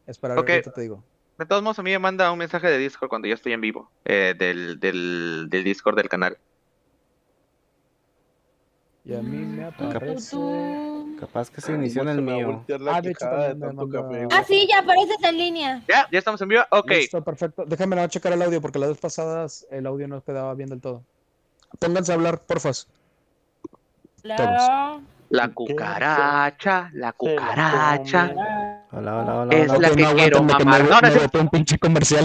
Espera, Ok, ahorita te digo. de todos modos a mí me manda un mensaje de Discord cuando yo estoy en vivo, del Discord del canal. Y a mí me Cap- aparece... Capaz que se ¿Cómo inició en el se me va a mío. voltear la De hecho quijada de también me tanto café, manda... güey? Ah, sí, ya apareces en línea. Ya estamos en vivo. Ok, Listo, perfecto. Déjame nada checar el audio porque las vez pasadas el audio no quedaba bien del todo. Pónganse a hablar, porfas. Todos. Claro. la ¿Qué? cucaracha, la Se la cucaracha come. Hola, hola, hola, es hola. la Ok, que no, quiero aguántenme que mamar. No, no me es boté un pinche comercial.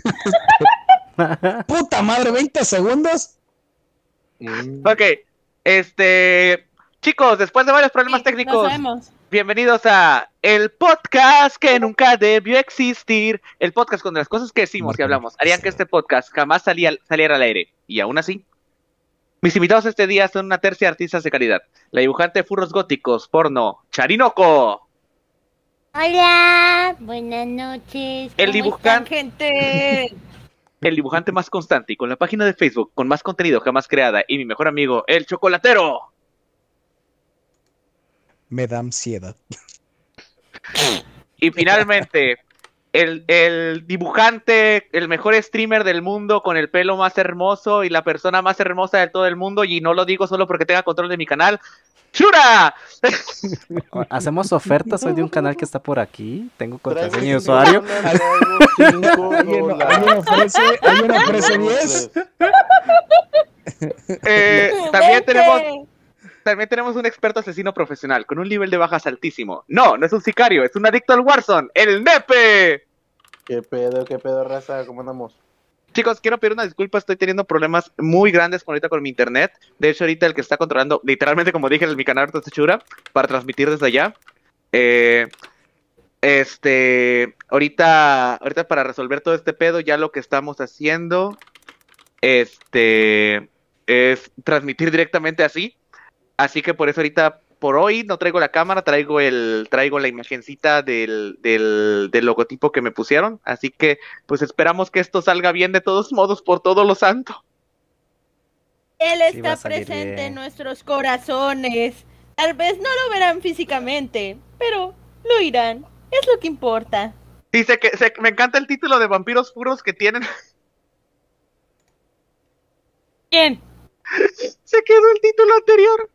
¡Puta madre! ¿20 segundos? Ok, chicos, después de varios problemas Sí, lo técnicos, sabemos. bienvenidos a el podcast que nunca debió existir. El podcast donde las cosas que decimos y hablamos harían que este podcast jamás saliera al aire. Y aún así, mis invitados este día son una tercia de artistas de calidad. La dibujante de furros góticos, porno, Charinoko. Hola, buenas noches. El ¿Cómo están, dibujante, gente? el dibujante más constante y con la página de Facebook con más contenido jamás creada. Y mi mejor amigo, el chocolatero. Me da ansiedad. Y finalmente, el dibujante, el mejor streamer del mundo, con el pelo más hermoso y la persona más hermosa de todo el mundo, y no lo digo solo porque tenga control de mi canal, ¡Chura! Hacemos ofertas, soy de un canal que está por aquí. Tengo Traigo contraseña de 5 usuario. dólares, traigo 5 ¿Alguien dólares. alguien ofrece 10? También tenemos un experto asesino profesional con un nivel de bajas altísimo. No, no es un sicario, es un adicto al Warzone, el Nepe. Qué pedo, raza? ¿Cómo andamos? Chicos, quiero pedir una disculpa, estoy teniendo problemas muy grandes ahorita con mi internet. De hecho, ahorita el que está controlando, literalmente como dije en mi canal de Chura, para transmitir desde allá. Eh, ahorita para resolver todo este pedo, ya lo que estamos haciendo, es transmitir directamente así. Así que por eso ahorita, por hoy, no traigo la cámara, traigo la imagencita del logotipo que me pusieron. Así que, pues esperamos que esto salga bien de todos modos, por todo lo santo. Él Sí, va a está salir presente bien. en nuestros corazones. Tal vez no lo verán físicamente, pero lo irán. Es lo que importa. Dice que me encanta el título de vampiros furros que tienen. ¿Quién? Se quedó el título anterior.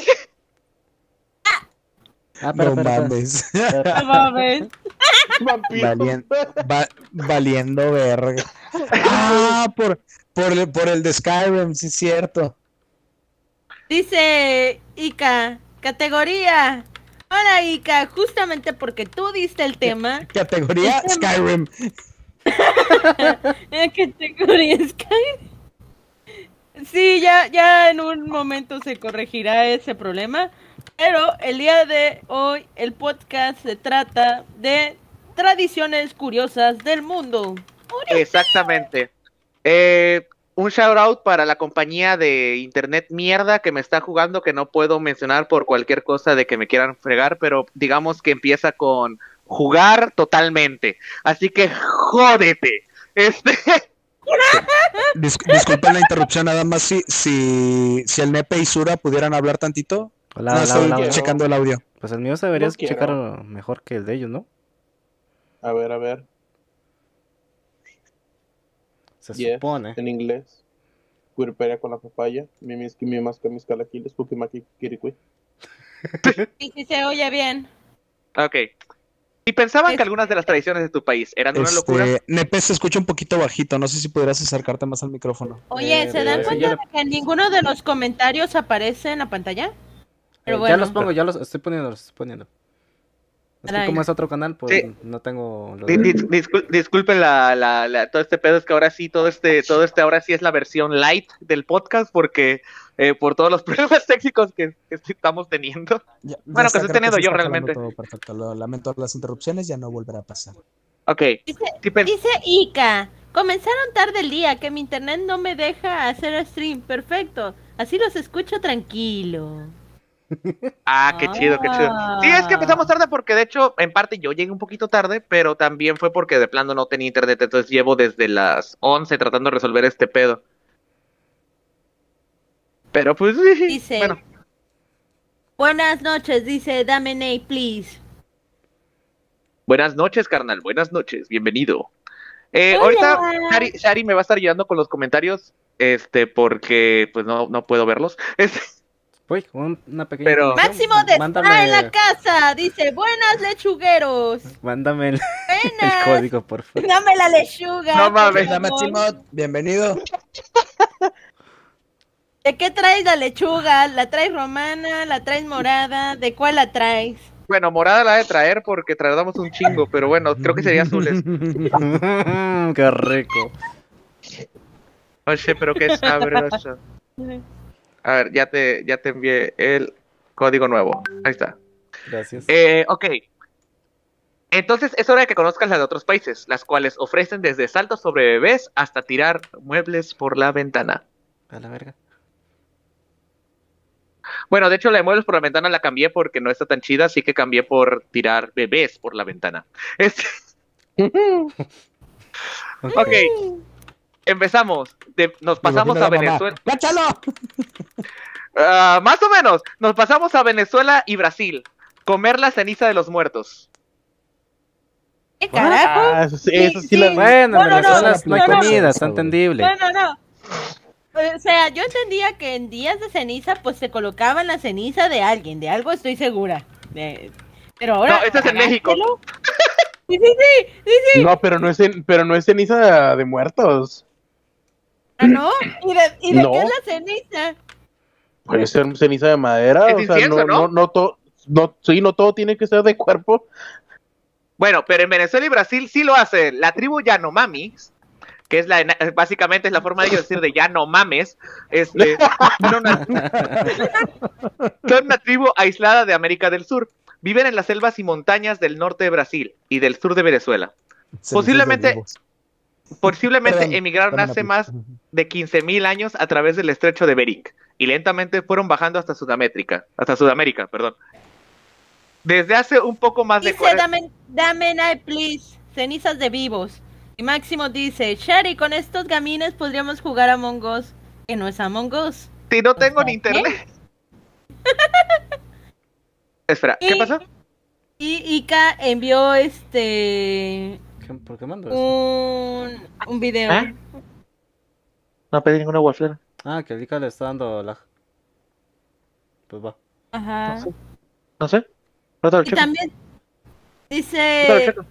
Ah, No pero. mames. No mames. Vampiro. Valiendo verga. Ah, por el de Skyrim, sí es cierto. Dice Ika, categoría. Hola Ika, justamente porque tú diste el tema. Categoría El tema. Skyrim. Categoría Sky. Sí, ya en un momento se corregirá ese problema. Pero el día de hoy el podcast se trata de tradiciones curiosas del mundo. Exactamente. Un shout out para la compañía de internet mierda que me está jugando, que no puedo mencionar por cualquier cosa de que me quieran fregar, pero digamos que empieza con jugar totalmente. Así que jódete. Disculpen la interrupción, nada más si el Nepe y Sura pudieran hablar tantito. Hola, No, hola, estoy hola, hola. checando el audio. Pues el mío se debería No quiero. checar mejor que el de ellos, ¿no? A ver. Se Yes, supone. en inglés. Cuirperia con la papaya. Mimiski, mimasca, mis calaquiles. Pukimaki, kirikui. Y si se oye bien. Ok. ¿Y pensaban que algunas de las tradiciones de tu país eran una locura? Nepe se escucha un poquito bajito, no sé si pudieras acercarte más al micrófono. Oye, ¿se dan sí, cuenta ya de que ninguno de los comentarios aparece en la pantalla? Pero Ya bueno. los pongo, ya los estoy poniendo. Es que Caray. como es otro canal, pues Sí. no tengo los Disculpen todo este pedo, es que ahora sí, todo este ahora sí es la versión light del podcast, porque por todos los problemas técnicos que estamos teniendo. Bueno, que estoy teniendo yo realmente. Todo perfecto. Lo lamento las interrupciones, ya no volverá a pasar. Ok. Dice Ika, comenzaron tarde el día, que mi internet no me deja hacer stream. Perfecto, así los escucho tranquilo. Qué chido, qué chido. Sí, es que empezamos tarde porque de hecho, en parte yo llegué un poquito tarde, pero también fue porque de plano no tenía internet, entonces llevo desde las 11 tratando de resolver este pedo. Pero pues, Dice, bueno. buenas noches, dice, dame name, please. Buenas noches, carnal. Buenas noches. Bienvenido. Ahorita Shari me va a estar ayudando con los comentarios, porque pues no puedo verlos. Uy, una pequeña... Pero- Máximo de está en la casa. Dice, buenas lechugueros. Mándame el Buenas. código, por favor. Dame la lechuga. No mames. Hola, Máximo, bienvenido. ¿De qué traes la lechuga? ¿La traes romana? ¿La traes morada? ¿De cuál la traes? Bueno, morada la de traer porque tardamos un chingo, pero bueno, creo que sería azules. Qué rico. Oye, pero qué sabroso. A ver, ya te envié el código nuevo. Ahí está. Gracias. Ok. Entonces es hora de que conozcas las de otros países, las cuales ofrecen desde saltos sobre bebés hasta tirar muebles por la ventana. A la verga. Bueno, de hecho la de muebles por la ventana la cambié porque no está tan chida, así que cambié por tirar bebés por la ventana. Ok. Empezamos. Nos pasamos a Venezuela. ¡Cáchalo! Más o menos. Nos pasamos a Venezuela y Brasil. Comer la ceniza de los muertos. ¿Qué carajo? Eso sí la... Bueno, en No, no, Venezuela no hay no, no. comida, está entendible. No. O sea, yo entendía que en días de ceniza, pues se colocaban la ceniza de alguien, de algo estoy segura. Pero ahora. No, esto es en México. Sí. No, pero no es ceniza de muertos. Ah, ¿no? ¿Y de No. qué es la ceniza? Puede ser ceniza de madera. Es O sea, incienso, ¿no? no todo tiene que ser de cuerpo. Bueno, pero en Venezuela y Brasil sí lo hacen. La tribu Yanomamis, que es básicamente es la forma de ellos decir de ya no mames, son una tribu aislada de América del Sur. Viven en las selvas y montañas del norte de Brasil y del sur de Venezuela. Posiblemente Perdón, emigraron perdón, hace Api. más de 15.000 años a través del estrecho de Bering y lentamente fueron bajando hasta Sudamérica, perdón. Desde hace un poco más de Dice, dame night, please. Cenizas de vivos. Y Máximo dice, Shari, con estos gamines podríamos jugar a Among Us. Que no es Among Us. Si no tengo ni ¿Eh? internet. Espera, ¿qué pasó? Y Ika envió ¿Por qué mando eso? un video. ¿Ah? No pedí ninguna waffle. Ah, que Lika le está dando lag. Pues va. Ajá. No sé. Ahorita lo Y checo. también Ahorita lo dice checo.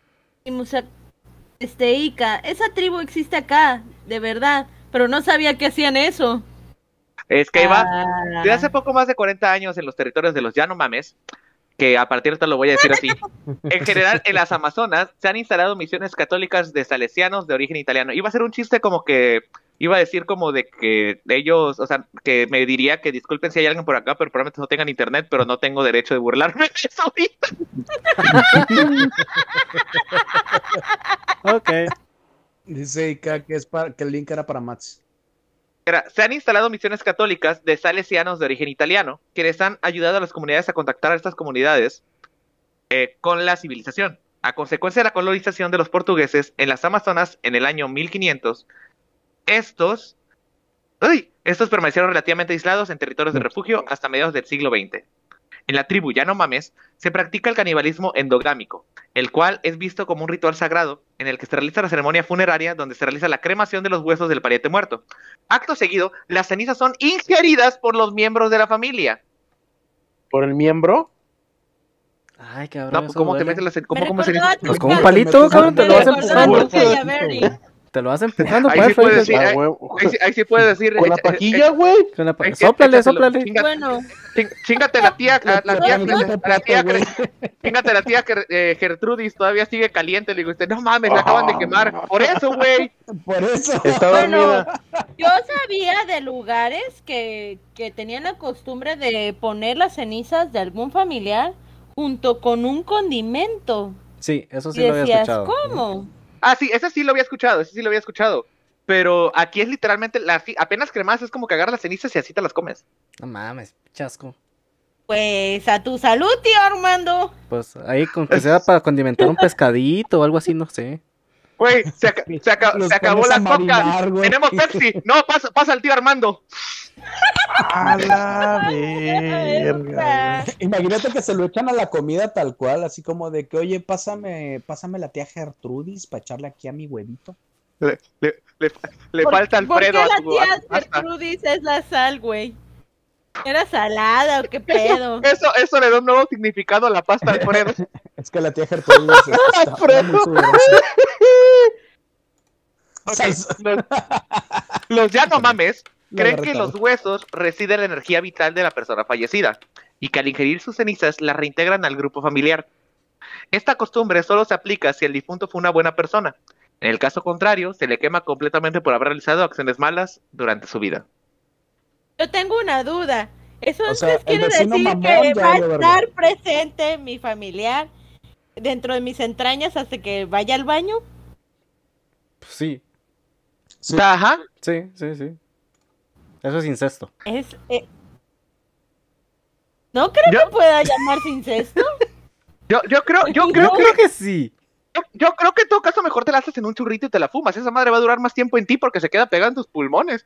Ika, esa tribu existe acá, de verdad, pero no sabía que hacían eso. Es que iba Ah. desde hace poco más de 40 años en los territorios de los Yanomames, que a partir de ahora lo voy a decir así. En general, en las Amazonas se han instalado misiones católicas de salesianos de origen italiano. Iba a ser un chiste como que iba a decir como de que ellos, o sea, que me diría que disculpen si hay alguien por acá, pero probablemente no tengan internet, pero no tengo derecho de burlarme de eso ahorita. Ok. Dice Ika que que el link era para Mats. Se han instalado misiones católicas de salesianos de origen italiano, quienes han ayudado a las comunidades a contactar a estas comunidades con la civilización. A consecuencia de la colonización de los portugueses en las Amazonas en el año 1500, estos permanecieron relativamente aislados en territorios de refugio hasta mediados del siglo XX. En la tribu Yanomames se practica el canibalismo endogámico, el cual es visto como un ritual sagrado en el que se realiza la ceremonia funeraria donde se realiza la cremación de los huesos del pariente muerto. Acto seguido, las cenizas son ingeridas por los miembros de la familia. ¿Por el miembro? Ay, cabrón. No, pues, eso ¿cómo te duele. metes las Me cómo se recordó a Pues tu con un ca- palito, cabrón, te me lo vas recordó a empujando. tu Kaya Berry. Te lo vas empujando, Ahí pues. sí puedes Freddy. decir, Ah, huevo. ahí sí puedes decir. Con la paquilla, güey. Con la pa- Ay, Sóplale, échaselo, sóplale. chinga- Bueno, Chingate la tía, güey. chingate la tía Gertrudis, todavía sigue caliente. Le digo, usted, no mames, la acaban de quemar. Por eso, güey. Por eso. Está Bueno, dormida. yo sabía de lugares que tenían la costumbre de poner las cenizas de algún familiar junto con un condimento. Sí, eso sí Y lo había decías, escuchado. ¿cómo? Ah, sí, ese sí lo había escuchado. Pero aquí es literalmente, apenas cremas, es como que agarras las cenizas y así te las comes. No mames, chasco. Pues a tu salud, tío Armando. Pues ahí con que sea para condimentar un pescadito o algo así, no sé. Güey, se Los acabó pones la a marinar, coca. güey. Tenemos Pepsi. No, pasa el tío Armando. A la verga. Imagínate que se lo echan a la comida tal cual, así como de que, oye, pásame la tía Gertrudis para echarle aquí a mi huevito. Le falta Alfredo ¿Por a qué tu la tía pasta. Gertrudis es la sal, güey? ¿Era salada o qué pedo? Eso le da un nuevo significado a la pasta Alfredo. Es que la tía Gertrudis está Alfredo. muy sudorosa. Ok, Salsa. los ya no mames La creen que derretado. los huesos reside la energía vital de la persona fallecida y que al ingerir sus cenizas la reintegran al grupo familiar. Esta costumbre solo se aplica si el difunto fue una buena persona. En el caso contrario, se le quema completamente por haber realizado acciones malas durante su vida. Yo tengo una duda. ¿Eso O sea, entonces quiere el vecino decir mamón que ya va a valió verga. estar presente mi familiar dentro de mis entrañas hasta que vaya al baño? Pues sí, Sí. Ajá. sí. Eso es incesto. Es, ¿no creo Yo- que pueda llamarse incesto? Yo creo Yo creo que sí. yo creo que en todo caso mejor te la haces en un churrito y te la fumas. Esa madre va a durar más tiempo en ti porque se queda pegada en tus pulmones.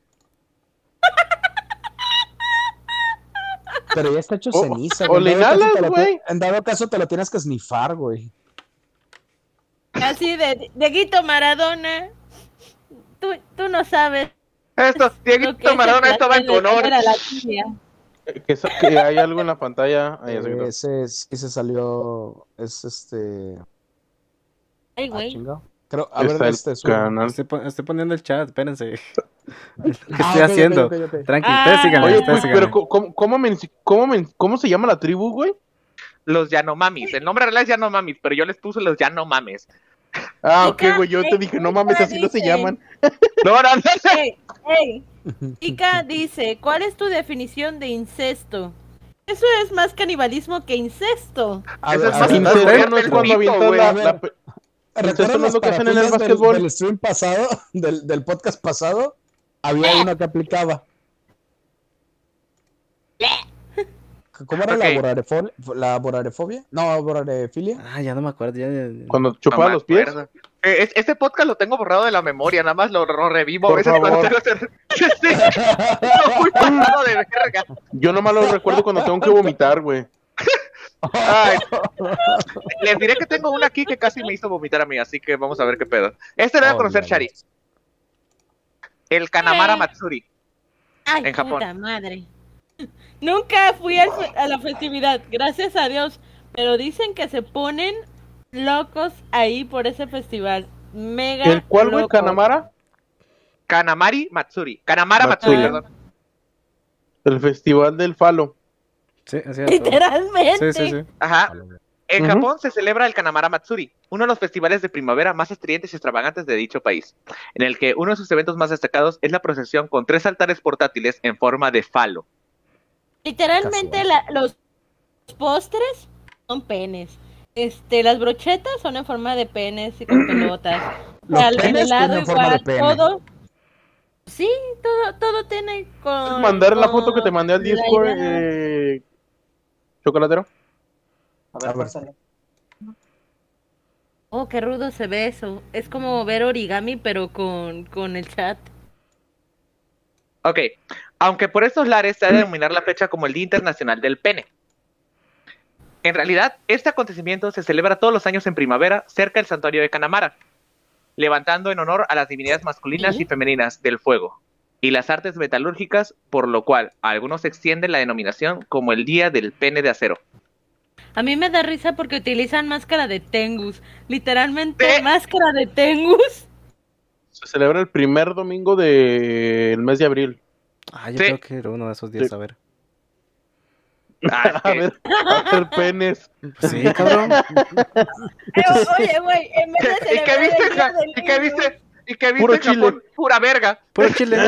Pero ya está hecho O- ceniza, o güey. le En dado caso inhalas, te lo güey. En dado caso te lo tienes que snifar, güey. Así de Dieguito Maradona. Tú no sabes. Esto, lo que Dieguito es Maradona el estaba en tu placer de honor. comer a la tía. Que hay algo en la pantalla. Ahí se quitó. Ese sí se salió. Es Ay, güey. chingado. Creo, a Está ver, el sube. canal. Estoy poniendo el chat, espérense. ¿Qué Ah, estoy ok, haciendo? ok, ok, ok. Tranqui, Ah. ustedes síganme, Oye, ustedes pues, pero síganme. ¿cómo se llama la tribu, güey? Los Yanomamis. El nombre real es Yanomamis, pero yo les puse los Yanomames. Ah, Chica, ok, güey, yo te dije, no mames, así no se dice. llaman. No, no, no. Ey. Chica dice, ¿cuál es tu definición de incesto? Eso es más canibalismo que incesto. A Eso ver, es a más ver, incesto. Incesto no es el cuando pito, avientas güey. la... A ver. Incesto no es lo que hacen en el parafilias básquetbol. del stream pasado, del podcast pasado, había uno que aplicaba. ¿Cómo era la borarefobia? No, borarefilia. Ah, ya no me acuerdo. Cuando No chupaba me los pies. acuerdo. Este podcast lo tengo borrado de la memoria, nada más lo revivo. Por a veces favor. cuando tengo sí, estoy muy pasado de verga. Yo nomás lo recuerdo cuando tengo que vomitar, güey. Ay, les diré que tengo una aquí que casi me hizo vomitar a mí, así que vamos a ver qué pedo. Este lo voy a conocer, Shari. El Kanamara Matsuri. Ay, En Japón. puta madre. Nunca fui a la festividad, gracias a Dios. Pero dicen que se ponen locos ahí por ese festival. Mega ¿El cuál, güey? locos. ¿Kanamara? Kanamari Matsuri. Kanamara Matsuri. Matsuri, perdón. El festival del falo. Sí, es cierto. Literalmente. Sí. Ajá. En Ujú. Japón se celebra el Kanamara Matsuri, uno de los festivales de primavera más estridentes y extravagantes de dicho país, en el que uno de sus eventos más destacados es la procesión con 3 altares portátiles en forma de falo. Literalmente los postres son penes. Las brochetas son en forma de penes y con pelotas. Los El penes helado tienen forma de pene. todo. Sí, todo tiene con. ¿Puedes mandar la con foto que te mandé al la Discord, idea. chocolatero? A ver. Oh, qué rudo se ve eso. Es como ver origami, pero con el chat. Ok, aunque por estos lares se ha de denominar la fecha como el Día Internacional del Pene. En realidad, este acontecimiento se celebra todos los años en primavera cerca del santuario de Kanamara, levantando en honor a las divinidades masculinas y femeninas del fuego y las artes metalúrgicas, por lo cual a algunos extienden la denominación como el Día del Pene de Acero. A mí me da risa porque utilizan máscara de Tengus. Literalmente, ¿Eh? máscara de Tengus. Se celebra el primer domingo del mes de abril. Ah, yo Sí. creo que era uno de esos días, Sí. a ver. Ah, A ver penes. Sí, cabrón. Oye, güey, en vez de ¿Y qué celebrar viste? el Día del ¿Y qué Niño, viste? ¿Y qué viste Puro en Japón? chile. Pura verga. Puro chile.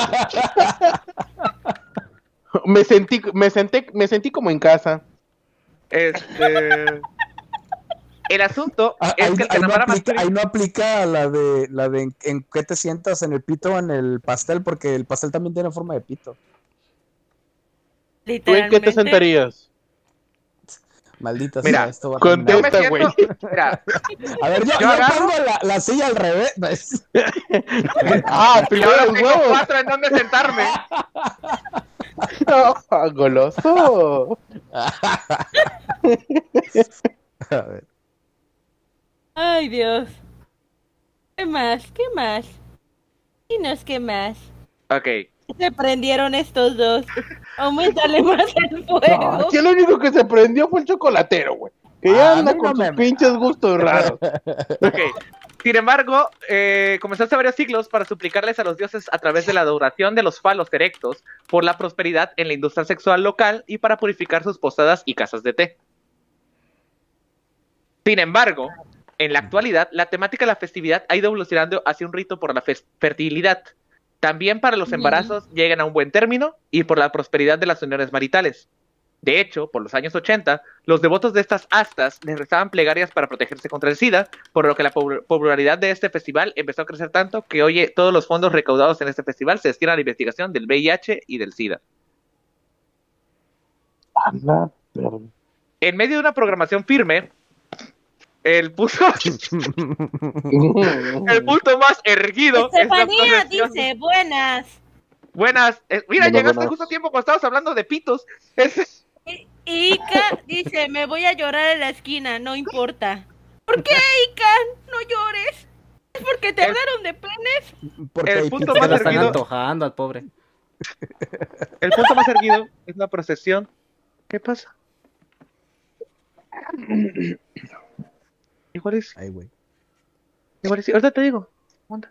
Me sentí como en casa. El asunto Ah, es que el Kanamara Matsuri... ahí no aplica la de en qué te sientas, en el pito o en el pastel, porque el pastel también tiene forma de pito. ¿Tú en qué te literalmente, sentarías? Maldita Mira, sea, esto va a contesta. Yo me terminar. siento... Mira, A ver, yo agarro- pongo la silla al revés. Ah, y primero ahora los tengo huevos. 4 en donde sentarme. Goloso. A ver. Ay, Dios. ¿Qué más? ¿Qué más? Dinos qué más. Ok. Se prendieron estos dos. Aumentale más el No, fuego. aquí el único que se prendió fue el chocolatero, güey. Que ya A anda mí con no sus me- pinches gustos raros. Ok. Sin embargo, comenzó hace varios siglos para suplicarles a los dioses a través de la adoración de los falos erectos por la prosperidad en la industria sexual local y para purificar sus posadas y casas de té. Sin embargo, en la actualidad, la temática de la festividad ha ido evolucionando hacia un rito por la fertilidad. También para los embarazos llegan a un buen término y por la prosperidad de las uniones maritales. De hecho, por los años 80, los devotos de estas astas les rezaban plegarias para protegerse contra el SIDA, por lo que la popularidad de este festival empezó a crecer tanto que hoy todos los fondos recaudados en este festival se destinan a la investigación del VIH y del SIDA. Anda, pero- En medio de una programación firme, el punto más erguido es la Estefanía procesión. dice, buenas. Buenas. Mira, Buenas, llegaste buenas. justo a tiempo cuando estabas hablando de pitos. Y Ika dice, me voy a llorar en la esquina, no importa. ¿Por qué, Ika? No llores. ¿Es porque te hablaron de penes? Porque El hay punto Se más la están erguido. antojando al pobre. El punto más erguido es la procesión. ¿Qué pasa? Igual es. Ay, güey. Ahorita te digo. Aguanta.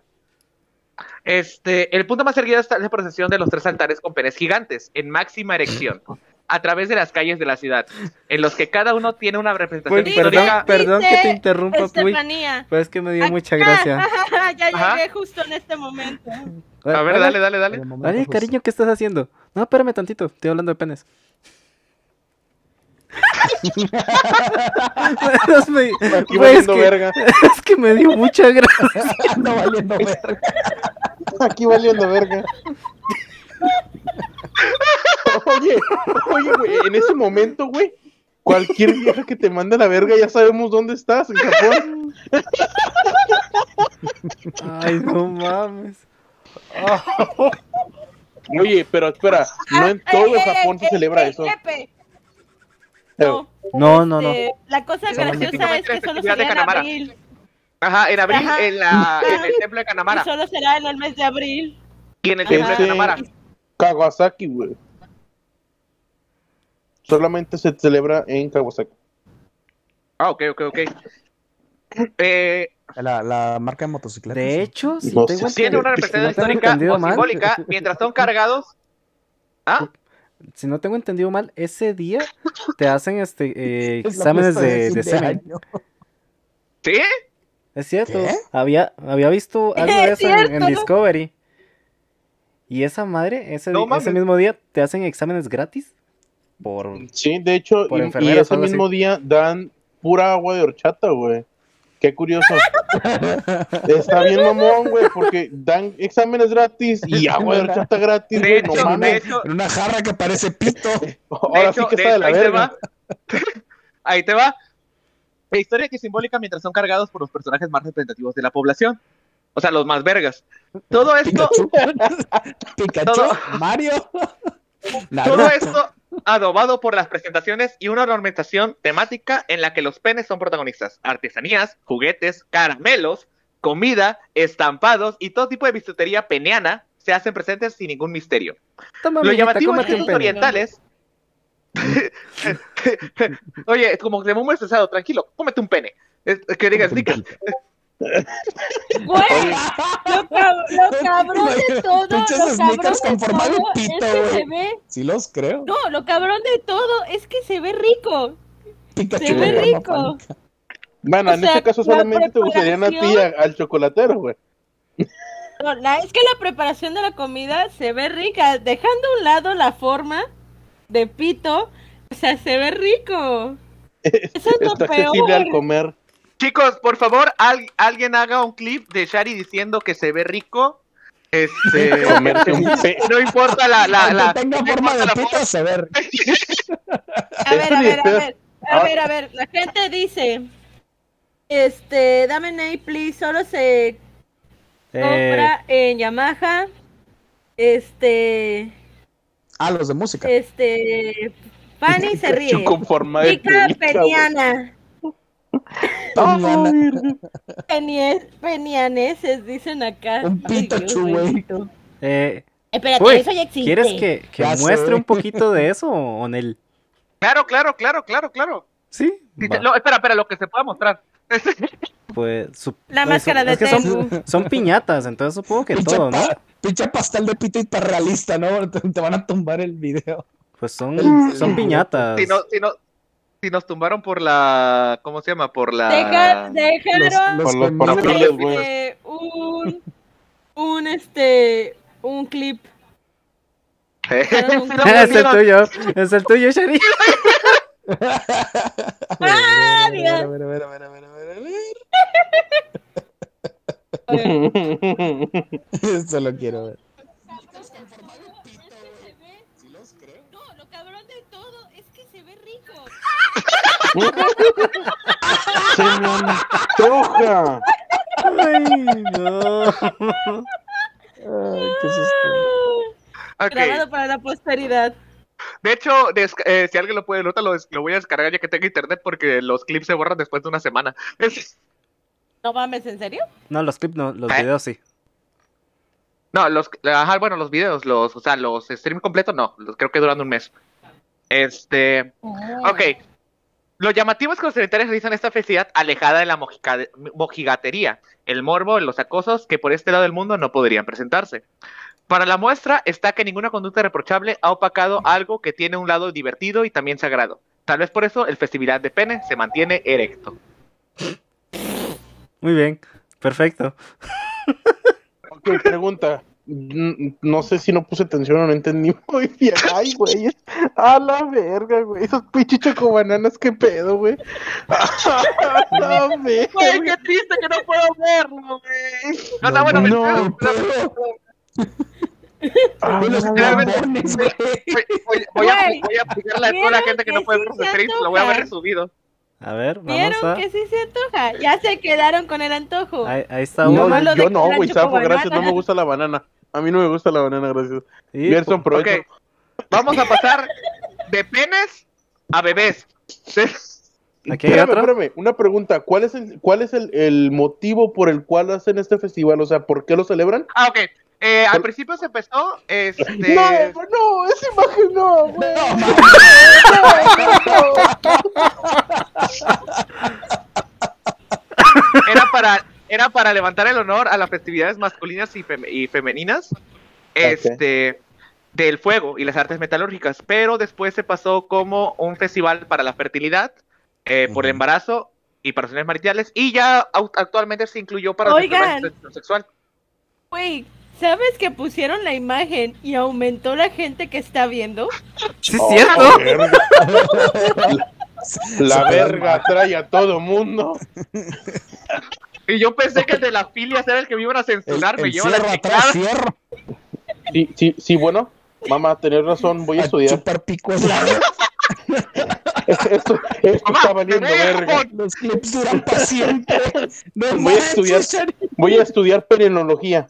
El punto más erguido está la procesión de los 3 altares con penes gigantes, en máxima erección, a través de las calles de la ciudad, en los que cada uno tiene una representación Pues, histórica. perdón que te Dice interrumpa, Puy, Estefanía. pero es que me dio mucha gracia. Ya Ajá. llegué justo en este momento. A ver, dale, dale, dale. De momento, Oye, pues, cariño, ¿qué estás haciendo? No, espérame tantito, estoy hablando de penes. Aquí Güey, valiendo verga. es que me dio mucha gracia. Ando valiendo verga. Aquí valiendo verga. Oye, güey, en ese momento, güey, cualquier vieja que te mande a la verga ya sabemos dónde estás, en Japón. Ay, no mames. Oye, pero espera, no en todo Japón se celebra eso. Pepe. Pero- No, No. La cosa Solamente graciosa es que la solo festividad de será en Kanamara. abril. Ajá, en abril, Ajá. en el templo de Y Kanamara. solo será en el mes de abril. Y en el Ajá. templo de Kanamara. Kawasaki, güey. Solamente se celebra en Kawasaki. Ah, ok. La marca de motocicletas. De hecho, si No tengo sé. Tiene una si no representación tengo histórica entendido o mal, simbólica mientras son cargados. ¿Ah? si no tengo entendido mal, ese día te hacen Es la exámenes fiesta de fin semen. año. ¿Sí? Es cierto, ¿Qué? había visto algo de Es eso en cierto. Discovery. Y esa madre, No mames. ese mismo día te hacen exámenes gratis por Sí, de hecho, Por y enfermeras o ese algo mismo día dan pura agua de horchata, güey. Qué curioso. Está bien mamón, güey, porque dan exámenes gratis y agua de horchata gratis, De güey. hecho, No de mames. hecho, En una jarra que parece pito. Ahora sí que está de la ahí te verga. va. Ahí te va. La historia que es simbólica mientras son cargados por los personajes más representativos de la población. O sea, los más vergas. Todo esto, Pikachu, Todo- Mario. todo Naruto. esto adobado por las presentaciones y una ornamentación temática en la que los penes son protagonistas. Artesanías, juguetes, caramelos, comida, estampados y todo tipo de bisutería peneana se hacen presentes sin ningún misterio. Toma, Lo mijita, llamativo de cómete un estos pene. orientales. Oye, es como que muy estresado, tranquilo, cómete un pene. Que digas, Nika. Güey, lo cabrón de todo, Pinches lo cabrón sneakers con de forma de todo pito, es que güey. se ve, Sí los creo. no, lo cabrón de todo es que se ve rico. Pikachu Se ve con forma rico. fálica. Bueno, O en sea, este caso la solamente te gustaría a ti preparación- al chocolatero, güey. No, es que la preparación de la comida se ve rica, dejando a un lado la forma de pito, o sea, se ve rico. Eso es lo Está accesible peor. al comer. Chicos, por favor, alguien haga un clip de Shari diciendo que se ve rico. Comerse un pe... No importa Aunque tenga no forma de importa la pito, se ve. A ver, la gente dice, dame name please, solo se compra en Yamaha, Ah, los de música. Fanny se ríe. Pikachu con forma de Pica pelita, güey. Peniana. Peniana. Penianeses, dicen acá. Un Ay, Dios Pikachu, güey. bendito. Espérate, Uy, eso ya existe. ¿quieres que Ya muestre sé. un poquito de eso, Onel? Claro. Sí. Sí, Va. espera, lo que se pueda mostrar. Pues, La máscara de es que Tengu. son piñatas, entonces supongo que todo, ¿no? Pinche pastel de pita hiperrealista, ¿no? Te van a tumbar el video. Pues son piñatas. Si nos tumbaron por la... ¿Cómo se llama? Por la... Dejaron Los Por los conmigo. güey. un clip. Sí, Dejaron un lo clip. Es el tuyo, Shari. ¡Ah, A Dios! ver. Esto lo quiero ver. No, lo cabrón de todo es que se ve rico. Se me antoja. Ay, no. Ay, qué susto. Ok. Grabado para la posteridad. De hecho, si alguien lo puede notar, lo voy a descargar ya que tengo internet porque los clips se borran después de una semana. No mames, ¿en serio? No, los clips no, los ¿Eh? videos sí. No, los videos, los streams completos no, creo que duran un mes. Ok. Lo llamativo es que los sanitarios realizan esta festividad alejada de la mojigatería, el morbo, los acosos que por este lado del mundo no podrían presentarse. Para la muestra está que ninguna conducta reprochable ha opacado algo que tiene un lado divertido y también sagrado. Tal vez por eso el festividad de pene se mantiene erecto. Muy bien, perfecto. Ok, pregunta. No sé si no puse atención o no entendí muy bien. Ay, güey. A la verga, güey. Esos pinches chocobananas, qué pedo, güey. A la verga. Güey, qué triste que no puedo verlo, güey. O sea, bueno, No, Ah, los no, bombones, güey. voy a aplicarle a toda la gente que no puede ver los ¿Vieron que sí streams, se lo voy a ver antoja? resubido. A ver, vamos ¿Vieron a... que sí se antoja? Ya se quedaron con el antojo. Ahí está No, una. lo de yo que no, eran güey, Zafo, gracias, no me chocobananas. gusta la banana. A mí no me gusta la banana, gracias. Y Gerson, provecho. Ok, vamos a pasar de penes a bebés. Aquí hay otro. Espérame, una pregunta. ¿Cuál es el motivo por el cual hacen este festival? O sea, ¿por qué lo celebran? Ah, ok. Al principio se empezó, No, esa imagen no, güey. era para levantar el honor a las festividades masculinas y femeninas, del fuego y las artes metalúrgicas, pero después se pasó como un festival para la fertilidad, por el embarazo y para relaciones maritales, y ya actualmente se incluyó para Oigan. la educación sexual. Güey, ¿sabes que pusieron la imagen y aumentó la gente que está viendo? Sí, es cierto. La verga trae a todo mundo. Y yo pensé que el de las filias era el que me iban a censurar, me lleva la fierro atrás, chingada. fierro. Sí, bueno. Mamá, tenés razón, voy a estudiar. Chupar pico es la... Esto Mamá, está valiendo me dejo. verga. Los clips duran para siempre. No Voy a manches, estudiar. Shari. Voy a estudiar perenología.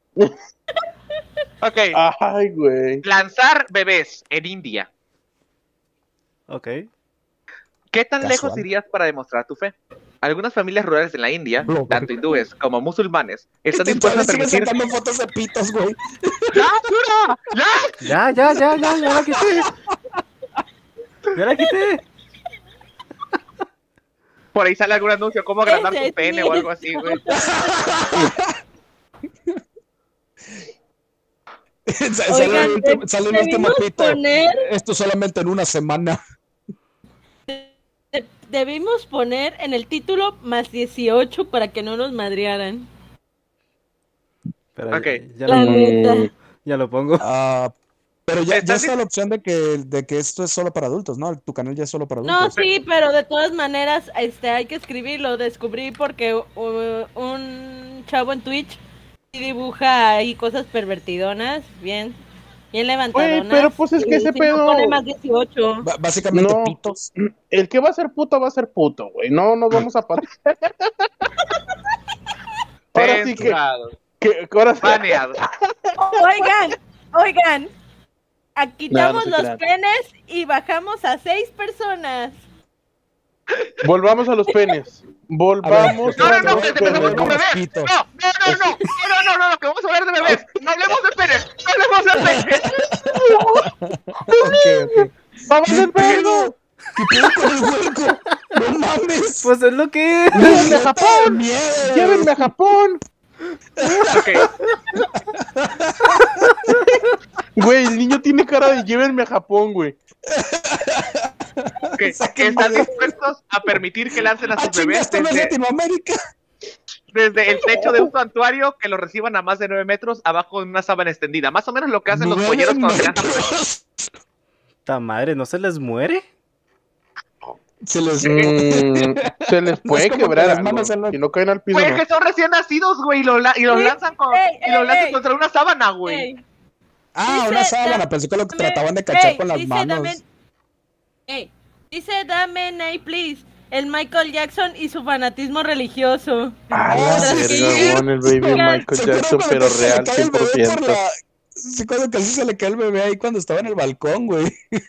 Ok, Ay, güey. lanzar bebés en India. Ok. ¿Qué tan Casual. lejos irías para demostrar tu fe? Algunas familias rurales en la India, No, tanto hindúes como musulmanes, están Este dispuestos a todavía sigue permitir... sacando fotos de pitos, güey. ¡Ya, dura! ¡Ya! Ya la quité. Ya la quité. Por ahí sale algún anuncio, cómo agrandar Ese tu pene sí. o algo así, güey. Sale el último debimos pito. poner, Esto solamente en una semana. debimos poner en el título más 18 para que no nos madrearan. Pero Ok. La neta. ya lo pongo. Ah, pero ya ¿Estás está la opción de que esto es solo para adultos, ¿no? Tu canal ya es solo para No, adultos. sí, pero de todas maneras, hay que escribirlo. Descubrí porque un chavo en Twitch dibuja ahí cosas pervertidonas, bien levantadonas. Güey, pero pues es que y ese sí pedo- nos pone más 18. Básicamente No. pitos. El que va a ser puto, güey. No nos vamos a parar. Ahora sí Censurado, ahora sí. baneado. Oigan, Quitamos No, no se los crean. penes y bajamos a 6 personas. Volvamos a los penes. Volvamos No, a no, no, los empecemos con penes. bebés. Mosquito. No, que vamos a hablar de bebés. No hablemos de penes. No hablemos de penes. Ok. ¡Vamos del vergo! ¿Qué pedo con el hueco? ¡No mames! Pues es lo que es. ¡Llévenme a Japón! ¡Miedo! ¡Llévenme a Japón! Ok. Güey, el niño tiene cara de llévenme a Japón, güey. Que Sáquenme están de- dispuestos a permitir que lancen a sus Chinga, bebés esto no es Latinoamérica! desde el techo de un santuario que lo reciban a más de 9 metros abajo de una sábana extendida. Más o menos lo que hacen los 9 polleros cuando se lanzan. metros. ¡Ta madre! ¿No se les muere? Se les... Se les No puede es como que quebrar las algo. manos en la- Si no caen al piso, Güey, no. que son recién nacidos, güey, y los Sí. lanzan Ey. contra una sábana, güey. Ey, Ah, Dice, una sábana. dame- Pensé que lo trataban de cachar con las dice, manos. dice dame Nay, please. El Michael Jackson y su fanatismo religioso. Ah, Oh, la sí. verga, el baby Michael ¿Se acuerdan Jackson, cuando pero casi se le real, cae el bebé por 100%. la- Sí, cuando casi se le cae el bebé ahí cuando estaba en el balcón, güey.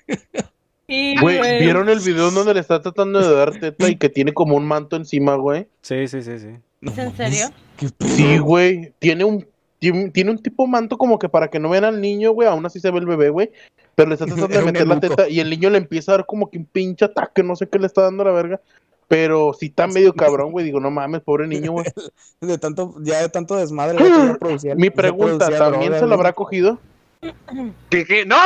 Sí, Güey, ¿vieron el video donde le está tratando de dar teta y que tiene como un manto encima, güey? Sí. ¿Es en serio? ¿Qué pedo? Sí, güey. Tiene un tipo manto como que para que no vean al niño, güey. Aún así se ve el bebé, güey. Pero le está tratando de Era un meter la eunuco. teta y el niño le empieza a dar como que un pinche ataque. No sé qué le está dando a la verga. Pero sí está medio cabrón, güey. Digo, no mames, pobre niño, güey. De tanto desmadre. güey, que ya producía- Mi ya pregunta, producía ¿también droga, se lo güey. habrá cogido? ¿Qué? ¡No!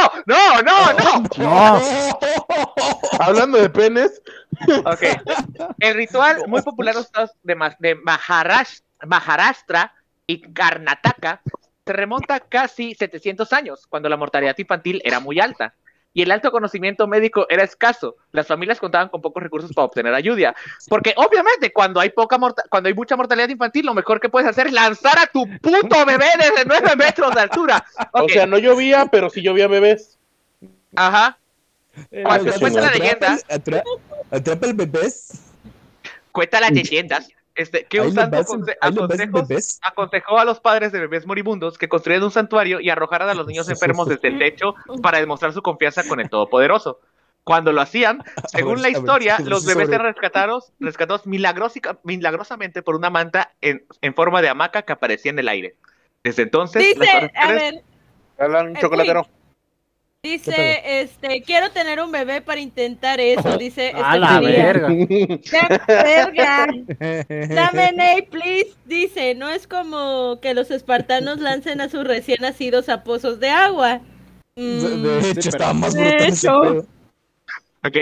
¡No! Hablando de penes. Ok. El ritual muy popular en los estados de Maharashtra y Karnataka se remonta a casi 700 años, cuando la mortalidad infantil era muy alta y el alto conocimiento médico era escaso. Las familias contaban con pocos recursos para obtener ayuda, porque obviamente cuando hay mucha mortalidad infantil, lo mejor que puedes hacer es lanzar a tu puto bebé desde 9 metros de altura. O Ok, sea, no llovía, pero sí llovía bebés. ajá. Cuando Atrapa- cuenta la leyenda, Atrapa el bebés. cuenta las leyendas, que Ahí usando lo ves, ahí lo ves, consejos, bebés. aconsejó a los padres de bebés moribundos que construyeran un santuario y arrojaran a los niños enfermos desde el techo para demostrar su confianza con el Todopoderoso. Cuando lo hacían, según la historia, los bebés eran rescatados milagrosamente por una manta en forma de hamaca que aparecía en el aire. Desde entonces, las Dice, a oraciones- ver, Hablan chocolatero. dice, quiero tener un bebé para intentar eso, dice ¡A la Estefanía. verga! ¡Qué verga! Dame Ney, please. Dice, no es como que los espartanos lancen a sus recién nacidos a pozos de agua. De hecho, pero- estaba más de brutal ese hecho. pedo. Ok.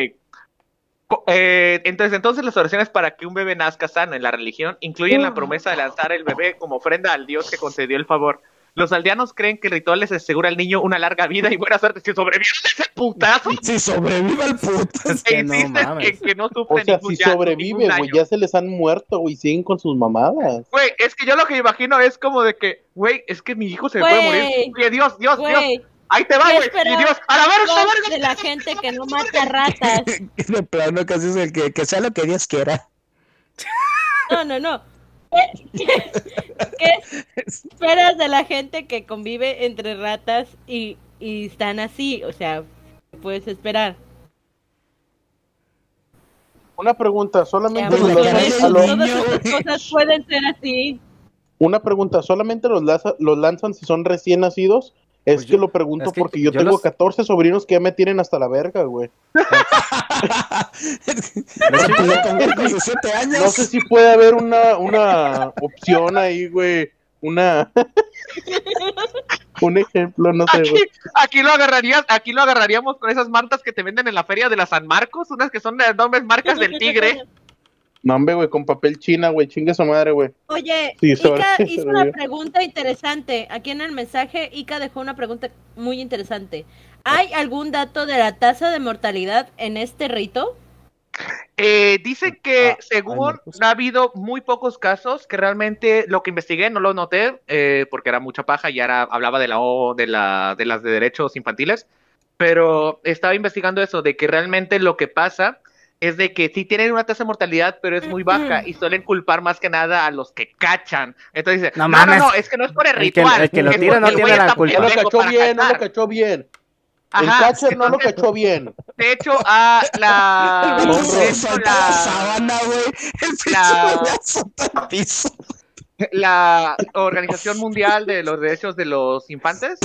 Entonces las oraciones para que un bebé nazca sano en la religión incluyen la promesa de lanzar el bebé como ofrenda al Dios que concedió el favor. Los aldeanos creen que el ritual les asegura al niño una larga vida y buena suerte si sobreviven a ese putazo Si sobrevive el puto. Es e que no insisten mames. en que no O sufre sea, ningún si llanto, sobrevive, ningún güey, daño. ya se les han muerto, güey, siguen con sus mamadas. Güey, es que yo lo que imagino es como de que, güey, es que mi hijo se me puede Güey. morir. Oye, Dios, Güey, ahí te va, ¿qué güey. Y esperas Dios, a la verga, vos de la gente que no mata ratas. De plano casi es el que sea lo que Dios quiera. No. ¿Qué esperas de la gente que convive entre ratas y están así? O sea, ¿qué puedes esperar? Una pregunta, Ya, solamente Pues los la cara lanzan, del todas niño, esas güey. cosas pueden ser así. una pregunta, solamente los lanzan si son recién nacidos. Es Pues que yo- lo pregunto es que porque yo yo tengo los- 14 sobrinos que ya me tienen hasta la verga, güey. Con 17 años. No sé si puede haber una opción ahí, güey. Un ejemplo, no sé, güey. Aquí lo agarraríamos con esas mantas que te venden en la feria de la San Marcos, unas que son de enormes marcas del tigre. No, hombre, güey, con papel china, güey, chingue su madre, güey. Oye, Sí, Ika se hizo ve una bien. pregunta interesante. Aquí en el mensaje, Ika dejó una pregunta muy interesante. ¿Hay algún dato de la tasa de mortalidad en este rito? Dicen que Ay, según Marcos. ha habido muy pocos casos, que realmente lo que investigué no lo noté, porque era mucha paja y ahora hablaba de las de derechos infantiles, pero estaba investigando eso, de que realmente lo que pasa es de que sí tienen una tasa de mortalidad, pero es muy baja y suelen culpar más que nada a los que cachan. Entonces dice, No no, mames. es que no es por el El que- ritual. el que lo es tira porque no el güey tiene la está culpa. No lo pendejo cachó para bien, no lo cachar. cachó bien. El Ajá, catcher no lo cachó bien. de hecho, El la... vato de se hecho, salta la sábana, güey. El pinche la- güey azota el piso. la Organización Mundial de los Derechos de los Infantes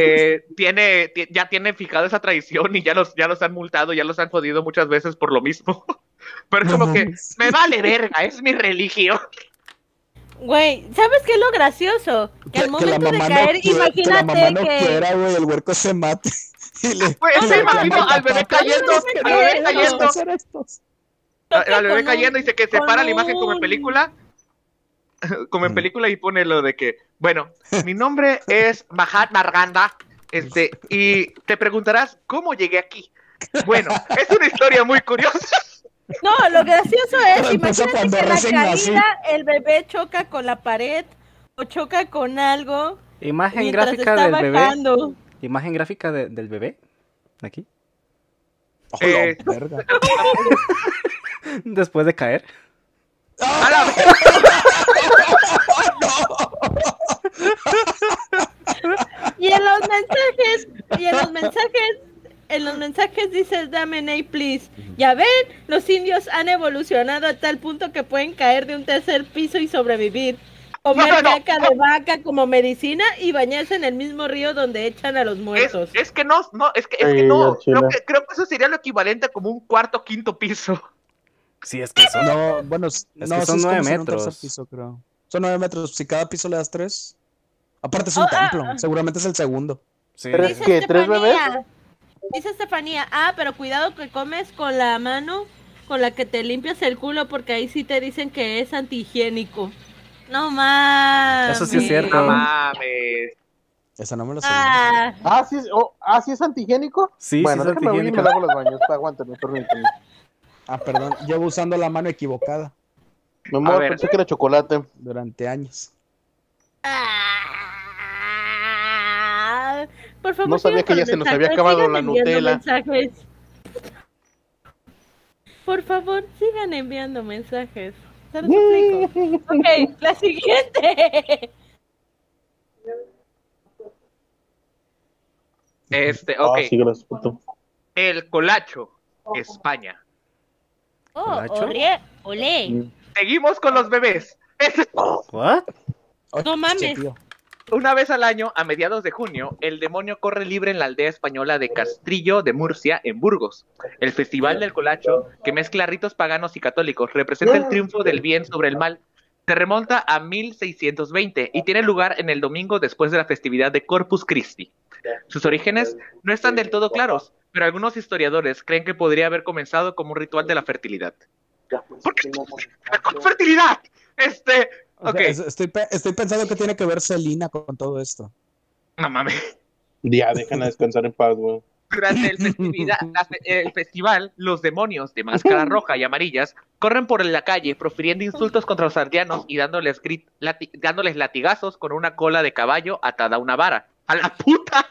ya tiene fijado esa tradición y ya los han multado, ya los han jodido muchas veces por lo mismo. Pero es No como que mames. me vale verga, es mi religión. Güey, ¿sabes qué es lo gracioso? Que al momento de caer, que la mamá imagínate no que... quiera, güey, el huerco se mate. Y le, Pues y me le imagino reclama al bebé papá, cayendo, "Es que al bebé no, cayendo, vamos a hacer estos". al bebé con cayendo y se que con separa la imagen como en un- película. Como en película y pone lo de que, bueno, mi nombre es Mahatma Gandhi, y te preguntarás cómo llegué aquí. Bueno, es una historia muy curiosa. No, lo gracioso es, Empieza imagínate cuando que la recién nací. caída, el bebé choca con la pared o choca con algo Imagen mientras gráfica está del bebé. bajando. Imagen gráfica del bebé. Aquí. Oh, la verga. Después de caer. A la- Y en los mensajes dices, dame ney, please. Ya ven, los indios han evolucionado a tal punto que pueden caer de un tercer piso y sobrevivir. Comer No. caca de vaca como medicina y bañarse en el mismo río donde echan a los muertos. Es que no, es que Ay, no, ya, chila. creo que eso sería lo equivalente a como un cuarto, quinto piso. Sí, es que eso. No, bueno, no, que son sí es 9 como si en un metros. tercer piso, creo. Son 9 metros. Si cada piso le das 3. Aparte es un Oh, templo. Seguramente es el segundo. Sí. Pero- Dice ¿Qué, tres Estefanía, dice Estefanía, pero cuidado que comes con la mano con la que te limpias el culo porque ahí sí te dicen que es antihigiénico. No mames. Eso sí es cierto. No mames. Esa no me la sabía. ¿Sí es antigénico? Sí, Bueno, sí es déjame abrir y me antihigiénico. lavo los baños. Aguántame, permíteme. Perdón. Llevo usando la mano equivocada Mi amor, A ver. pensé que era chocolate. durante años. Por favor, No sabía sigan que con ya los se nos había mensajes, acabado sigan la enviando Nutella. mensajes. Por favor, sigan enviando mensajes. Se los suplico. Ok, la siguiente. Ok. Sí, gracias, puto. El Colacho, España. Oh, ¿Colacho? olé. Seguimos con los bebés. ¿What? Ay, No mames. che, tío. Una vez al año, a mediados de junio, el demonio corre libre en la aldea española de Castrillo de Murcia, en Burgos. El Festival del Colacho, que mezcla ritos paganos y católicos, representa el triunfo del bien sobre el mal. Se remonta a 1620 y tiene lugar en el domingo después de la festividad de Corpus Christi. Sus orígenes no están del todo claros, pero algunos historiadores creen que podría haber comenzado como un ritual de la fertilidad. ¿Por qué? ¿Con fertilidad? O Ok. sea, estoy pensando que tiene que ver Selina con todo esto. No mames. Ya, déjala descansar en paz, güey. Durante el festival, los demonios de máscara roja y amarillas corren por la calle profiriendo insultos contra los aldeanos y dándoles latigazos con una cola de caballo atada a una vara. ¡A la puta!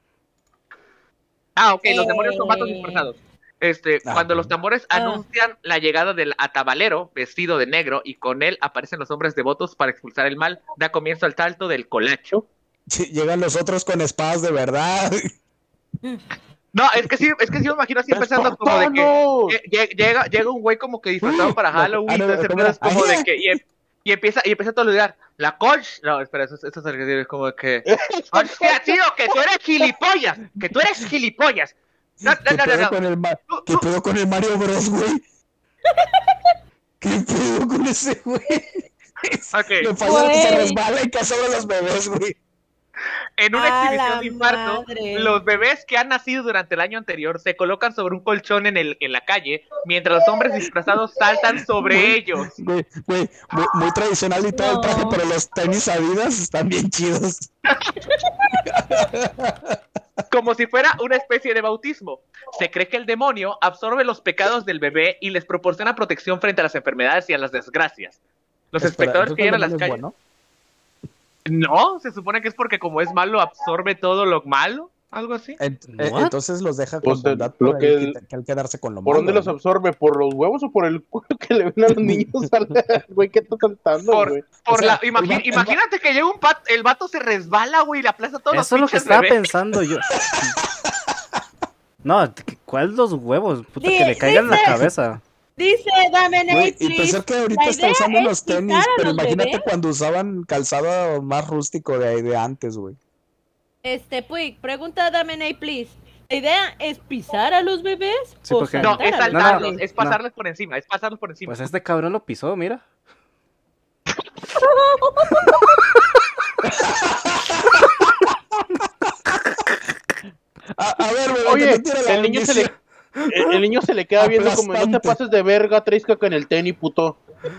Ok, los demonios son vatos disfrazados. Cuando los tambores anuncian la llegada del atabalero vestido de negro y con él aparecen los hombres devotos para expulsar el mal, da comienzo al salto del Colacho. Sí, llegan los otros con espadas de verdad. No, es que sí me imagino así pensando como de que llega un güey como que disfrazado para Halloween, no, entonces ¿cómo es como era? de que y empieza a toludear la coach. No, espera, eso es el que es como que hostia, tío, que tú eres gilipollas. No. ¿Qué pedo con el Mario Bros, güey? ¿Qué pedo con ese güey? Ok. Le falla que se Güey. resbala y cae sobre los bebés, güey. En una ¡A exhibición la de infarto, madre! los bebés que han nacido durante el año anterior se colocan sobre un colchón en la calle, mientras los hombres disfrazados saltan sobre ellos. Güey, muy tradicional y todo el traje, No. pero los tenis Adidas están bien chidos. Como si fuera una especie de bautismo. Se cree que el demonio absorbe los pecados del bebé y les proporciona protección frente a las enfermedades y a las desgracias. Los Espera, espectadores que llegan a las ¿entonces el calles... demonio es bueno? No, se supone que es porque como es malo, absorbe todo lo malo, algo así. What? Entonces los deja O con sea, bondad lo por que ahí, el- que al quedarse con lo ¿Por malo, dónde los ¿no? absorbe? ¿Por los huevos o por el culo que le ven a los niños? Güey, ¿qué está saltando, güey? O sea, Imagínate que llega el vato se resbala, güey, y le aplasta todos Eso es los lo que pinches estaba bebés. pensando yo. No, ¿cuál los huevos? Puta, Di- que le caigan en la dice- cabeza. Dice Dameney, Güey, y please. pensar que ahorita La está idea usando es los tenis, quitar a pero los imagínate bebés. cuando usaban calzado más rústico de antes, güey. Puig, pregunta a Dameney, please. ¿La idea es pisar a los bebés? Sí, o porque- No, saltar es a los saltarlos, bebés? es pasarles por encima, es pasarlos por encima. Pues este cabrón lo pisó, mira. A ver, güey, Oye, que no tire la el niño se le, ambición. el niño se le queda viendo como no te Aplastante. pases de verga, traes caca en el tenis, puto.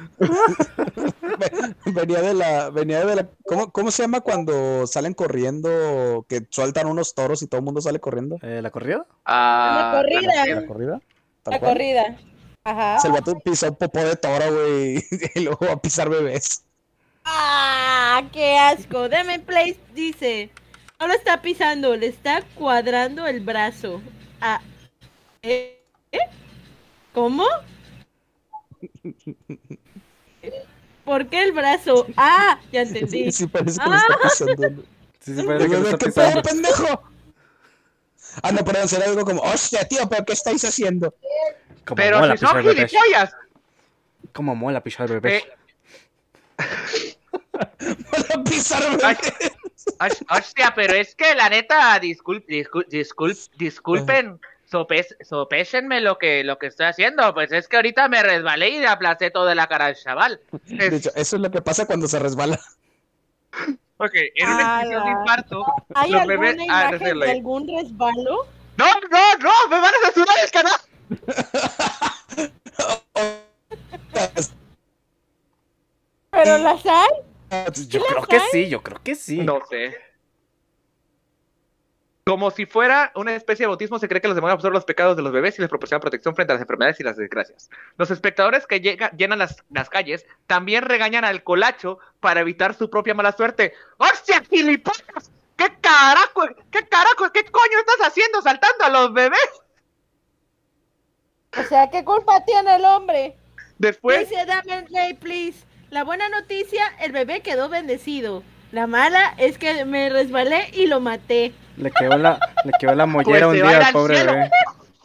Venía de la, ¿cómo se llama cuando salen corriendo, que sueltan unos toros y todo el mundo sale corriendo? ¿La corrida? Ah, La corrida. ¿La corrida? ¿Tal La cual? corrida. Ajá. El vato pisó popó de toro, güey, y luego va a pisar bebés. ¡Ah! ¡Qué asco! Dame Place dice: no lo está pisando, le está cuadrando el brazo. Ah, ¿eh? ¿Cómo? ¿Por qué el brazo? ¡Ah! Ya entendí. Sí, parece que lo está pisando. Sí, parece que lo está ¿Qué pisando. pedo, pendejo? Ah, no, perdón, será algo como, hostia, tío, ¿pero qué estáis haciendo? Como pero mola si son pisar bebés. gilipollas. Como mola pisar bebés. Para pisar Ay, bebés. Hostia, pero es que la neta, disculpen, sopésenme lo que estoy haciendo. Pues es que ahorita me resbalé y le aplasté toda la cara al chaval. De hecho, eso es lo que pasa cuando se resbala. Ok, en una explosión de Ala. infarto, ¿Hay los alguna bebés... Ah, imagen decirlo de ahí. algún resbalo? No, me van a censurar el canal. ¿Pero las hay? Yo las creo que hay? sí, yo creo que sí. No sé. Como si fuera una especie de bautismo, se cree que los demonios absorben los pecados de los bebés y les proporcionan protección frente a las enfermedades y las desgracias. Los espectadores que llenan las calles también regañan al colacho para evitar su propia mala suerte. ¡Hostia, gilipollas! ¿Qué carajo? ¿Qué coño estás haciendo saltando a los bebés? O sea, ¿qué culpa tiene el hombre? Después, Dice Dame Play, please. La buena noticia, el bebé quedó bendecido. La mala es que me resbalé y lo maté. Le quedó la mollera Pues un se va a ir día al al pobre cielo. bebé.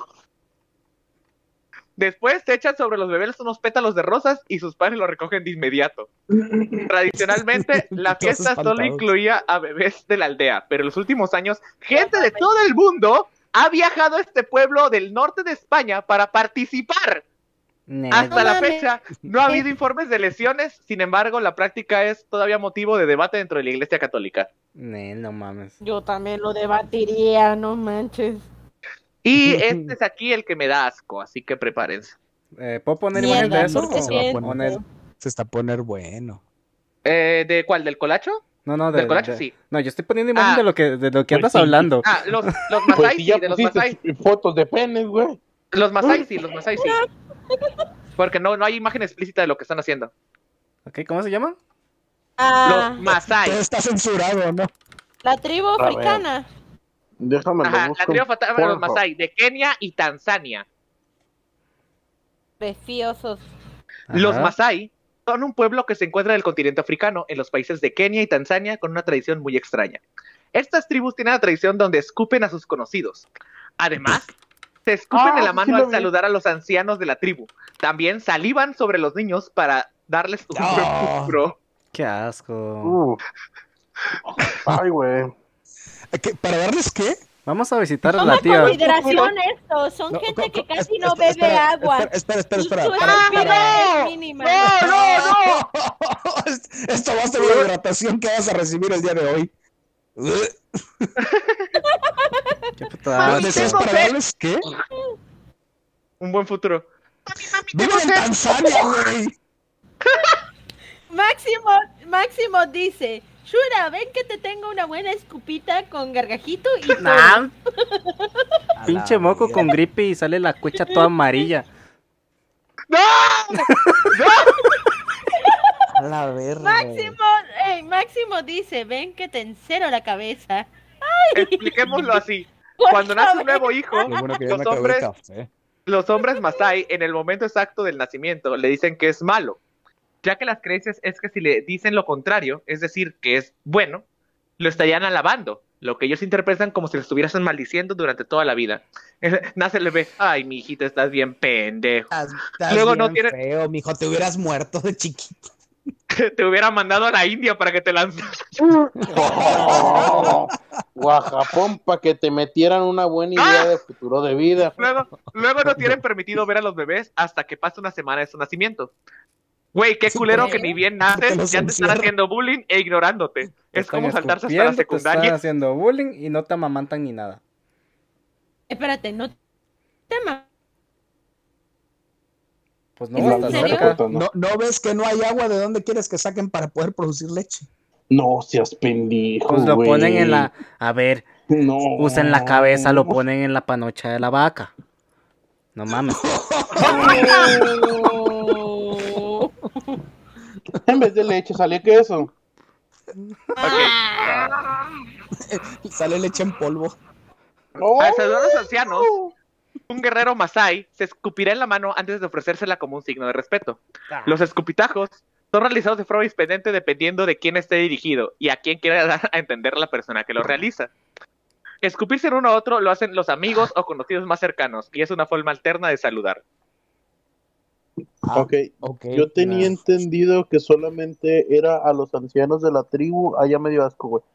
después se echan sobre los bebés unos pétalos de rosas y sus padres lo recogen de inmediato. Tradicionalmente, la Todos fiesta solo espantados. incluía a bebés de la aldea, pero en los últimos años, gente de todo el mundo ha viajado a este pueblo del norte de España para participar. Hasta No la mames. fecha, no ha habido informes de lesiones, sin embargo, la práctica es todavía motivo de debate dentro de la Iglesia Católica. No mames. Yo también lo debatiría, no manches. Y este es aquí el que me da asco, así que prepárense. ¿Puedo poner Mierda, imagen de eso? ¿por qué o siento? poner- Se está a poner bueno. ¿De cuál? ¿Del colacho? No, Del colacho, sí. No, yo estoy poniendo imagen Ah. de lo que Pues andas sí. hablando. Ah, los Pues Masai, si sí, ya de los Masai. pusiste fotos de penes, güey. Los Masai, sí. Porque no hay imagen explícita de lo que están haciendo. Ok, ¿cómo se llaman? Ah, Los Masai. Todo está censurado, ¿no? la tribu A ver. africana. Déjame lo Ajá, la busco. tribu fantasma de los porfa. Masai, de Kenia y Tanzania. Preciosos. Los Ajá. Masai son un pueblo que se encuentra en el continente africano, en los países de Kenia y Tanzania, con una tradición muy extraña. Estas tribus tienen la tradición donde escupen a sus conocidos. Además, se escupen en la sí mano lo al vi. saludar a los ancianos de la tribu. También salivan sobre los niños para darles un No. buen puro. Qué asco. Uf. Ay, güey. ¿Para darles qué? Vamos a visitar a Toma la tía. consideración esto, son No, gente que co- casi es- no es- bebe espera, agua. Espera. Su Para- estúpida es mínima. ¡No! Esto va a ser la hidratación que vas a recibir el día de hoy. Qué puta asco. ¿Decías tengo para sed. darles qué? Un buen futuro. ¡Viven en Tanzania, güey! Máximo dice, Shura, ven que te tengo una buena escupita con gargajito y todo. Nah, A pinche la moco verga. con gripe y sale la cuecha toda amarilla. ¡No! A la verga. Máximo dice, ven que te encero la cabeza. Expliquémoslo así. Cuando nace un nuevo hijo, Lo bueno que ya los me acabé el hombres café. los hombres Masai, en el momento exacto del nacimiento, le dicen que es malo, ya que las creencias es que si le dicen lo contrario, es decir, que es bueno, lo estarían alabando. lo que ellos interpretan como si le estuvieran maldiciendo durante toda la vida. Nace el bebé, ay, mi hijito, estás bien pendejo. Estás Luego bien no tiene- feo, mijo, te hubieras muerto de chiquito. Te hubiera mandado a la India para que te lanzaras. O a Japón para que te metieran una buena idea de futuro de vida. Luego no tienen permitido ver a los bebés hasta que pase una semana de su nacimiento. Güey, qué Sí, culero porque- que ni bien porque naces, los ya te están encierran. haciendo bullying e ignorándote. Te Es como están saltarse hasta la escupiendo, te están secundaria. haciendo bullying y no te amamantan ni nada. Espérate, no te ma- Pues no, ¿Es en estás serio? cerca. ¿No ves que no hay agua? ¿De dónde quieres que saquen para poder producir leche? No seas pendejo, Pues lo güey. ponen en la... A ver, No. usan la cabeza, lo ponen en la panocha de la vaca. No mames. Oh. En vez de leche salía queso. Sale leche en polvo. Al saludar a los ancianos, un guerrero masái se escupirá en la mano antes de ofrecérsela como un signo de respeto. Los escupitajos son realizados de forma diferente dependiendo de quién esté dirigido y a quién quiera dar a entender la persona que lo realiza. Escupirse en uno a otro lo hacen los amigos o conocidos más cercanos y es una forma alterna de saludar. Ok. Ok. Yo tenía entendido que solamente era a los ancianos de la tribu. Allá me dio asco, güey.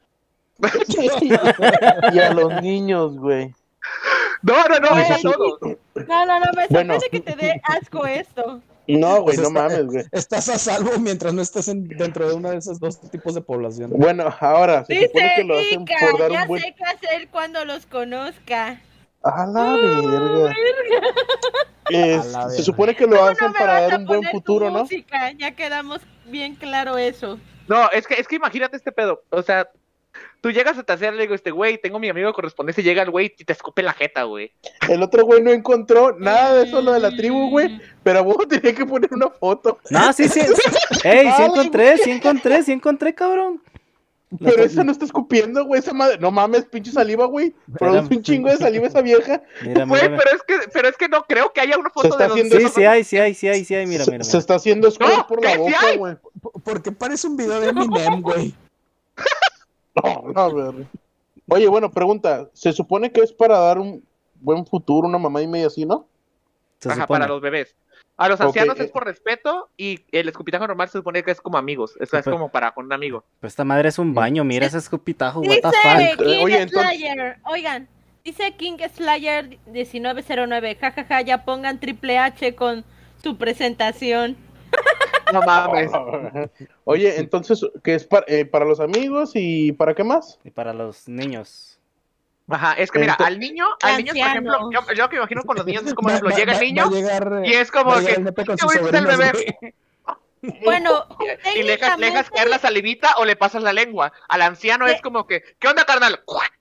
Y a los niños, güey. No, Güey, es a todos. No, me sorprende Bueno. que te dé asco esto. No, güey, Pues no está- mames, güey. Estás a salvo mientras no estés dentro de uno de esos dos tipos de población. Bueno, ahora, se supone Dice que lo hacen Ica, por dar ya un buen... sé qué hacer cuando los conozca. A la verga. A la Se verga. supone que lo ¿Cómo hacen no me para vas dar a un buen poner tu futuro, ¿no? música? Ya quedamos bien claro eso. No, es que imagínate este pedo. O sea, tú llegas a tasear y le digo, güey, tengo mi amigo de correspondencia, llega el güey y te escupe la jeta, güey. El otro güey no encontró nada de eso, lo de la tribu, güey. Pero a vos tenía que poner una foto. No, sí. Ey, sí encontré, cabrón. Pero esa no está escupiendo, güey. Esa madre. No mames, pinche saliva, güey. Produce un chingo de saliva esa vieja. Mira, Güey, mira. pero es que no creo que haya una Se foto está de los... haciendo- Sí hay, mira. Se está haciendo squirt No, por la ¿qué? ¿Sí boca, hay? güey. Porque parece un video de Eminem, güey. No, a ver. Oye, bueno, pregunta. Se supone que es para dar un buen futuro, una mamá y media así, ¿no? Se Ajá, supone. para los bebés. A los Ok, ancianos es por respeto y el escupitajo normal se supone que es como amigos. Eso es Pero- como para con un amigo. Pero esta madre es un baño, mira ese escupitajo, what the Dice fuck. King Oye, entonces- Slayer. Oigan, dice King Slayer 1909. Jajaja, ya pongan Triple H con su presentación. No mames. Oye, entonces, ¿qué es para los amigos y para qué más? Y para los niños. Ajá, es que mira, al niño, por Ancianos. ejemplo, yo lo que imagino con los niños es como, por ejemplo, Va- llega va- el niño va a llegar, y es como va a que, llegar el nepe con "Este sus güey es el sobrinos, bebé". güey. Bueno, Y le dejas caer la salivita o le pasas la lengua. Al anciano es como que, ¿qué onda, carnal?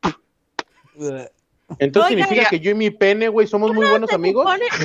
Entonces Oiga, significa ya. que yo y mi pene, güey, somos muy buenos amigos.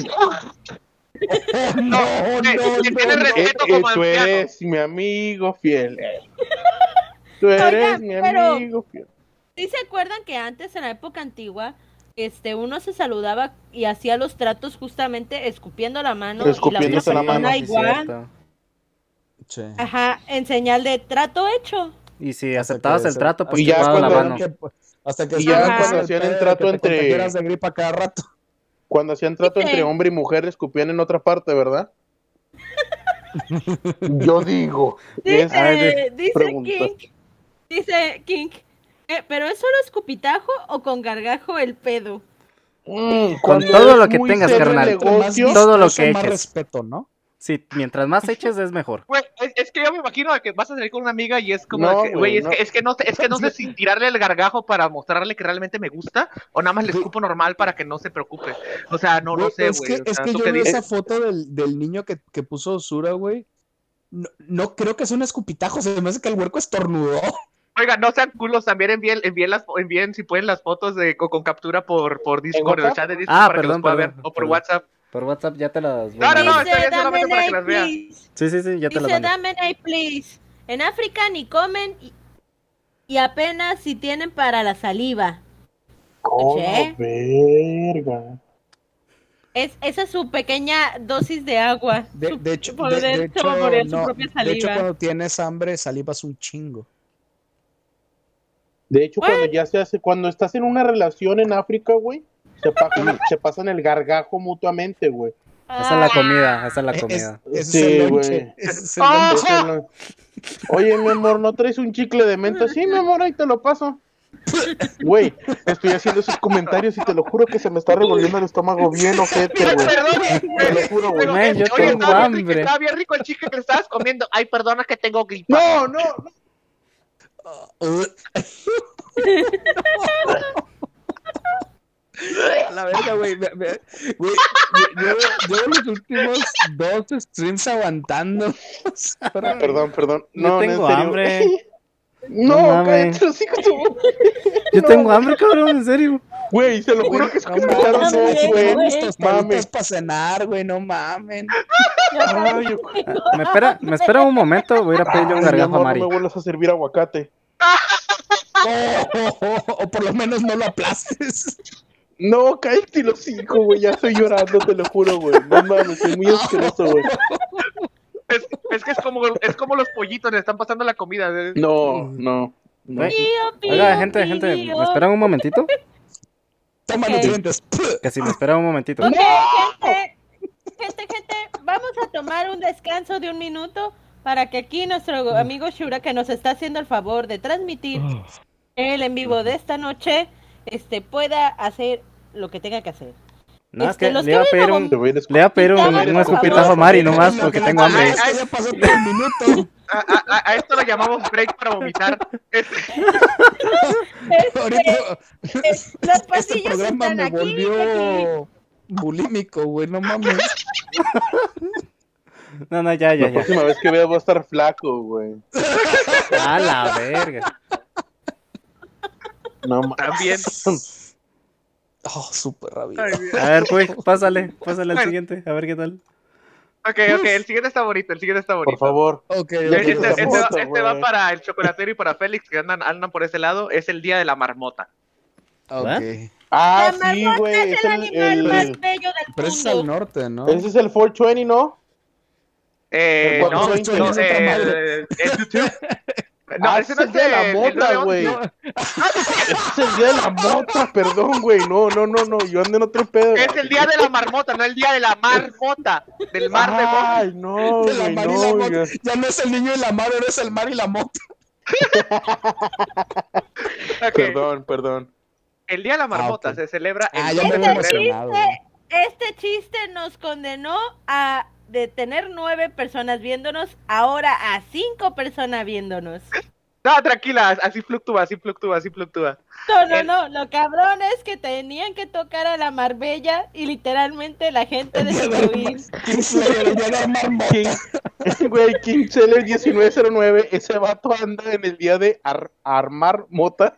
No, te tienes no. respeto como Tú anciano. eres mi amigo fiel. Tú eres Oigan, mi pero- amigo fiel. ¿Sí se acuerdan que antes, en la época antigua, uno se saludaba y hacía los tratos justamente escupiendo la mano Escupiéndose y la la otra mano, persona sí, igual? cierto. Sí. Ajá, en señal de trato hecho. Y si Hasta aceptabas que el se- trato, pues Y te ya chupaba la cuando- mano. Hasta que Y ya se- cuando el hacían pedo el de trato que te entre- contagiaras de gripa cada rato. Cuando hacían trato Dice- entre hombre y mujer, escupían en otra parte, ¿verdad? Yo digo. Es- A ver, Dice pregunta. King, ¿pero es solo escupitajo o con gargajo el pedo? cuando todo es lo que muy tengas, serio el carnal. negocio, Todo lo Eso, que más eches. respeto, ¿no? Sí, mientras más eches es mejor. Güey, es que yo me imagino que vas a salir con una amiga y es como, No, de que, güey, güey, no. es que no sé si tirarle el gargajo para mostrarle que realmente me gusta o nada más le escupo normal para que no se preocupe. O sea, no Güey, sé, es güey. que, o sea, es que ¿tú yo qué vi dices? esa foto del niño que puso Sura, güey. No creo que es un escupitajo, se me hace que el huerco estornudó. Oiga, no sean culos, también envíen si pueden las fotos con captura por Discord, el WhatsApp? chat de Discord Ah, para que perdón, los pueda perdón, ver, o por perdón. WhatsApp. Por WhatsApp ya te las voy No, no, no, mandando. está bien, solamente para que las vea. please. Sí, ya te las Dice, mando. dame ahí, please. En África ni comen y apenas si tienen para la saliva. Oh, Che. verga. Esa es su pequeña dosis de agua. De hecho, Poder de hecho, saborear su no, propia de hecho, saliva. cuando tienes hambre, salivas un chingo. De hecho, cuando estás en una relación en África, güey, se pasan el gargajo mutuamente, güey. Esa es la comida, esa es la comida. Ese es Sí, el lonche. güey. Ese es el lonche. Oye, mi amor, ¿no traes un chicle de menta? Sí, mi amor, ahí te lo paso. Güey, estoy haciendo esos comentarios y te lo juro que se me está revolviendo el estómago bien ojete, güey. Perdón, Te lo juro, güey. Man, yo oye, tengo hambre. estaba bien rico el chicle que le estabas comiendo. Ay, perdona que tengo gripa. No. A la verga, güey. Güey, yo los últimos 2 streams aguantando. Perdón. Yo No, tengo en serio. hambre. No, No mames. cállate los hijos, tú. Yo tengo hambre, cabrón, en serio. Güey, se lo juro que es No que mames, no, güey. güey. Unas Mames. tostaditas para cenar, güey. No mamen. Ay, Me espera un momento, voy a ir a pedirle un mi gargajo a amor, Mari. no me vuelvas a servir aguacate. O por lo menos no lo aplastes. No, cállate los hijos, güey. Ya estoy llorando, te lo juro, güey. No mames, soy muy asqueroso, güey. Es que es como los pollitos, le están pasando la comida. No. Güey, Pío, Oiga, pío, gente, pío. ¿me esperan un momentito? Toma Ok. nutrientes. Que si me esperan un momentito. Ok, gente, vamos a tomar un descanso de 1 minuto para que aquí nuestro amigo Shura, que nos está haciendo el favor de transmitir el en vivo de esta noche, pueda hacer lo que tenga que hacer. No, es que los le iba a que pedir vienen un, Te voy a ir le iba a pedir un Por escupitajo favor. a Mari nomás porque tengo hambre. Ya pasó todo el minuto. A esto lo llamamos break para vomitar. Ahorita Los este pasillos programa están me aquí. volvió bulímico, güey. No mames. No, ya. La próxima vez que veas voy a estar flaco, güey. A la verga. No mames. También. Oh, súper rabia. Ay, Dios. A ver, pues, pásale al Bueno. siguiente, a ver qué tal. Ok, el siguiente está bonito, Por favor. Ok, Ya ok. que Este esa moto, va güey. para el chocolatero y para Félix, que andan por ese lado. Es el día de la marmota. Ok. ¿What? Ah, La sí, marmota güey. es Es el animal más bello del Pero ese es al mundo. norte, ¿no? Ese es el 420, ¿no? El No, 420 no, es otra madre. el YouTube. No, Ah, ese no es ese es de la el mota, 9/11, güey. no. Ese es el día de la mota, perdón, güey. No. Yo ando en otro pedo. Es el día de la marmota, no el día de la marmota. Del mar de Mota. Ay, no, De la güey, mar y no, la moto. oiga. Ya no es el niño y la mar, eres el mar y la moto. Ok, Perdón. el día de la marmota ok. se celebra el Ah, ya 12 me de había febrero. emocionado. güey. Este chiste nos condenó a de tener 9 personas viéndonos, ahora a 5 personas viéndonos. No, tranquila, así fluctúa. No, lo cabrón es que tenían que tocar a la Marbella y literalmente la gente destruir. Kingslayer, el día de armar moto. Güey, King Seller 1909, ese vato anda en el día de armar mota.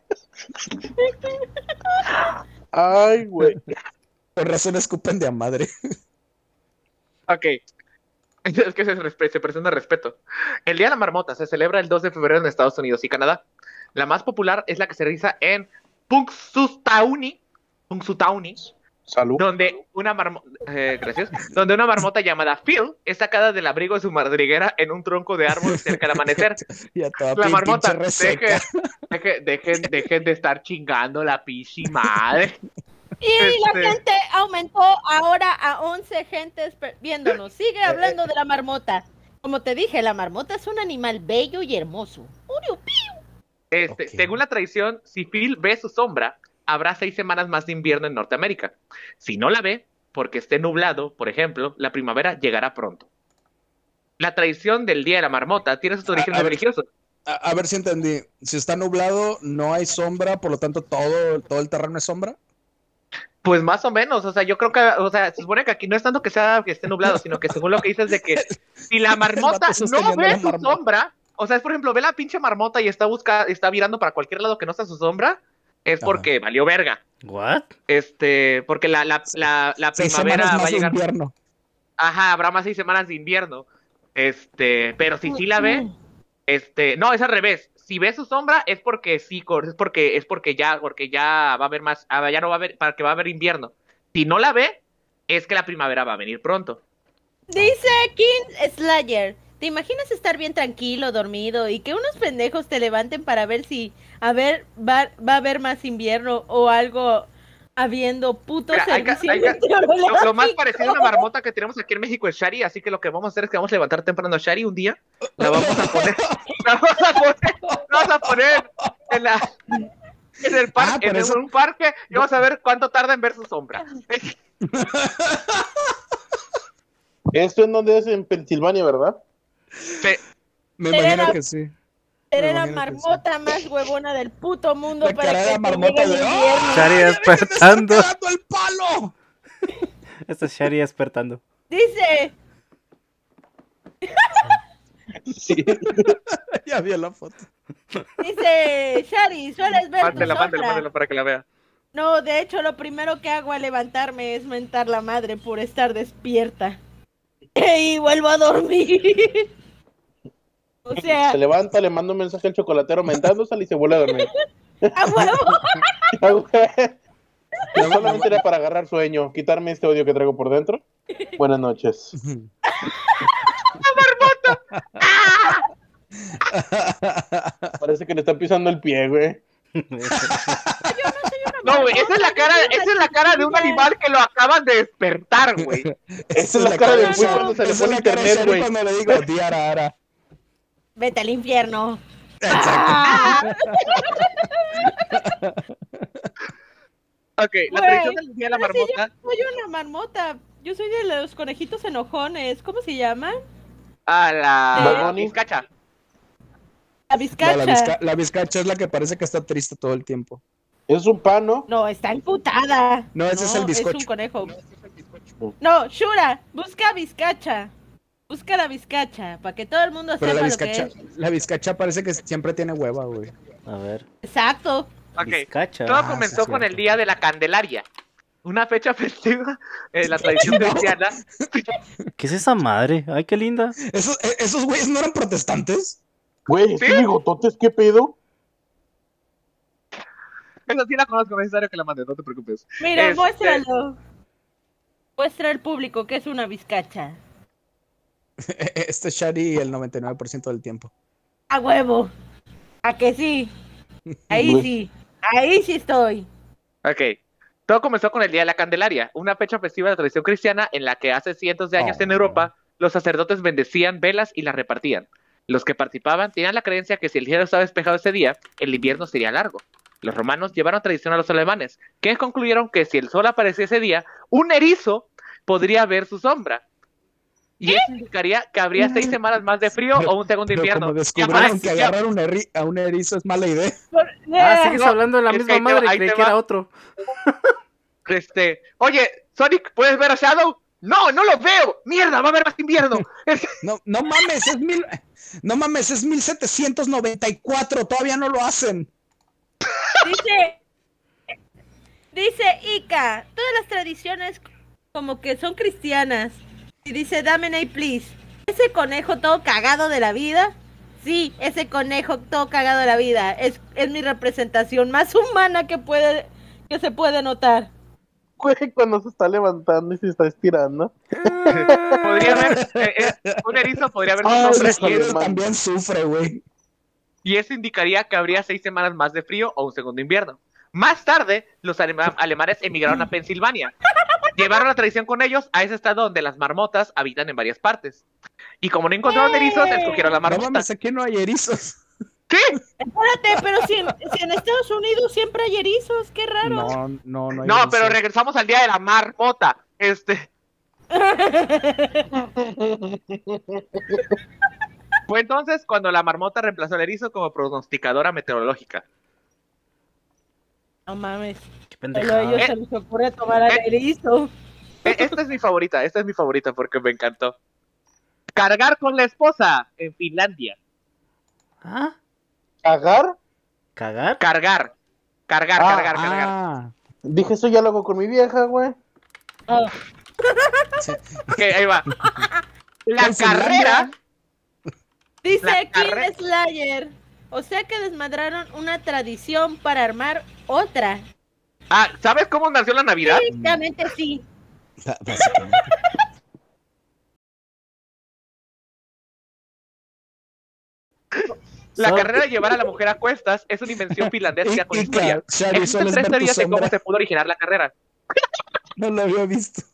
Ay, güey. Por razón escupen de a madre. Ok. Es que se presenta respeto. El Día de la Marmota se celebra el 2 de febrero en Estados Unidos y Canadá. La más popular es la que se realiza en Punxsutawney, Salud. donde una marmota llamada Phil es sacada del abrigo de su madriguera en un tronco de árbol cerca del amanecer. Ya te va a La pedir marmota, pinche reseca. dejen de estar chingando la pichi madre. Y la gente aumentó ahora a 11 gentes viéndonos. Sigue hablando de la marmota. Como te dije, la marmota es un animal bello y hermoso. Uriu, pi. Ok. Según la tradición, si Phil ve su sombra, habrá 6 semanas más de invierno en Norteamérica. Si no la ve, porque esté nublado, por ejemplo, la primavera llegará pronto. La tradición del Día de la Marmota tiene sus orígenes a ver. religiosos. A ver si entendí. Si está nublado, no hay sombra, por lo tanto todo el terreno es sombra. Pues más o menos, o sea, yo creo que, o sea, se supone que aquí no es tanto que esté nublado, sino que según lo que dices de que si la marmota vato no sosteniendo ve la su marmota. sombra, o sea, es por ejemplo, ve la pinche marmota y está virando para cualquier lado que no sea su sombra, es Ajá. porque valió verga. ¿What? Porque la 6 primavera semanas va más a de llegar. invierno. Ajá, habrá más 6 semanas de invierno. Pero si sí la ve, no, es al revés. Si ve su sombra es porque ya va a haber más, ya no va a haber, para que va a haber invierno. Si no la ve, es que la primavera va a venir pronto. Dice King Slayer. ¿Te imaginas estar bien tranquilo, dormido, y que unos pendejos te levanten para ver si, va a haber más invierno o algo habiendo puto Mira, servicio lo meteorológico? más parecido a una marmota que tenemos aquí en México es Shari, así que lo que vamos a hacer es que vamos a levantar temprano a Shari un día, la vamos a poner, en el parque, por eso- un parque, y vamos a ver cuánto tarda en ver su sombra. Esto en donde es en Pensilvania, ¿verdad? Sí. Me Era- imagino que sí. Seré la Me imagino que sí. marmota más huevona del puto mundo La para cara de que la te marmota llegue el de invierno. Shari ¡Ay, despertando. ¡Me está pegando el palo! Este es Shari despertando. Dice, Sí. Ya vi la foto. dice, Shari, sueles ver tu Mándela sombra. para que la vea. No, de hecho, lo primero que hago al levantarme es mentar la madre por estar despierta. Y vuelvo a dormir. O sea, Se levanta, le manda un mensaje al chocolatero mentándosela y se vuelve a dormir. a huevo. Solamente era para agarrar sueño, quitarme este odio que traigo por dentro. Buenas noches. Parece que le está pisando el pie, güey. No, güey, esa es la cara de un animal que lo acaban de despertar, güey. Esa es la cara del güey cuando se le Esa es pone la cara de internet, Shari güey. cuando le digo, Diara, Ara. Vete al infierno. Ok, la Güey, tradición del día de la pero sí, marmota. Soy una marmota. Yo soy de los conejitos enojones. ¿Cómo se llaman? A la Baboni. vizcacha. La No, bizcacha. la bizcacha es la que parece que está triste todo el tiempo. Es un pan, ¿no? No, está emputada. No, ese es el bizcocho. Es un conejo. No, Shura, busca bizcacha. Busca la bizcacha, para que todo el mundo Pero sepa lo que es. la bizcacha parece que siempre tiene hueva, güey. A ver. Exacto. Ok, Vizcacha. todo Ah, comenzó sí, con cierto. el día de la Candelaria. Una fecha festiva en la tradición cristiana. ¿Qué es esa madre? Ay, qué linda. ¿Esos güeyes no eran protestantes? Güey, ¿estos bigototes qué pedo? Esa sí la conozco, no es necesario que la mande, no te preocupes. Mira, muéstralo. Muestra al público que es una bizcacha. Este es Shari el 99% del tiempo. A huevo. ¿A que sí? Ahí sí. Ahí sí estoy. Ok. Todo comenzó con el Día de la Candelaria, una fecha festiva de la tradición cristiana en la que hace cientos de años en Europa los sacerdotes bendecían velas y las repartían. Los que participaban tenían la creencia que si el cielo estaba despejado ese día, el invierno sería largo. Los romanos llevaron tradición a los alemanes, quienes concluyeron que si el sol aparecía ese día, un erizo podría ver su sombra. Y eso indicaría que habría 6 semanas más de frío o un segundo Pero invierno. como Ya, descubrieron que ya, agarrar a un erizo es mala idea. Ah, sigues no, hablando de la es misma que madre, ahí creí te que va. era otro. Oye, Sonic, ¿puedes ver a Shadow? No, no lo veo. Mierda, va a haber más invierno. No mames, no mames, es 1794, todavía no lo hacen. Dice Ika, todas las tradiciones como que son cristianas. Y dice, dame ahí, please. Ese conejo todo cagado de la vida. Sí, ese conejo todo cagado de la vida. Es mi representación más humana que se puede notar. Güey, cuando se está levantando y se está estirando. Podría haber, un erizo podría haber Ay, sus Ese hombres híjole, erizo man. también sufre, güey. y eso indicaría que habría 6 semanas más de frío o un segundo invierno. Más tarde, los alemanes emigraron a Pensilvania. Llevaron la tradición con ellos a ese estado donde las marmotas habitan en varias partes. Y como no encontraron erizos, escogieron la No marmota. mames, aquí no hay erizos. ¿Qué? Espérate, pero si en Estados Unidos siempre hay erizos, qué raro. No hay No, pero erizos. regresamos al día de la marmota. Fue entonces cuando la marmota reemplazó al erizo como pronosticadora meteorológica. No mames. Qué Solo a pendejada. ellos se les ocurre tomar al erizo. Esta es mi favorita porque me encantó. Cargar con la esposa en Finlandia. ¿Ah? ¿Cagar? ¿Cagar? Cargar. Ah, Dije, eso ya lo hago con mi vieja, güey. Oh, Ok, ahí va. La Con Finlandia. carrera. dice La King carre- Slayer. O sea que desmadraron una tradición para armar otra. Ah, ¿sabes cómo nació la Navidad? Técnicamente sí. básicamente. La So- carrera de llevar a la mujer a cuestas es una invención finlandesa con historia. Xavi, Existen solo es tres ver tu teorías de cómo sombra. se pudo originar la carrera. No lo había visto.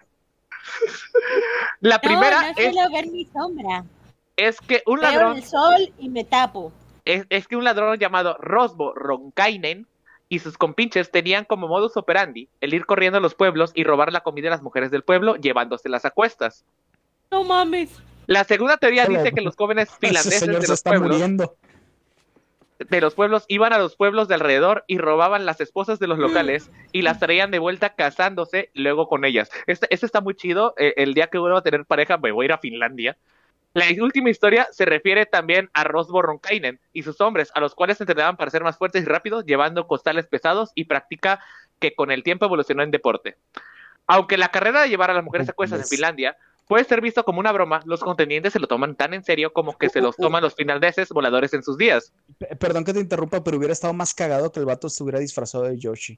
La primera no suelo ver mi sombra. es que un Veo ladrón el sol y me tapo. es que un ladrón llamado Rosbo Ronkainen y sus compinches tenían como modus operandi el ir corriendo a los pueblos y robar la comida de las mujeres del pueblo llevándoselas a cuestas. No mames. La segunda teoría Hola. dice que los jóvenes Ese finlandeses señor de se los está pueblos muriendo. iban a los pueblos de alrededor y robaban las esposas de los locales y las traían de vuelta casándose luego con ellas. Este está muy chido. El día que vuelva a tener pareja me voy a ir a Finlandia. La última historia se refiere también a Rosbo Ronkainen y sus hombres, a los cuales se entrenaban para ser más fuertes y rápidos, llevando costales pesados y práctica que con el tiempo evolucionó en deporte. Aunque la carrera de llevar a las mujeres a cuestas en Finlandia puede ser visto como una broma, los contendientes se lo toman tan en serio como que se los toman los finlandeses voladores en sus días. Perdón que te interrumpa, pero hubiera estado más cagado que el vato estuviera disfrazado de Yoshi.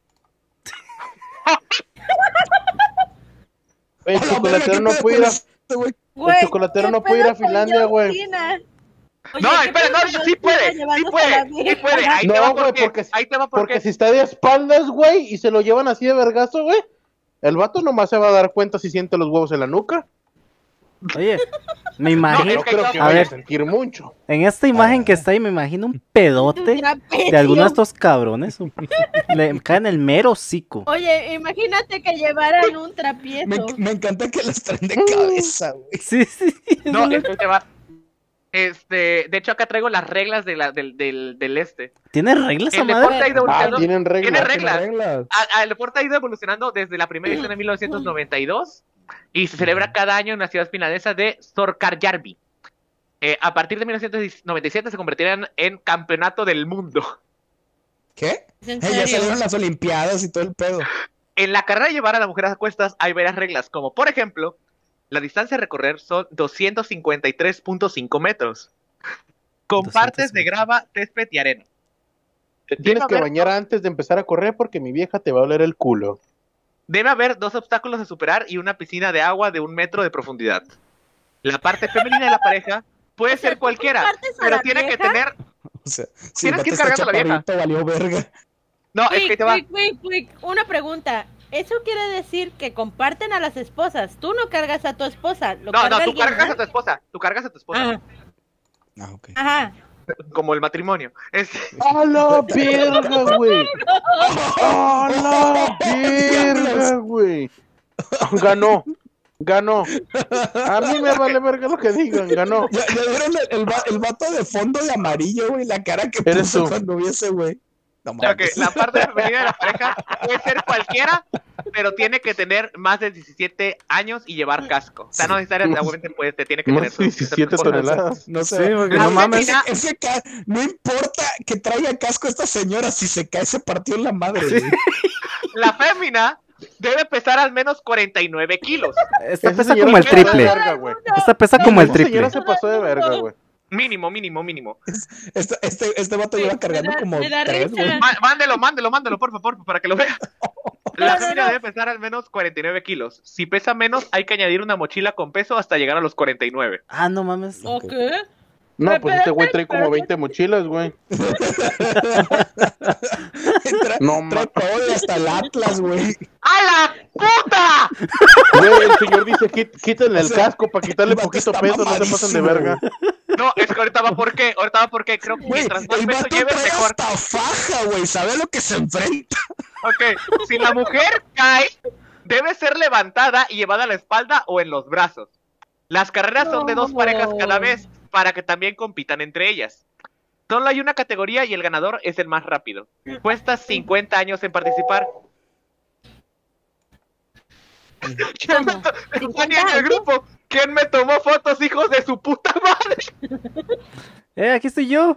El ¡Hola, chocolatero verga, no qué puede pedo ir a... con este güey! Güey, chocolatero ¿qué no puede ir a pedo con Finlandia, John güey. Cena? Oye, No, ¿qué espera, pedo no, con sí John puede, Cena sí llevándose a puede, la sí vieja? puede. Ahí te No, va güey, por qué. porque, Ahí te va por porque qué. si está de espaldas, güey, y se lo llevan así de vergazo, güey, el vato nomás se va a dar cuenta si siente los huevos en la nuca. Oye, me No, imagino, es que Creo que a vaya ver. a sentir mucho. en esta imagen que está ahí, me imagino un pedote Trapecio. de alguno de estos cabrones. Le cae en el mero hocico. Oye, imagínate que llevaran un tropiezo. Me encanta que las traen de cabeza, güey. Sí, sí. No, es que te va. De hecho, acá traigo las reglas del este. ¿Tiene reglas esa El deporte madre? ha ido evolucionando. Tienen reglas. Tiene reglas. Reglas. El deporte ha ido evolucionando desde la primera edición de 1992 y se celebra cada año en la ciudad finlandesa de Sorkarjärvi. A partir de 1997 se convertirán en campeonato del mundo. ¿Qué? ¿En Ya serio? salieron las Olimpiadas y todo el pedo. En la carrera de llevar a las mujeres a cuestas hay varias reglas, como por ejemplo, la distancia a recorrer son 253.5 metros, con partes de 250. grava, césped y arena. Te tienes Debe que haber- bañar antes de empezar a correr porque mi vieja te va a oler el culo. Debe haber 2 obstáculos a superar y una piscina de agua de 1 metro de profundidad. La parte femenina de la pareja puede O sea, ser ¿tú cualquiera, compartes a pero la tiene que vieja? tener... O sea, si el Tienes que ir vato está cargando a la vieja. chaparrito, valió verga. No, es que te va... Quick, una pregunta. Eso quiere decir que comparten a las esposas. Tú no cargas a tu esposa. Lo No, carga tú alguien cargas a más. tu esposa, tú cargas a tu esposa, Ajá, Ah, ok. ajá. como el matrimonio. ¡A la verga, güey! ¡A la verga, güey! Ganó. A mí me vale verga lo que digan, ganó. Ya vieron el vato de fondo de amarillo, güey, la cara que Eres puso tú. cuando vi ese güey. No Ok, mames. la parte femenina de la pareja puede ser cualquiera, pero tiene que tener más de 17 años y llevar casco. O sea, no necesariamente te tiene que tener Más de 17 toneladas. No sé. Sí, porque La no mames. femenina- No importa que traiga casco esta señora, si se cae se partió la madre, güey. La fémina debe pesar al menos 49 kilos. Esta Esa pesa señora como el se pasó de triple. verga, güey. Esta pesa como el Esa señora triple. se pasó de verga, güey. Mínimo. Este vato lleva cargando como me da 3, risa. güey. Mándelo, por favor, para que lo vea. La No, fémina no. debe pesar al menos 49 kilos. Si pesa menos, hay que añadir una mochila con peso hasta llegar a los 49. Ah, no mames. ¿O qué? No, pues este güey trae como pero- 20 mochilas, güey. No Trae mames. todo y hasta el Atlas, güey. ¡A la puta! Güey, el señor dice, quítenle el O sea, casco para quitarle el vato poquito está peso, no se pasen de verga. No, es que ahorita va por qué. Creo que Güey, mientras más el peso vato lleves, trae mejor. hasta faja, güey. Sabe a lo que se enfrenta. Ok, si la mujer cae, debe ser levantada y llevada a la espalda o en los brazos. Las carreras son de 2 No. parejas cada vez para que también compitan entre ellas. Solo hay una categoría y el ganador es el más rápido. Cuesta 50 años en participar. ¿Quién me ¿Cómo? to- 50 Fanny en el años. grupo? ¿Quién me tomó fotos, hijos de su puta madre? Aquí estoy yo.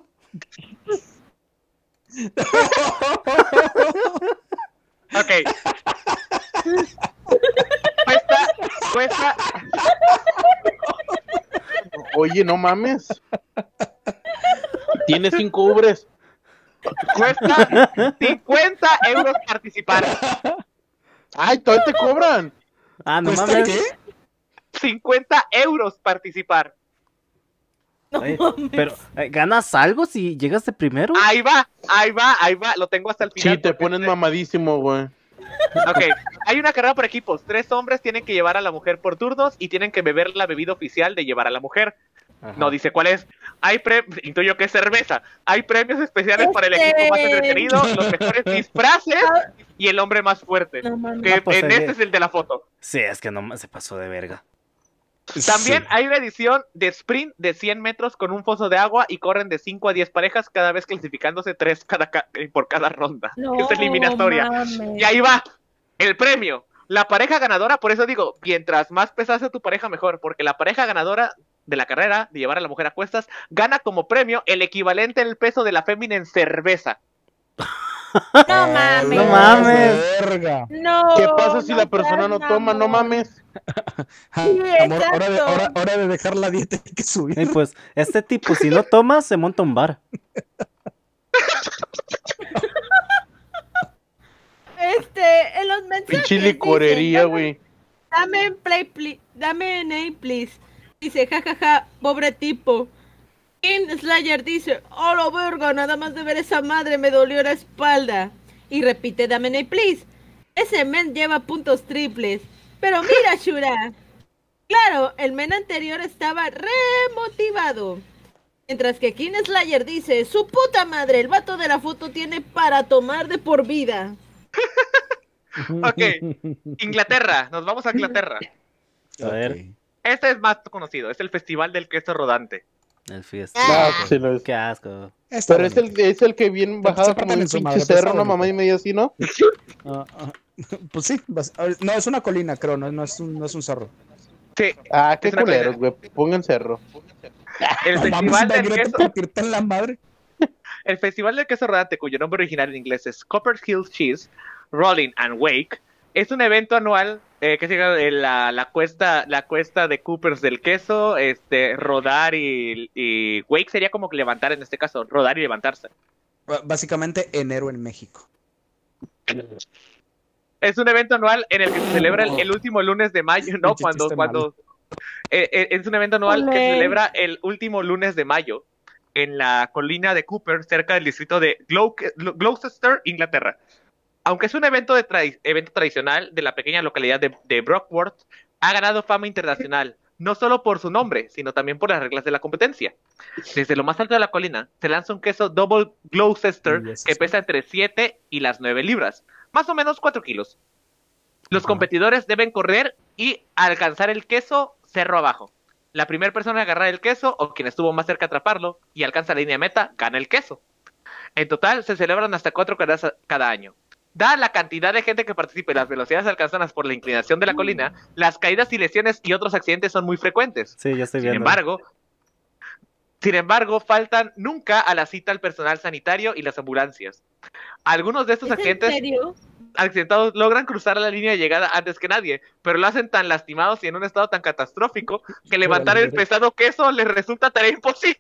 Ok. Cuesta Oye, no mames. Tiene 5 ubres. Cuesta 50 euros participar. Ay, todavía te cobran. Ah, no ¿Cuesta mames. qué? 50 euros participar. No Oye, mames. pero, ¿ganas algo si llegas de primero? Ahí va, lo tengo hasta el final. Sí, te porque pones mamadísimo, güey. Ok, hay una carrera por equipos. 3 hombres tienen que llevar a la mujer por turnos y tienen que beber la bebida oficial de llevar a la mujer. Ajá. No dice cuál es. Intuyo que es cerveza. Hay premios especiales para el equipo más entretenido, los mejores disfraces y el hombre más fuerte. No mames. Que pues, en este es el de la foto. Sí, es que no se pasó de verga. También Sí. hay una edición de sprint de 100 metros con un foso de agua y corren de 5 a 10 parejas, cada vez clasificándose 3 por cada ronda. No Es eliminatoria. mames. Y ahí va, el premio. La pareja ganadora, por eso digo, mientras más pesada sea tu pareja, mejor, porque la pareja ganadora de la carrera, de llevar a la mujer a cuestas, gana como premio el equivalente en el peso de la fémina en cerveza. No mames. No mames. Verga. No. ¿Qué pasa si la persona seas no toma? No mamón. mames. Ja, Sí, amor, exacto. hora de dejar la dieta y que subir. Y pues, este tipo, si no toma, se monta un bar. En los mensajes Pinche dicen, licorería, güey. Dame en play, dame en A, please. Dice, jajaja, pobre tipo. King Slayer dice, oh, la verga, nada más de ver esa madre me dolió la espalda. Y repite, dame en A, please. Ese men lleva puntos triples. Pero mira, Shura. Claro, el men anterior estaba remotivado. Mientras que King Slayer dice, su puta madre, el vato de la foto tiene para tomar de por vida. Ok, Inglaterra, nos vamos a Inglaterra. A ver. Ok. Este es más conocido, es el Festival del Queso Rodante. El fiesta. Ah, sí lo es. Qué asco. Está Pero bonito. es el que viene bajado Se como parten un en su pinche madre, pero cerro, está una bonito. mamá y media así, ¿no? Ah, ah. Pues sí, no, es una colina, creo, no es un cerro. Sí, Ah, qué Es una culeros, colina. güey. Pongan cerro. el No mames, Festival del imagínate Queso. partirte en la madre. El Festival del Queso Rodante, cuyo nombre original en inglés es Copper Hill Cheese, Rolling and Wake, es un evento anual que se llama la cuesta de Coopers del queso, rodar y Wake sería como que levantar en este caso, rodar y levantarse. Básicamente enero en México. Es un evento anual en el que se celebra el último lunes de mayo, ¿no? Pinche chiste Es un evento anual que se Olé. celebra el último lunes de mayo en la colina de Cooper, cerca del distrito de Gloucester, Inglaterra. Aunque es un evento tradicional de la pequeña localidad de Brockworth, ha ganado fama internacional, no solo por su nombre, sino también por las reglas de la competencia. Desde lo más alto de la colina se lanza un queso Double Gloucester Y eso que sí. pesa entre 7 y las 9 libras, más o menos 4 kilos. Los Ajá. competidores deben correr y alcanzar el queso cerro abajo. La primera persona a agarrar el queso, o quien estuvo más cerca a atraparlo, y alcanza la línea de meta, gana el queso. En total, se celebran hasta 4 carreras cada año. Dada la cantidad de gente que participa y las velocidades alcanzadas por la inclinación de la colina, las caídas y lesiones y otros accidentes son muy frecuentes. Sí, ya estoy Sin viendo. embargo, faltan nunca a la cita el personal sanitario y las ambulancias. Algunos de estos ¿Es en accidentes serio? accidentados logran cruzar la línea de llegada antes que nadie, pero lo hacen tan lastimados y en un estado tan catastrófico que levantar el pesado queso les resulta tarea imposible.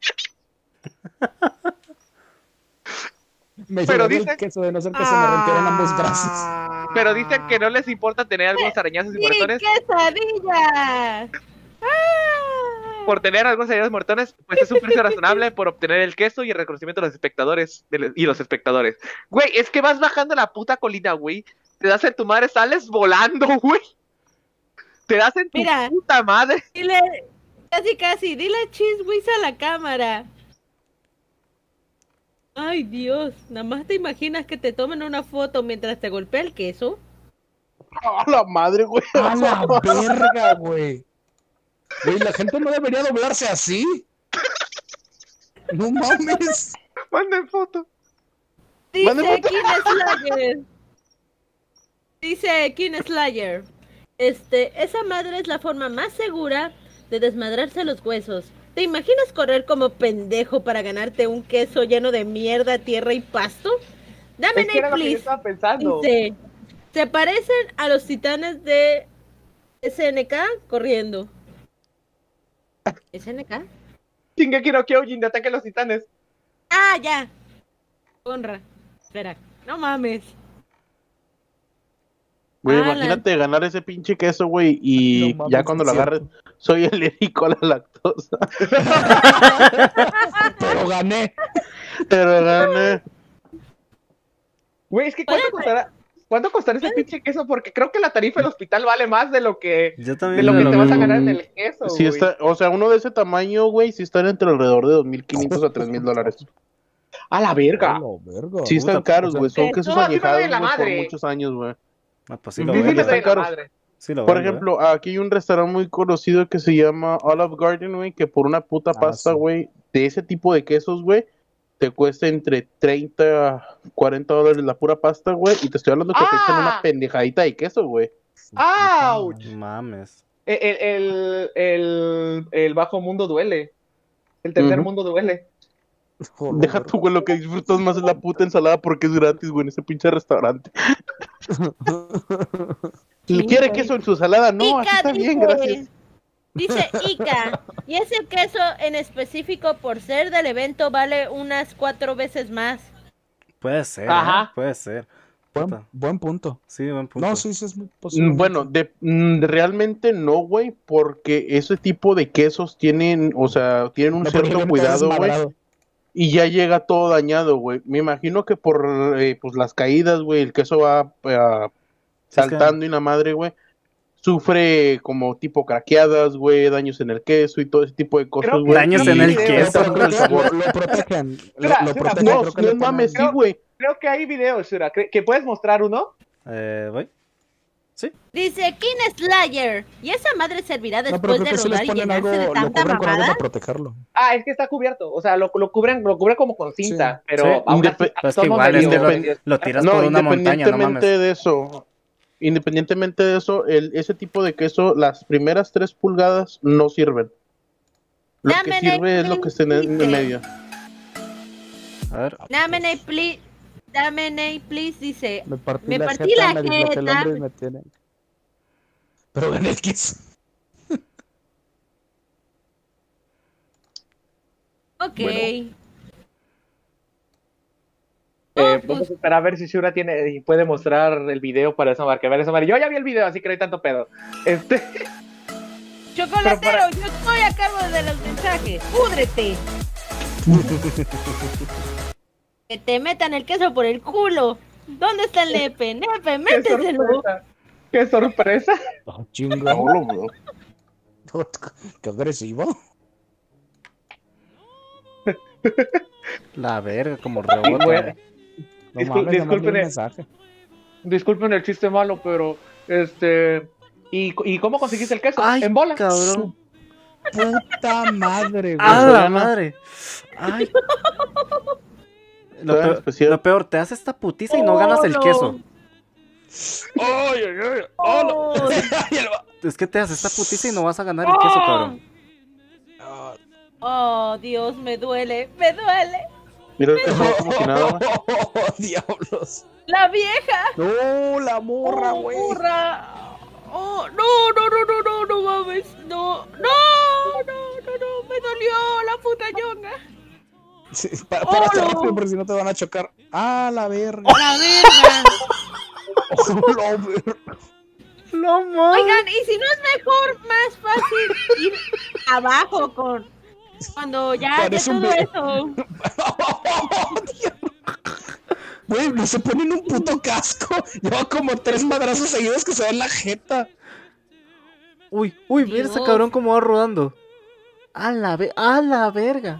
Me Pero llevaría dice- el queso de no ser que se me rompieran ambos brazos. Pero dicen que no les importa tener algunos arañazos y ¡Sí, moretones. quesadilla! Por tener algunos arañazos y moretones, pues es un precio razonable por obtener el queso y el reconocimiento de los espectadores. Güey, es que vas bajando la puta colina, güey. Te das en tu madre, sales volando, güey. Te das en tu Mira. puta madre. Dile, casi, dile cheese whiz a la cámara. Ay, Dios, nada más te imaginas que te tomen una foto mientras te golpea el queso. ¡A la madre, güey! ¡A la verga, güey! Güey, la gente no debería doblarse así. No mames. Manden foto. Mande Dice foto. King Slayer. Dice King Slayer. Esa madre es la forma más segura de desmadrarse los huesos. ¿Te imaginas correr como pendejo para ganarte un queso lleno de mierda, tierra y pasto? Dame Es que era lo que yo please. estaba pensando. Dice, se parecen a los titanes de SNK corriendo. ¿SNK? Shingeki no Kyojin de Ataque a los Titanes. Ah, ya. Honra. Espera, no mames. Güey, Alan. imagínate ganar ese pinche queso, güey, y No mames, ya cuando lo sí. agarres, soy alérgico a la lactosa. Pero gané. Pero gané. Güey, es que ¿cuánto costará ese pinche queso? Porque creo que la tarifa del hospital vale más de lo que Yo te también lo vas a mismo. ganar en el queso, Sí güey. está, o sea, uno de ese tamaño, güey, sí están entre alrededor de 2,500 a 3,000 dólares. A la verga. Hola, verga. Sí están Puta, caros, güey, son ¿qué? quesos No, sí me doy añejados, la güey, por madre. muchos años, güey. Ah, pues sí Sí, lo sí, vendo. me están doy la caros. madre. Sí lo Por vendo, ejemplo, aquí hay un restaurante muy conocido que se llama Olive Garden, güey, que por una puta Ah, pasta, sí. güey, de ese tipo de quesos, güey, te cuesta entre 30 a 40 dólares la pura pasta, güey, y te estoy hablando que te echan una ¡Ah! pendejadita de queso, güey. ¡Auch! No mames. El bajo mundo duele. El tercer Ujú. mundo duele. Hola, Deja verga. tú, güey, lo que disfrutas más es la puta ensalada porque es gratis, güey, en ese pinche restaurante. Sí, ¿Quiere güey. queso en su ensalada? No, así Ica está bien, dice- gracias. Dice Ica, y ese queso en específico por ser del evento vale unas 4 veces más. Puede ser, Ajá. puede ser. Buen punto. Sí, buen punto. No, sí, sí, es muy posible. Bueno, realmente no, güey, porque ese tipo de quesos tienen, o sea, tienen un No, porque cierto viene todo cuidado, güey, desmadrado. y ya llega todo dañado, güey. Me imagino que por pues las caídas, güey, el queso va Sí, es que- saltando y la madre, güey, sufre como tipo craqueadas, güey, daños en el queso y todo ese tipo de cosas, Creo que- güey. Daños y- en el Pero- queso. Pero creo que lo protegen. Espera, Lo espera, protegen. No, Creo que no le es mames, sí, ponen- güey. Creo que hay videos, Shura, que puedes mostrar uno. ¿Voy? Sí. Dice King Slayer, ¿y esa madre servirá No, pero después creo de que sí les rodar y ponen algo, llenarse de lo tanta cubren con algo mamada? para protegerlo. Ah, es que está cubierto. O sea, lo cubren como con cinta. Sí. Pero Sí. aún así, Pero es que somos igual es medio- que medio- lo tiras No, por una montaña, no mames. independientemente de eso, ese tipo de queso, las primeras 3 pulgadas no sirven. Lo que Dame sirve es lo que está en el dice. medio. A ver, Dame please, dice. Me partí Me la partí jeta, la me disloqué el jeta. hombro y me tienen. Pero gané el kiss. Ok. Bueno. Vamos a esperar a ver si Shura tiene y puede mostrar el video para esa marca. Ver esa marca. Yo ya vi el video, así que no hay tanto pedo. Chocolatero, yo estoy a cargo de los mensajes. ¡Púdrete! Que te metan el queso por el culo. ¿Dónde está el nepe? Nepe, ¡Qué méteselo. sorpresa! ¡Qué sorpresa! Oh, chinga. No, bro. Qué agresivo. la verga, como Bueno, rebota. No Discul- mames, nada más leí el disculpen, mensaje. disculpen el chiste malo, pero ¿Y cómo conseguiste el queso? Ay, en bola. cabrón. Puta madre, güey. ¡Ah, la Soriana. madre! ¡Ay! Lo Todavía peor, especial. lo peor, te haces esta putiza y no ganas el no. queso. ¡Ay, ay, ay! Oh, Es que te haces esta putiza y no vas a ganar el queso, cabrón. oh, Dios, me duele, me duele. Mira el queso como si nada, güey. ¡Oh, diablos! La vieja. ¡No, la morra, Oh, güey! burra. Oh, no mames. No, me dolió la puta ñonga. Sí, párate no. rápido porque si no te van a chocar. ¡Ah, la verga! La verga. ¡Oh, la verga! No mames. Oigan, ¿y si no es mejor, más fácil ir abajo cuando ya Parece un todo be- eso? Güey, no se ponen un puto casco. Lleva como 3 madrazos seguidos que se ven la jeta. Uy, mira ese Dios. cabrón cómo va rodando. A la verga.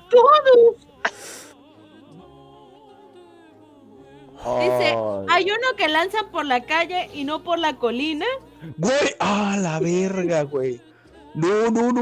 Dice, Ay. hay uno que lanzan por la calle y no por la colina. Güey, la verga, güey. No.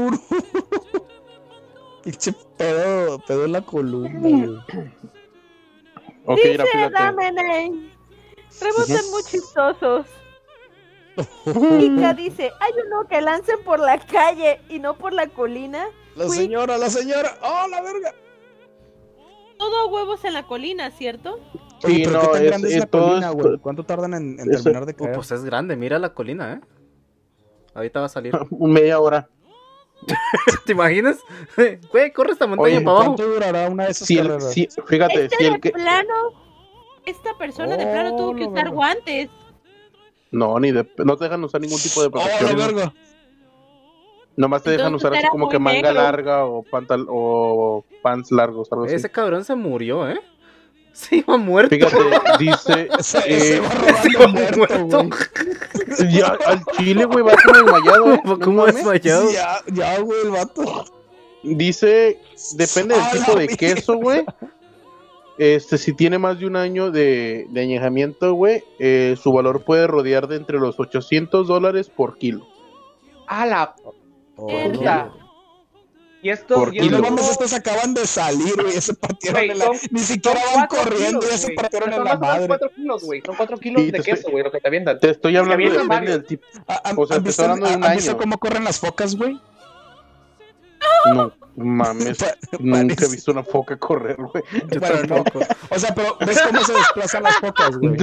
Pinche pedo en la columna, güey. Ok, Dice, mira, fíjate. dame name. Rebotan muy chistosos. Chica dice, hay uno que lancen por la calle y no por la colina. La Güey. señora. ¡Oh, la verga! Todo huevos en la colina, ¿cierto? Oye, Sí, pero no, qué tan es- grande es la todo colina, esto- güey. ¿Cuánto tardan en eso- terminar de caer? Pues es grande, mira la colina, Ahorita va a salir. Media hora. ¿Te imaginas? Güey, corre esta montaña Oye, para abajo. ¿Cuánto durará una de esas Si carreras? fíjate, si el que... Plano, esta persona de plano tuvo que la usar verga. guantes. No, no te dejan usar ningún tipo de ¡Oh, la protección. verga! Nomás te dejan Entonces usar así era como que muy manga negro. larga o o pants largos, algo así. Ese cabrón se murió, ¿eh? Se iba muerto. Fíjate, dice... Ese va Se rodando iba muerto, güey. ya, al chile, güey, va como desmayado, ¿eh? No ¿Cómo mames. desmayado? Ya, güey, el vato. Dice, depende del ¡A tipo la de verga! queso, güey. Si tiene más de un año de añejamiento, güey, su valor puede rodear de entre los $800 por kilo. A la Oh, puta. Y Por Y no kilo. mames, estos acaban de salir, güey. Ya se partieron Güey, en la... son- Ni siquiera son van 4 corriendo, kilos, ya se güey. partieron Son en la más o menos madre. 4 kilos, güey. Son 4 kilos Sí, de queso, güey, lo que te avientan. Te estoy hablando, avienta depende Mario. del tipo. ¿Han O sea, te estoy hablando de un visto año. cómo corren las focas, güey? No mames, nunca he visto una foca correr, güey. Yo Bueno, no. tampoco. O sea, pero ¿ves cómo se desplazan las focas, güey?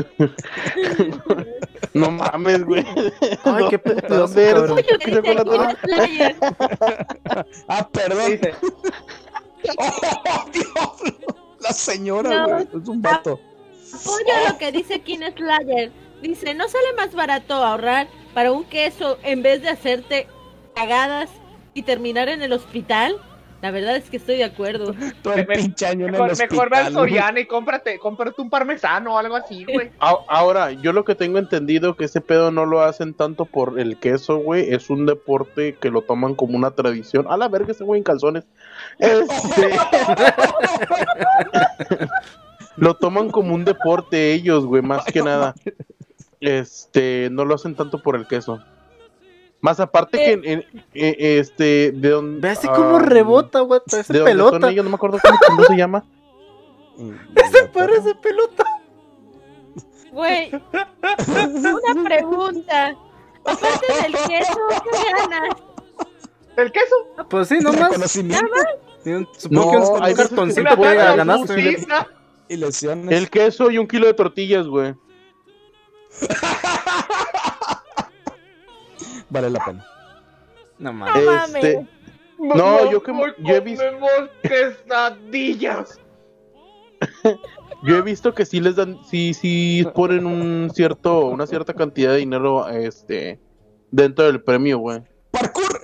No mames, güey. Ay, qué ¿De putazo, dónde eres? cabrón. Pollo ¿Qué dice con la aquí tora? en Slayer. Ah, perdón. Dice, ¡Oh, Dios! La señora, No. güey. Es un vato. Apoyo lo que dice King Slayer. Dice, ¿no sale más barato ahorrar para un queso en vez de hacerte cagadas y terminar en el hospital? La verdad es que estoy de acuerdo. Todo el Me- pinche año en el mejor ve al hospital, güey. Soriana y cómprate un parmesano o algo así, güey. Ahora, yo lo que tengo entendido que ese pedo no lo hacen tanto por el queso, güey. Es un deporte que lo toman como una tradición. A la verga ese güey en calzones. Lo toman como un deporte ellos, güey, más que nada. No lo hacen tanto por el queso. Más aparte que de donde Ve así como rebota, güey. Parece de donde son pelota. ellos, no me acuerdo cómo se llama. Parece pelota. Güey, una pregunta. Aparte del queso, ¿qué ganas? ¿El queso? Pues sí, nomás. Reconocimiento Supongo que No, un hay veces que cartoncito sí que puede, ya sí, ganaste. sí, Pizza. y lesiones. El queso y 1 kilo de tortillas, güey. Vale la pena. No No mames. mames. No, yo he visto. Comemos quesadillas. Yo he visto que sí les dan, sí ponen una cierta cantidad de dinero, dentro del premio, güey. ¡Parkour!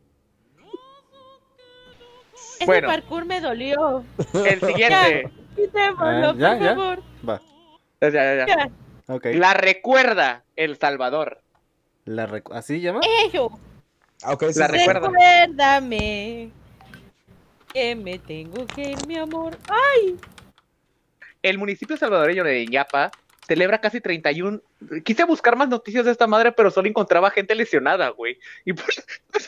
Ese Bueno. parkour me dolió. El siguiente. Quitémoslo, Ya, por ya. favor. Va. Ya. Ya. Ok. La recuerda El Salvador. ¿Así llama? Ello. Ah, ok, sí. La recuerda. Recuérdame que me tengo que ir, mi amor. ¡Ay! El municipio salvadoreño de Iñapa celebra casi 31. Quise buscar más noticias de esta madre, pero solo encontraba gente lesionada, güey. Y pues,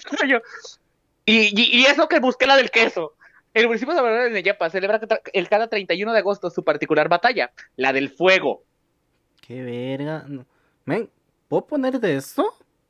y eso que busqué la del queso. El municipio salvadoreño de Iñapa celebra cada 31 de agosto su particular batalla, la del fuego. Qué verga. No. Men, ¿puedo poner de esto?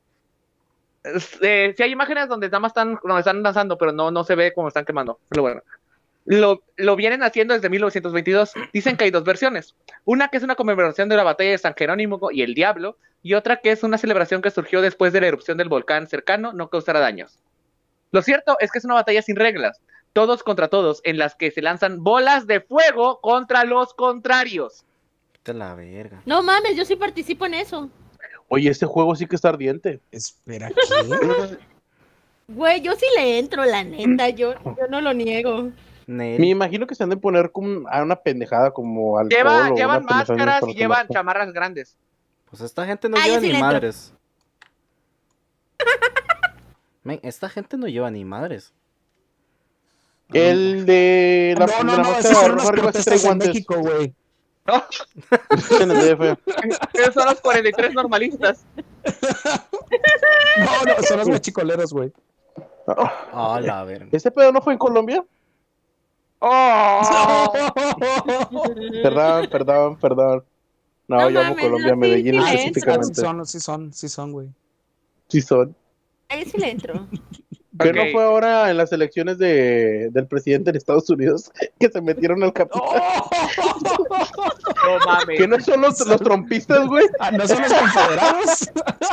Sí hay imágenes donde nada más están danzando, pero no se ve cómo están quemando. Pero bueno. Lo vienen haciendo desde 1922. Dicen que hay dos versiones. Una que es una conmemoración de la batalla de San Jerónimo y el Diablo, y otra que es una celebración que surgió después de la erupción del volcán cercano, no causará daños. Lo cierto es que es una batalla sin reglas, todos contra todos, en las que se lanzan bolas de fuego contra los contrarios. Vete a la verga. No mames, yo sí participo en eso. Oye, este juego sí que está ardiente. Espera, ¿qué? Güey, yo sí le entro, la neta. Yo no lo niego. Nel. Me imagino que se han de poner como a una pendejada como alcohol o Llevan una pendejada máscaras para y llevan tomar. chamarras grandes. Pues esta gente no Ah, yo lleva sí ni le entro. madres. Men, esta gente no lleva ni madres. El de la, No, de no, la no, máscara esas son roja unas arriba sí trae protestas en guantes. México, güey. En el DF. Esos son los 43 normalistas. No, son los mechicoleros, güey. Ah, la verga. ¿Ese pedo no fue en Colombia? ¡Oh! Perdón. No, No yo amo mames, Colombia, no, Medellín sí, sí, específicamente. Sí son, güey. Sí son. Ahí sí le entro. ¿Qué Ok. no fue ahora en las elecciones del presidente de Estados Unidos que se metieron al Capitolio? No mames. ¿Que no son los trompistas, güey? Ah, ¿no son los confederados?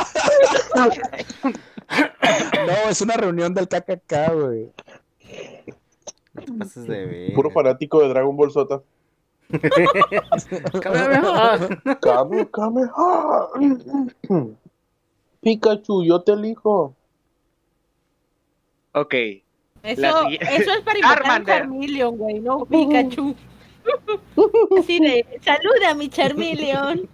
No, es una reunión del KKK, güey. No te pases de verga. Puro fanático de Dragon Ball Z. Kamehameha. Kamehameha. Pikachu, yo te elijo. Ok. Eso es para invocar un Charmander. Charmeleon, güey, no Pikachu. Así de, saluda mi Charmeleon.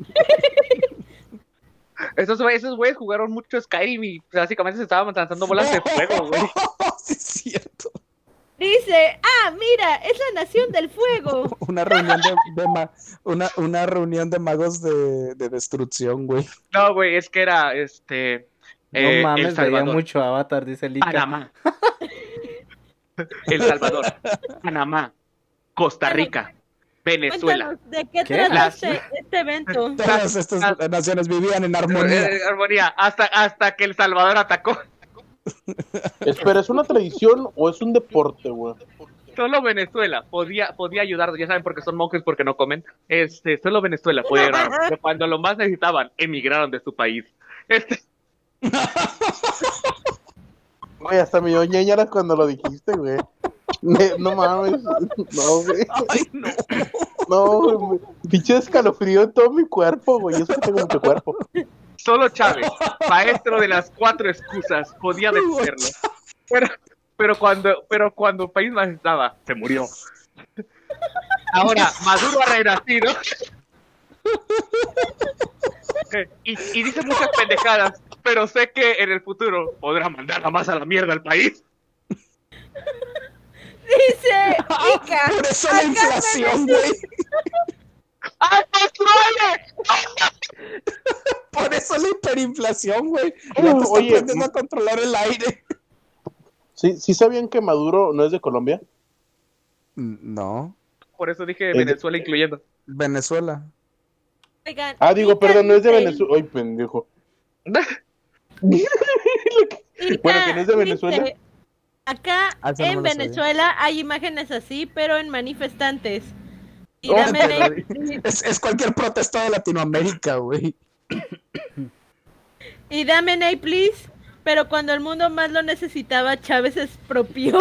Esos güeyes jugaron mucho Skyrim y básicamente se estaban lanzando bolas de fuego, güey. Sí, es cierto. Dice, mira, es la nación del fuego. Una reunión una reunión de magos de destrucción, güey. No, güey, es que era No El mames, veía Salvador, mucho Avatar, dice Lika. Panamá, El Salvador, Panamá, Costa Rica, Venezuela. Cuéntanos, ¿de qué ¿Qué? trata este evento? Todas estas naciones vivían en armonía. Armonía, hasta que El Salvador atacó. Espera, ¿es una tradición o es un deporte, güey? Solo Venezuela podía ayudar, ya saben porque son monjes porque no comen. Solo Venezuela podía ayudar. Pero cuando lo más necesitaban, emigraron de su país. Güey, hasta me dio ñañaras cuando lo dijiste, güey. No mames. No, güey. Ay, no. No, güey. Pinche escalofrío en todo mi cuerpo, güey. Eso que tengo mucho cuerpo. Solo Chávez, maestro de las 4 excusas, podía vencerlo. Pero cuando el país más estaba, se murió. Ahora, Maduro ha renacido. Y dice muchas pendejadas, pero sé que en el futuro podrá mandar a más a la mierda al país. Dice, Ica, Por eso la inflación, güey. ¡Ay, pues duele! Por eso la hiperinflación, güey. Ya te está Oye, aprendiendo a controlar el aire. ¿Sí sabían que Maduro no es de Colombia? No. Por eso dije Venezuela incluyendo. Venezuela. oigan, Digo, Ica perdón, no es de dice- Venezuela. Ay, pendejo. Ica Bueno, ¿quién es de Venezuela? dice, acá Eso no en me lo sabía. Venezuela hay imágenes así, pero en manifestantes. Y Oh, dame te lo name, Es cualquier protesta de Latinoamérica, güey. y dame name, please. Pero cuando el mundo más lo necesitaba, Chávez se expropió.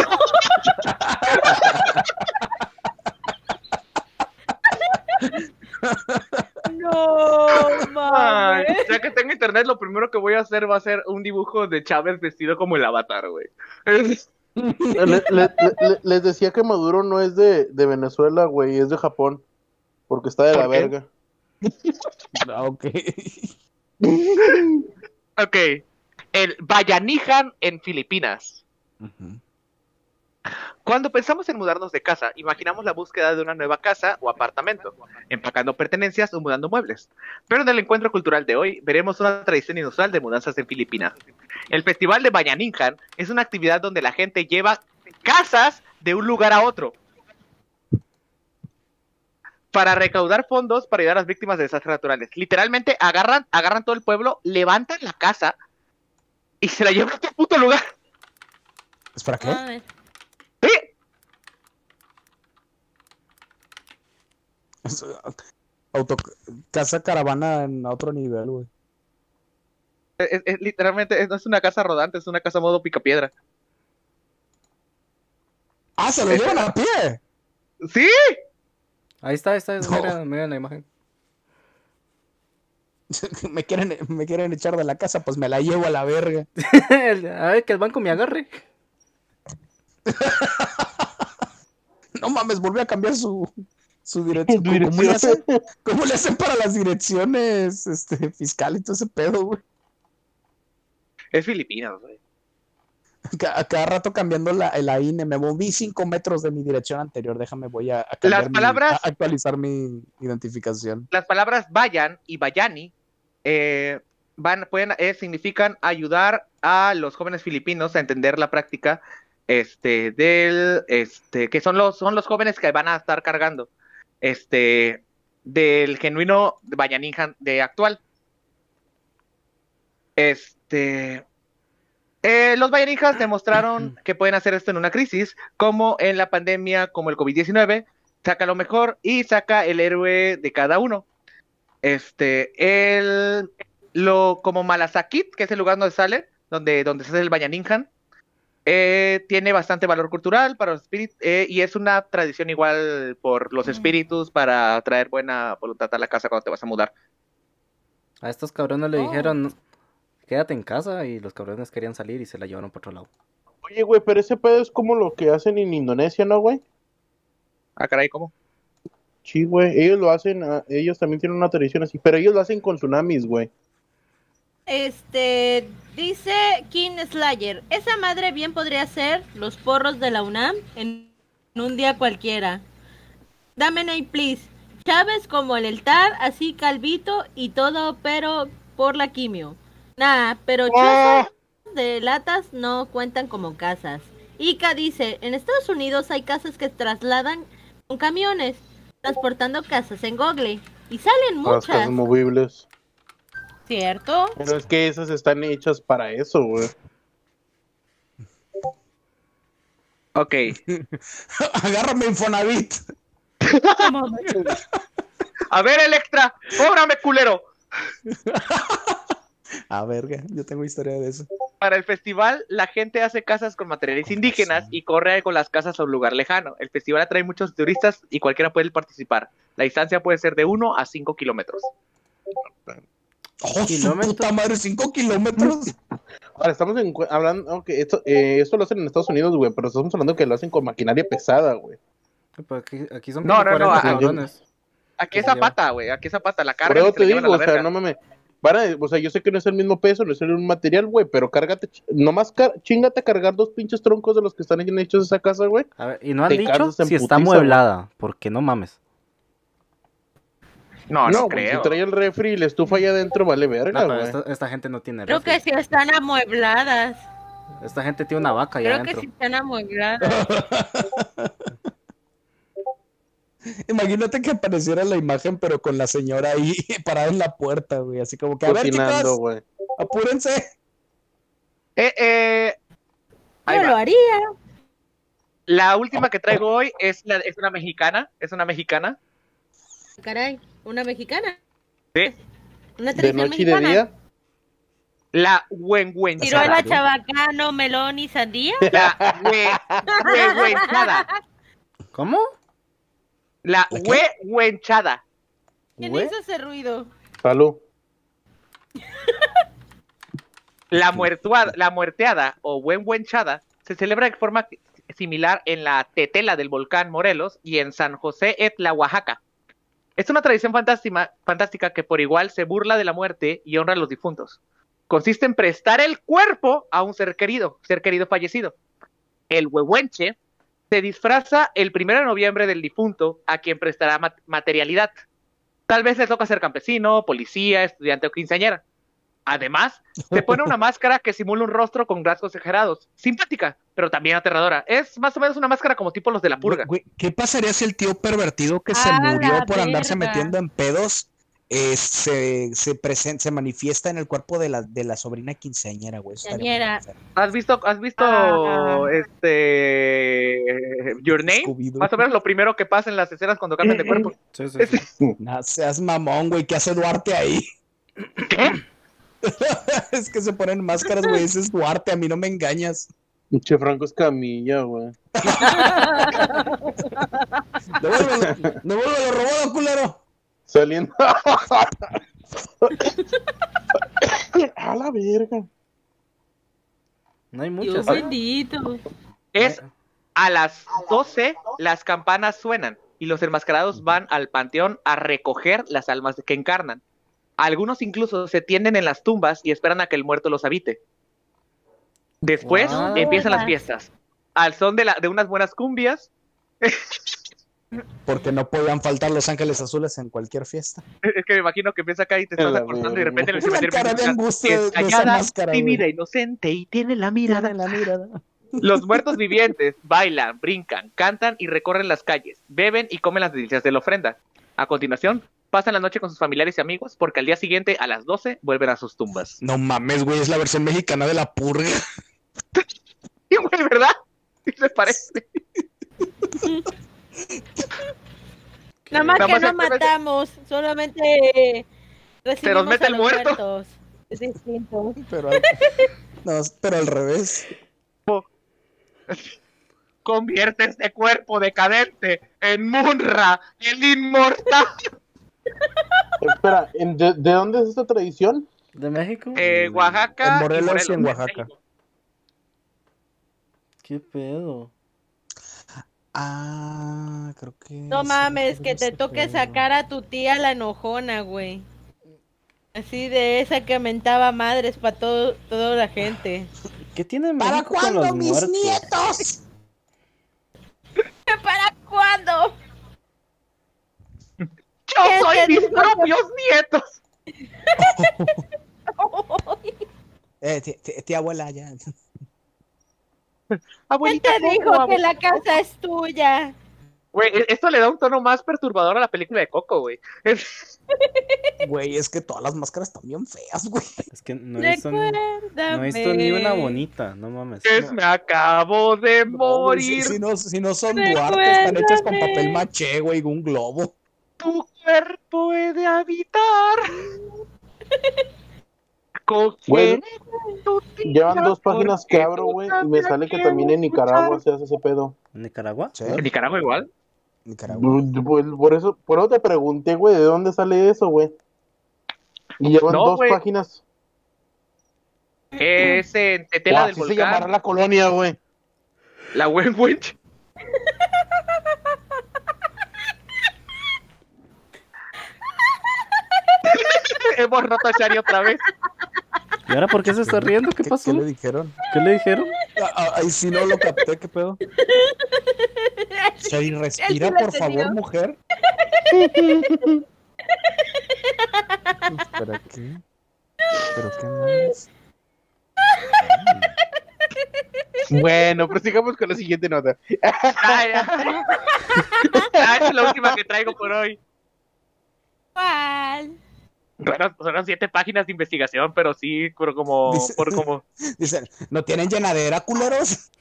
No, Ay, mames. ya que tengo internet, lo primero que voy a hacer va a ser un dibujo de Chávez vestido como el Avatar, güey. Les decía que Maduro no es de Venezuela, güey, es de Japón. Porque está de la ¿Por qué? verga. Ok. Ok. El Bayanihan en Filipinas. Cuando pensamos en mudarnos de casa, imaginamos la búsqueda de una nueva casa o apartamento, empacando pertenencias o mudando muebles. Pero en el encuentro cultural de hoy, veremos una tradición inusual de mudanzas en Filipinas. El Festival de Bayanihan es una actividad donde la gente lleva casas de un lugar a otro para recaudar fondos para ayudar a las víctimas de desastres naturales. Literalmente agarran todo el pueblo, levantan la casa y se la llevan a otro puto lugar. ¿Espera qué? Mames. ¿Sí? Es, auto, casa caravana en otro nivel, güey. Literalmente no es una casa rodante, es una casa modo picapiedra. ¡Ah, se lo llevan a pie! ¡Sí! Ahí está, No. mira la imagen. me quieren echar de la casa, pues me la llevo a la verga. A ver, que el banco me agarre. No mames, volvió a cambiar su dirección. Tu dirección. ¿Cómo le hacen para las direcciones fiscales y todo ese pedo, güey? Es Filipinas, güey. A cada rato cambiando la INE. Me moví 5 metros de mi dirección anterior. Déjame, voy a cambiar Las palabras- a actualizar mi identificación. Las palabras vayan y vayani significan ayudar a los jóvenes filipinos a entender la práctica que son los jóvenes que van a estar cargando del genuino Bayanihan de actual. Los Bayanijas demostraron que pueden hacer esto en una crisis, como en la pandemia, como el COVID-19, saca lo mejor y saca el héroe de cada uno. Como Malasakit, que es el lugar donde sale, donde se hace el Bayanihan, Tiene bastante valor cultural para los espíritus y es una tradición igual por los espíritus para traer buena voluntad a la casa cuando te vas a mudar. A estos cabrones le dijeron, quédate en casa, y los cabrones querían salir y se la llevaron por otro lado. Oye, güey, pero ese pedo es como lo que hacen en Indonesia, ¿no, güey? Ah, caray, ¿cómo? Sí, güey, ellos lo hacen, ellos también tienen una tradición así, pero ellos lo hacen con tsunamis, güey. Dice King Slayer, esa madre bien podría ser los porros de la UNAM en un día cualquiera. Dame ahí, please. Chávez como el TAR, así calvito y todo, pero por la quimio. Nah, pero chozas de latas no cuentan como casas. Ica dice, en Estados Unidos hay casas que trasladan con camiones, transportando casas en Google. Y salen Las casas muchas. movibles. ¿Cierto? Pero es que esas están hechas para eso, güey. Ok. Agárrame Infonavit. A ver, Electra, cóbrame, culero. Ah, verga, yo tengo historia de eso. Para el festival, la gente hace casas con materiales indígenas y corre con las casas a un lugar lejano. El festival atrae muchos turistas y cualquiera puede participar. La distancia puede ser de 1 a 5 kilómetros. ¡Oh, su ¿Kilómetros? puta madre! ¿5 kilómetros? Ahora estamos hablando, okay, esto lo hacen en Estados Unidos, güey, pero estamos hablando que lo hacen con maquinaria pesada, güey. Pues aquí son No, como no, no, 40 ah, cabrones. Aquí es Se lleva. Zapata, güey. Aquí es Zapata. La Por carga eso te digo, o sea, no mames. O sea, yo sé que no es el mismo peso, no es el mismo material, güey, pero cárgate, nomás chingate a cargar 2 pinches troncos de los que están hechos esa casa, güey. A ver, y no han Te dicho cansas en si está putiza, amueblada, porque no mames. No güey, creo. si trae el refri y la estufa allá adentro, vale verga, No, pero güey. esta gente no tiene Creo refri. que sí están amuebladas. Esta gente tiene una vaca allá Creo que adentro. sí están amuebladas. Imagínate que apareciera la imagen, pero con la señora ahí parada en la puerta, güey. Así como que, a ver, Cocinando, chicos, güey. apúrense. Ahí Yo va. lo haría. La última que traigo hoy es una mexicana. Es una mexicana. Caray, una mexicana. Sí. Una De tradición noche y de mexicana. día. La huenhuenchada. Ciruela, chabacano, melón y sandía. La huenhuenchada. ¿Cómo? La ¿La qué? huenhuenchada. ¿Quién ¿Güey? hizo ese ruido? Salud. La muerteada o huenhuenchada se celebra de forma similar en la Tetela del volcán Morelos y en San José Etla, Oaxaca. Es una tradición fantástica que por igual se burla de la muerte y honra a los difuntos. Consiste en prestar el cuerpo a un ser querido fallecido. El huehuenche se disfraza el 1 de noviembre del difunto a quien prestará materialidad. Tal vez le toca ser campesino, policía, estudiante o quinceañera. Además, se pone una máscara que simula un rostro con rasgos exagerados. Simpática, pero también aterradora. Es más o menos una máscara como tipo los de la purga. Güey, ¿qué pasaría si el tío pervertido que se ¡A murió la por andarse verga! metiendo en pedos se manifiesta en el cuerpo de la sobrina quinceañera, güey? Eso estaría muy Quinceañera. enfermo. ¿Has visto Ah. Your Name? Scooby-Doo. Más o menos lo primero que pasa en las escenas cuando cambian de cuerpo. Sí, sí, sí. No seas mamón, güey, ¿qué hace Duarte ahí? ¿Qué? Es que se ponen máscaras, güey, ese es Duarte, a mí no me engañas. Che, Franco Escamilla, güey. Devuélvelo, robado, culero. Saliendo. A la verga. No hay Dios muchas. bendito. Es a las 12 las campanas suenan y los enmascarados van al panteón a recoger las almas que encarnan. Algunos incluso se tienden en las tumbas y esperan a que el muerto los habite. Después Wow. empiezan las fiestas. Al son de unas buenas cumbias. Porque no podían faltar los ángeles azules en cualquier fiesta. Es que me imagino que empieza acá y te estás La acordando y de repente en el Una cementerio cara de empieza a angustia de escuchar, esa "Callada, máscara, tímida, güey. inocente y tiene la mirada". Tiene la mirada. Los muertos vivientes bailan, brincan, cantan y recorren las calles, beben y comen las delicias de la ofrenda. A continuación, pasan la noche con sus familiares y amigos porque al día siguiente, a las 12, vuelven a sus tumbas. No mames, güey, es la versión mexicana de la purga. Y güey, ¿verdad? ¿Qué les parece? Nada más Nada que más no simplemente- matamos, solamente recibimos mete a el los muerto. muertos. Es distinto. Pero al revés. Convierte este cuerpo decadente en Munra, el inmortal. Espera, ¿de dónde es esta tradición? ¿De México? Oaxaca. En Morelos y en Morelos, Oaxaca. México. ¿Qué pedo? Ah, creo que... No sí, mames, que ese te toque pedo. sacar a tu tía la enojona, güey. Así de esa que mentaba madres para toda la gente. ¿Qué tiene ¿Para México con cuándo los mis muertos? nietos? ¿Para cuándo? Yo soy mis propios nietos. Tía abuela, ya. ¿Quién Abuelita, te dijo ¿cómo que vamos? la casa es tuya? Güey, esto le da un tono más perturbador a la película de Coco, güey. Güey, es que todas las máscaras están bien feas, güey. Es que no he visto ni una bonita, no mames. Me acabo de No, güey, morir. si no son Duarte, están hechas con Recuérdame. papel maché, güey, un globo. Tu cuerpo he de habitar. Güey, Coger tu llevan tía 2 páginas que porque abro, tú güey, y me sabes sale que que también en Nicaragua escuchar. se hace ese pedo. ¿En Nicaragua? Sí, ¿En Nicaragua igual? Nicaragua. Por eso te pregunté, güey, ¿de dónde sale eso, güey? Y llevan No, 2 güey. páginas. Es en Tetela del Así se llamará Volcán. la colonia, güey. La Wenwich. Hemos roto a Shari otra vez. ¿Y ahora por qué se está riendo? ¿Qué pasó? ¿Qué le dijeron? ¿Qué le dijeron? Ahí sí no lo capté, ¿qué pedo? Shari, respira, Él sí lo por favor, entendió. mujer. ¿Para qué? ¿Pero qué más? Bueno, pero sigamos con la siguiente nota. Ay, ay. Ah, esa es la última que traigo por hoy. ¿Cuál? Bueno, fueron 7 páginas de investigación, pero sí, pero como, Dice- por como. Dicen, ¿no tienen llenadera, culeros?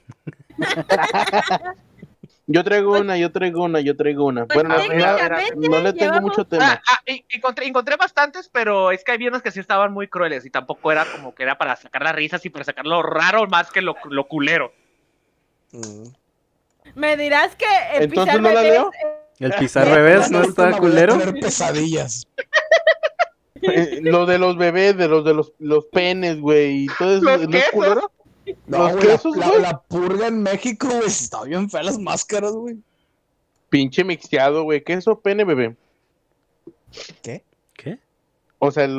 Yo traigo una. Pues Bueno, técnicamente no le tengo llevamos- mucho tema. Encontré bastantes, pero es que hay unos que sí estaban muy crueles y tampoco era como que era para sacar las risas y para sacar lo raro más que lo culero. Me dirás que Entonces, pisar ¿no la bebés, leo? ¿El pisar bebés no La está última voy a culero? tener pesadillas. Lo de los bebés, de los penes, güey, y todo eso, ¿Los ¿no es quesos? culero? No, Los güey, quesos, güey. la purga en México, güey, está bien fea las máscaras, güey. Pinche mixteado, güey, queso, pene, bebé. ¿Qué? ¿Qué? O sea,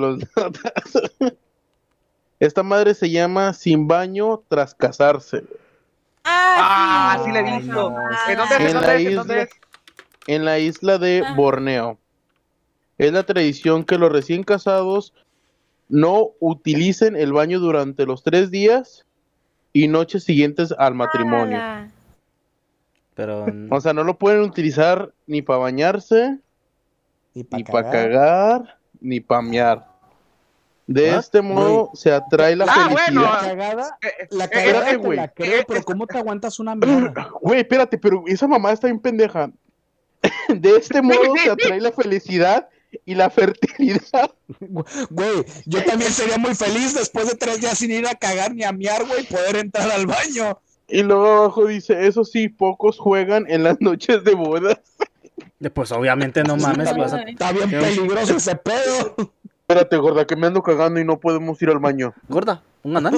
esta madre se llama Sin baño tras casarse. Ah, sí la he Ay, visto. no. ¿En dónde es? En ¿En la dónde es? ¿En isla- dónde es? En la isla de Ah. Borneo. Es la tradición que los recién casados no utilicen el baño durante los 3 días y noches siguientes al matrimonio. ala. Pero O sea, no lo pueden utilizar ni para bañarse, Y ni para cagar, ni para mear. De ¿Ah? este modo se atrae la Ah, felicidad. bueno. La Eh, cagada te güey. la creo, pero ¿cómo te aguantas una mierda? Güey, espérate, pero esa mamá está bien pendeja. De este modo se atrae la felicidad y la fertilidad. Güey, yo también sería muy feliz después de 3 días sin ir a cagar ni a miar, güey, poder entrar al baño. Y luego abajo dice, eso sí, pocos juegan en las noches de bodas. pues obviamente no mames, vas a... Está bien Qué peligroso ese pedo. Espérate, gorda, que me ando cagando y no podemos ir al baño. Gorda, un anal.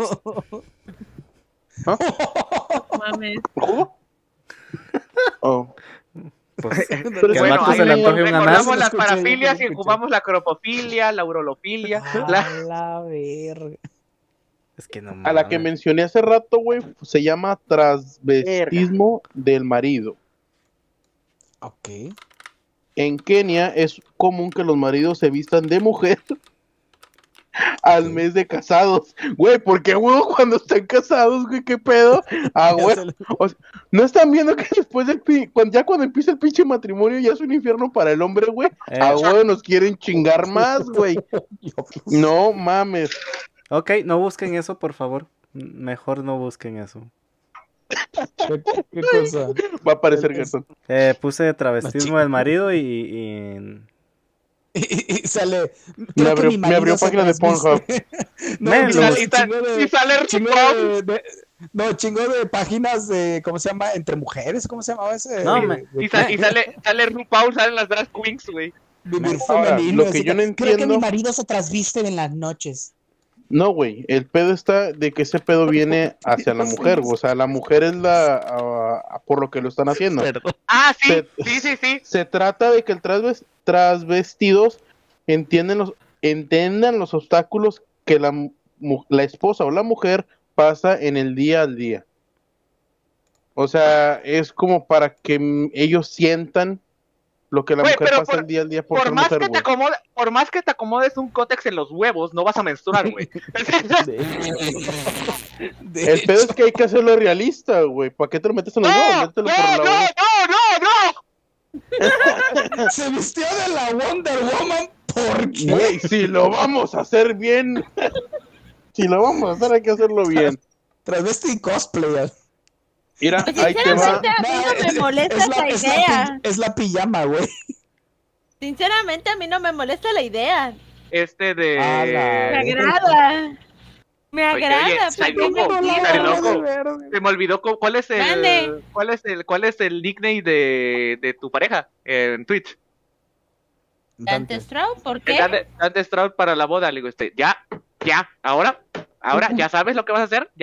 Mames. ¿Cómo? Oh. Pues, Pero que al Bueno, vato ahí se le antoje un recordamos anal. las Escuché, parafilias y escuché. ocupamos la cropofilia, la urolofilia. A la verga. Es que no A la que mames. mencioné hace rato, güey, se llama transvestismo del marido. Ok. En Kenia es común que los maridos se vistan de mujer al mes de casados. Güey, ¿por qué, güey, cuando están casados, güey? ¿Qué pedo? Ah, güey. O sea, ¿no están viendo que después del cuando empieza el pinche matrimonio ya es un infierno para el hombre, güey? Ah, güey, nos quieren chingar más, güey. No mames. Ok, no busquen eso, por favor. Mejor no busquen eso. ¿Qué cosa? Va a aparecer Gerson. Puse travestismo del marido y Y sale. Me creo que abrió- mi me abrió marido se página de transviste. Pornhub. No, Men, y lo- sale- Y y chingo de- sale chingo Rom. No, chingo de páginas de, ¿cómo se llama? Entre mujeres, ¿cómo se llamaba ese? No, Y sale RuPaul, salen las drag queens, güey. Vivir Ahora, femenino. lo que yo no Creo que mi entiendo- marido se trasviste en las noches. No, güey, el pedo está de que ese pedo viene hacia la mujer, o sea, la mujer es por lo que lo están haciendo. Ah, sí, Se- sí. Se trata de que el transvestidos entiendan los obstáculos que la esposa o la mujer pasa en el día al día. O sea, es como para que ellos sientan lo que la Güey, mujer pero pasa el día al día por Por ser más, mujer, que te güey. por más que te acomodes un cótex en los huevos, no vas a menstruar, güey. El pedo es que hay que hacerlo realista, güey. ¿Para qué te lo metes en los huevos? ¡No! Mételo por la boca. ¡No! Se vistió de la Wonder Woman. ¿Por qué? Güey, si lo vamos a hacer bien. Si lo vamos a hacer, hay que hacerlo bien. Travesti y cosplay. Mira, Pues, ahí te va. sinceramente, a mí no me molesta esa idea. Es la pijama, güey. Sinceramente, a mí no me molesta la idea. De... Me agrada. Me agrada. oye, ¿por qué loco, me está quiero? loco. Se me olvidó cuál es Mande. cuál es el nickname de tu pareja en Twitch. ¿Dante Straub? ¿Por El qué? Dante Stroud para la boda, le digo, ya, ahora, ya sabes lo que vas a hacer,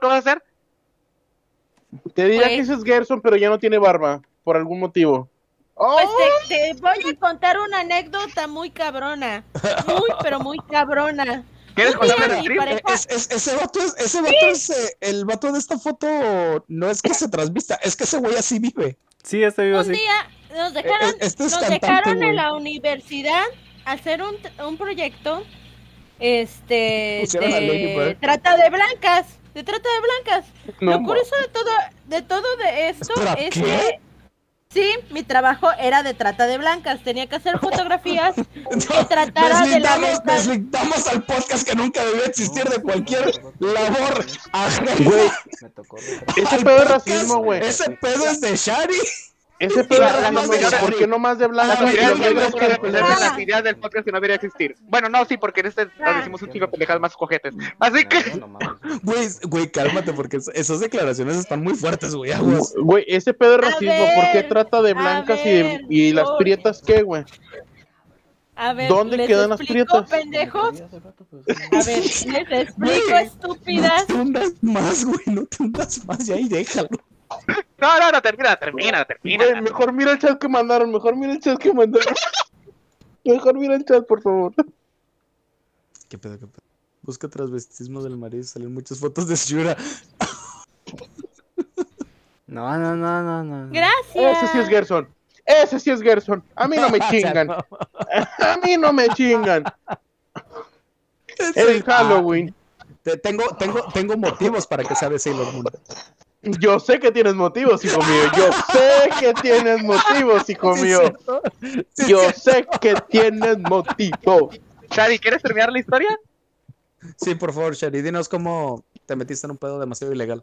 Te diría Pues- que ese es Gerson, pero ya no tiene barba. Por algún motivo. Pues te voy a contar una anécdota muy cabrona. Muy, pero muy cabrona. ¿Quieres Un día contarme el mi stream? pareja- Ese vato el vato de esta foto no es que se transvista, es que ese güey así vive. Sí, este vivo Un así. día nos dejaron, Este es nos cantante, dejaron güey. en la universidad hacer un proyecto Pusieron a Lady de Bird. trata de blancas. No, Lo curioso de todo esto Espera, es ¿qué? que sí, mi trabajo era de trata de blancas. Tenía que hacer fotografías que trataran de la Deslindamos al podcast que nunca debió existir de cualquier labor ajena. Güey, Me tocó. ese al pedo es podcast. racismo, güey. Ese pedo es de Shari. Ese pedo es La- racismo, la- güey. la- ¿Por qué no más de blancas Las y ideas los negros que las ideas del podcast que no debería existir. Bueno, no, sí, porque en este nos decimos un chico de pendejadas más cojetes. Así que... No mames. Güey, cálmate, porque esas declaraciones están muy fuertes, güey. Aguas. Güey, ese pedo es racismo. ¿Por qué ver, trata de a blancas ver, y las por- prietas qué, güey? A ver, ¿Dónde ¿les quedan las explico, prietas? pendejos? pues, A ver, les explico, Güey, estúpidas. No te hundas más, güey. No te hundas más. Ya ahí déjalo. No, termina. Güey, mejor mira el chat que mandaron. Mejor mira el chat, por favor. ¿Qué pedo? Busca transvestismo del marido y salen muchas fotos de Shura. No. Gracias. Ese sí es Gerson. Ese sí es Gerson. A mí no me chingan. A mí no me chingan. Es Halloween. Tengo motivos para que sea de Sailor Moon. Yo sé que tienes motivos, hijo mío. Yo sé que tienes motivos, hijo Sí, mío. ¿cierto? Sí, Yo ¿cierto? sé que tienes motivos. Shadi, ¿quieres terminar la historia? Sí, por favor, Shari, dinos cómo te metiste en un pedo demasiado ilegal.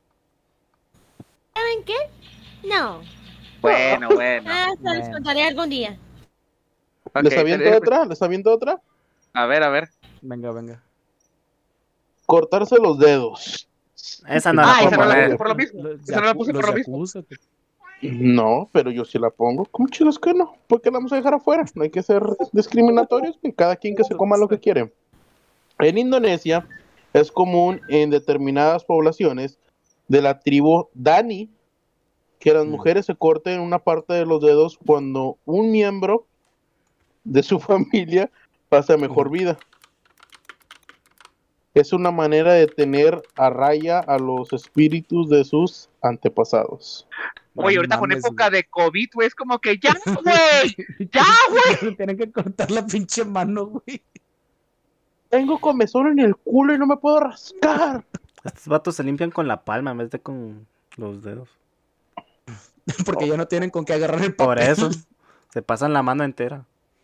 ¿Saben qué? No. Bueno. Ah, se los contaré algún día. Ok, ¿Les aviento otra? ¿Les aviento otra? A ver. Venga. Cortarse los dedos. Esa no la Ah, puedo esa no la poner. puse por lo mismo. Esa no la puse por lo mismo. No, pero yo sí la pongo. ¿Cómo chidos que no? ¿Por qué la vamos a dejar afuera? No hay que ser discriminatorios. Cada quien que se coma lo que quiere. En Indonesia es común en determinadas poblaciones de la tribu Dani que las mujeres se corten una parte de los dedos cuando un miembro de su familia pasa mejor vida. Es una manera de tener a raya a los espíritus de sus antepasados. Oye, ahorita con Mames, época de COVID, güey, es como que ya, güey. Ya, güey. Tienen que cortar la pinche mano, güey. Tengo comezón en el culo y no me puedo rascar. Estos vatos se limpian con la palma en vez de con los dedos. Porque ya no tienen con qué agarrar el papel. Por eso. Se pasan la mano entera.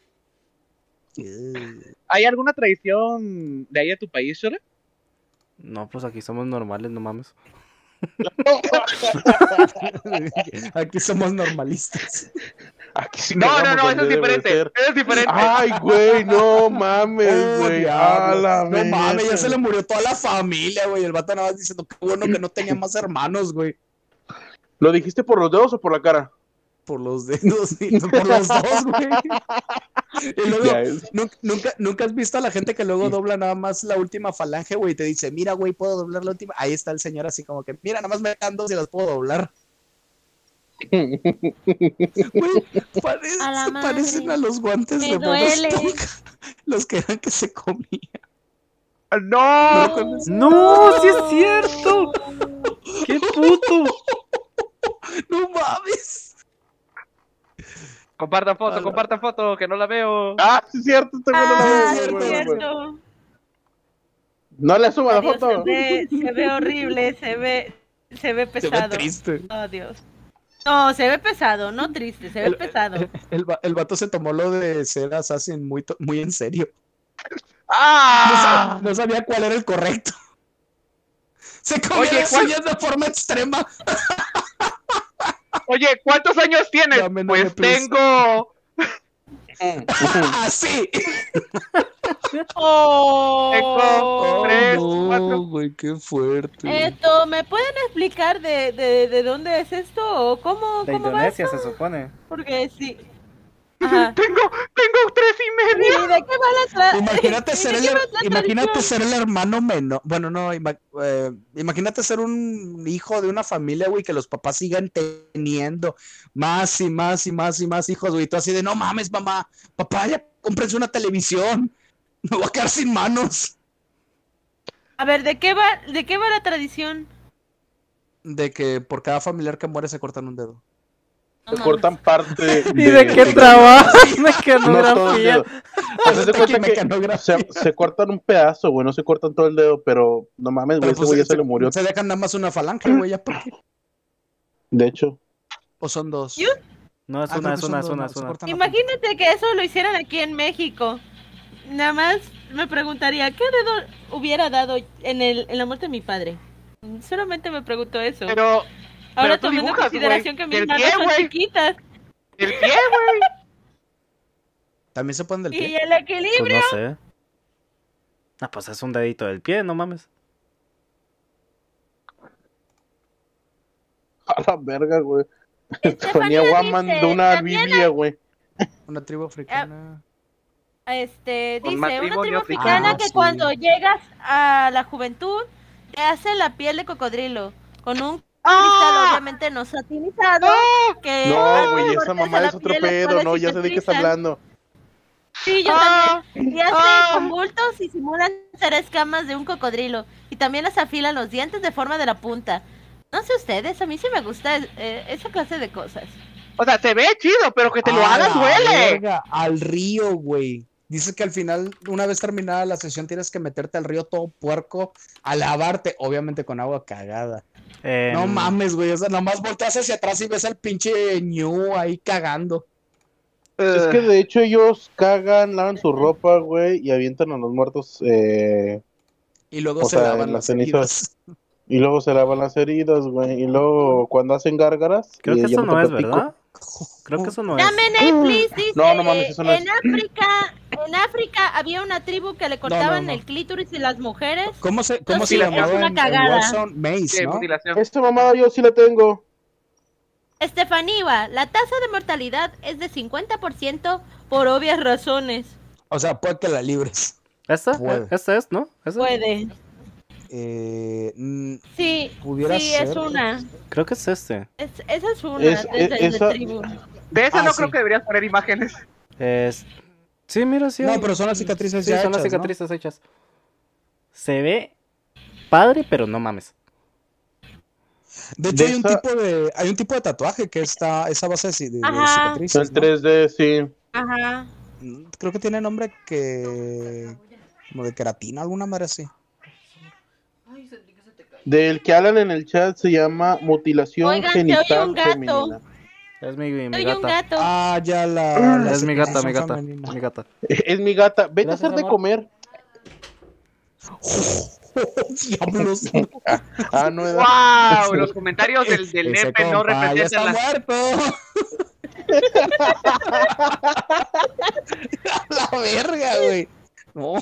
¿Hay alguna tradición de ahí a tu país, Shore? No, pues aquí somos normales, no mames. Aquí somos normalistas. Aquí sí No, cagamos eso es donde debe diferente. ser. Eso es diferente. Ay, güey, no mames, Oh, güey. diablo. A la No mames, ya verga. se le murió toda la familia, güey. El vato nada más diciendo que bueno que no tenía más hermanos, güey. ¿Lo dijiste por los dedos o por la cara? Por los dedos, y por los dos, güey. Y luego, Ya es. ¿nunca has visto a la gente que luego dobla nada más la última falange, güey? Y te dice, mira, güey, puedo doblar la última. Ahí está el señor así como que, mira, nada más me dan dos y las puedo doblar. Güey, A la madre. parecen a los guantes Me de Bob duele. Esponja, los que eran que se comían. ¡No! recuerdas? ¡No! ¡Sí es cierto! ¡Qué puto! ¡No mames! Compartan foto, que no la veo. Ah, sí es cierto, este güey no la Ah, veo, sí, cierto, güey, es güey. cierto. No le suba la Dios, foto. se ve horrible, se ve Se ve pesado. triste. Oh, Dios. No, se ve pesado, no triste, se ve pesado. El vato se tomó lo de ser assassin muy en serio. ¡Ah! No sabía cuál era el correcto. Se comió Oye, las ¿cuál? uñas de forma extrema. Oye, ¿cuántos años tienes? Dame, Pues please. tengo. Así. Oh. Tres, no, cuatro. güey, qué fuerte. Esto, ¿me pueden explicar de dónde es esto o cómo De va Indonesia esto? se supone. Porque sí. Ajá. Tengo 3.5. ¿Y de qué va la Imagínate ser, ¿de qué va la imagínate tradición? ser el hermano menor. Bueno, no, imagínate ser un hijo de una familia, güey, que los papás sigan teniendo más y más y más y más hijos, güey. Tú así de, no mames, mamá, papá, ya cómprense una televisión. Me voy a quedar sin manos. A ver, ¿de qué va la tradición? De que por cada familiar que muere se cortan un dedo. No Se mames. cortan parte. ¿Y de qué trabajo? No todo el Mecanografía. dedo. Pues haz de cuenta que Mecanografía. se cortan un pedazo, güey. No se cortan todo el dedo, pero no mames, güey. Pero Ese pues güey ya se le murió. se dejan nada más una falange, güey, ya por qué. De hecho. O son dos. ¿Yo? No, es Ah, una, creo es que una, son es una, dos, es se una. cortan la punta. Imagínate que eso lo hicieran aquí en México. Nada más me preguntaría, ¿qué dedo hubiera dado en la muerte de mi padre? Solamente me pregunto eso. Pero Ahora tú tomando en dibujas, consideración güey. que mis ¿El manos qué, son güey? chiquitas el pie, güey. También se ponen del y pie. el Pues equilibrio. no sé. Ah, pues es un dedito del pie, no mames. A la verga, güey. Estefanía Estefanía Guam dice, mandó una también Biblia, güey. Una tribu africana. Dice, Con una matrimonio tribu africana africano. que Ah, sí. cuando llegas a la juventud te hace la piel de cocodrilo con un cristal obviamente no satinizado que No, güey, cortes esa a mamá la es otro piel, las pedo, cuales no, ya sé de qué está cicatrizan. hablando. Sí, yo Ah. también. Y hacen Ah. convultos y simulan ser escamas de un cocodrilo. Y también las afilan los dientes de forma de la punta. No sé ustedes, a mí sí me gusta esa clase de cosas. O sea, se ve chido, pero que te lo A hagan la duele. verga, al río, güey. Dice que al final, una vez terminada la sesión, tienes que meterte al río todo puerco a lavarte, obviamente con agua cagada. No mames, güey, o sea, nomás volteas hacia atrás y ves al pinche ñu ahí cagando. Es que de hecho ellos cagan, lavan su ropa, güey, y avientan a los muertos. Y luego O se sea, lavan en las las heridas. Y luego se lavan las heridas, güey. Y luego cuando hacen gárgaras. Creo que yo eso te no es, platico. ¿verdad? Creo que eso no es. Dame name, please, dice. No, no mames, eso no es. En África había una tribu que le cortaban no. el clítoris y las mujeres. ¿Cómo se No, sí, llamaba es una en cagada. Warzone? Mace, Sí, ¿no? mutilación. Esta mamada yo sí la tengo. Estefanía, la tasa de mortalidad es de 50% por obvias razones. O sea, puede que la libres. ¿Esta? Puede. ¿Esta es, no? ¿Esta? Puede. Sí, Pudiera sí, es ser. una. Creo que es este. Esa es una Es- de esa- tribu. De esa Ah, no sí. creo que deberías poner imágenes. Es... Sí, mira, sí. No, hay. pero son las cicatrices Sí, ya son las hechas, ¿no? cicatrices hechas. Se ve padre, pero no mames. De hecho, De esa- hay un tipo de tatuaje que está esa base de Ajá. cicatrices, El ¿no? 3D, sí. Ajá. Creo que tiene nombre que como de queratina, alguna madre así. Del que hablan en el chat se llama mutilación Oigan, se oye genital un gato. femenina. Es mi Soy un gata. gato. Ah, ya la Es mi gata, mi circuncisión gata. femenina. Mi gata. Es mi gata. Vete Gracias, a hacer de amor. comer. Diablos. Ah, no, ¡Wow! Los comentarios del Ese nepe no compa ya representan está la... muerto. La verga, güey. No.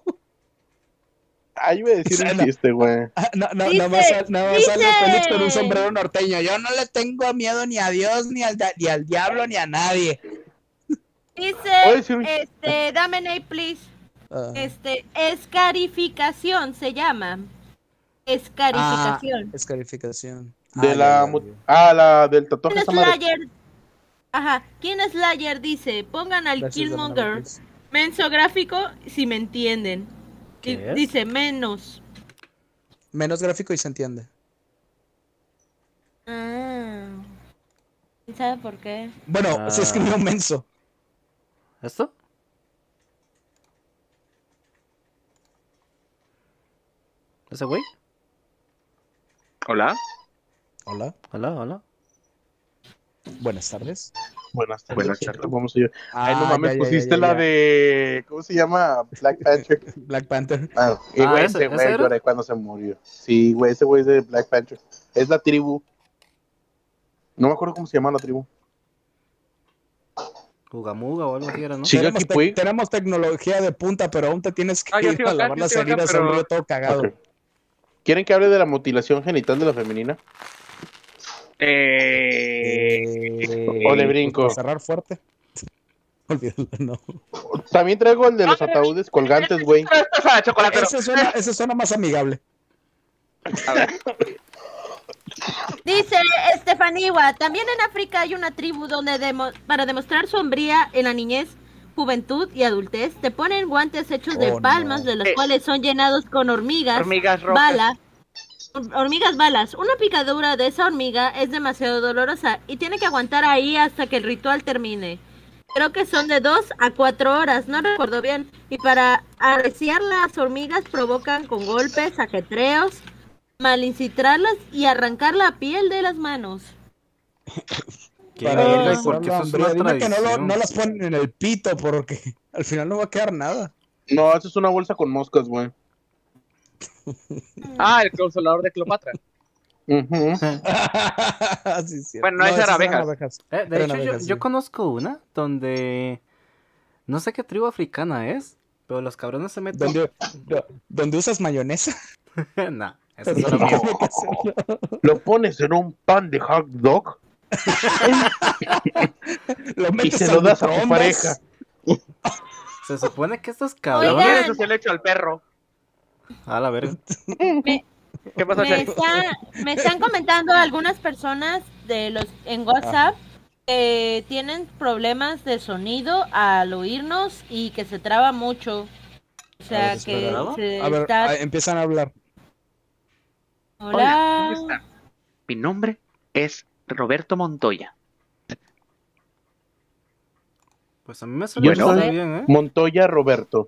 Ay, iba a decir un chiste, güey. Nada más sale Félix con un sombrero norteño. Yo no le tengo miedo ni a Dios, ni al diablo, ni a nadie. Dice, dame name, please. Escarificación se llama. Escarificación. Escarificación. La del tatuaje. Ajá, King Slayer dice, pongan al Gracias, Killmonger menso gráfico si me entienden. ¿Qué? Dice menos. Menos gráfico y se entiende. ¿Quién sabe por qué? Bueno, se escribió menso. ¿Esto? ¿Ese güey? Hola. Hola, Hola. buenas tardes. Buenas tardes. Buenas tardes. Vamos a ir. Ay, no mames, pusiste la de. ¿Cómo se llama? Black Panther. Black Panther. Y güey, ¿ese ese güey era? lloré cuando se murió. Sí, güey, ese güey es de Black Panther. Es la tribu. No me acuerdo cómo se llama la tribu. Ugamuga o algo así era, ¿no? Sí. Tenemos tecnología de punta, pero aún te tienes que yo ir sigo a acá, lavar yo las sigo acá, heridas a pero- un río todo cagado. Ok. ¿Quieren que hable de la mutilación genital de la femenina? O le brinco. Para cerrar fuerte. Olvídalo, no. También traigo el de los ataúdes colgantes, güey. Chocolatero. Ese suena más amigable. A ver. Dice Estefaniwa, también en África hay una tribu donde para demostrar su hombría en la niñez, juventud y adultez, te ponen guantes hechos de Oh, palmas, no. de los cuales son llenados con hormigas Hormigas rojas. balas. Una picadura de esa hormiga es demasiado dolorosa y tiene que aguantar ahí hasta que el ritual termine. Creo que son de 2 a 4 horas, no recuerdo bien. Y para arreciar las hormigas provocan con golpes, ajetreos, malincitrarlas y arrancar la piel de las manos. ¿Qué Para verga? ¿Y demostrar por qué la eso es hombría. una Dime que tradición? no las ponen en el pito porque al final no va a quedar nada. No, eso es una bolsa con moscas, güey. El consolador de Cleopatra. Ujú. Sí, cierto. Bueno, no, esas eran abejas. De Eran hecho, abejas, yo sí. conozco una donde no sé qué tribu africana es, pero los cabrones se meten. ¿Donde usas mayonesa? Nah, eso es solo mío. Lo pones en un pan de hot dog Lo y metes se al lo das a tu microondas. pareja. Se supone que estos Oigan. cabrones. Eso se le echo al perro. A la verga. ¿Qué pasó, Chari? Me están comentando algunas personas en WhatsApp que tienen problemas de sonido al oírnos y que se traba mucho. O sea, ver, que espera. se A ver, está... empiezan a hablar. Hola, ¿cómo Hola. están? Mi nombre es Roberto Montoya. Pues a mí me salió Yo bastante soy bien, ¿eh? Montoya Roberto.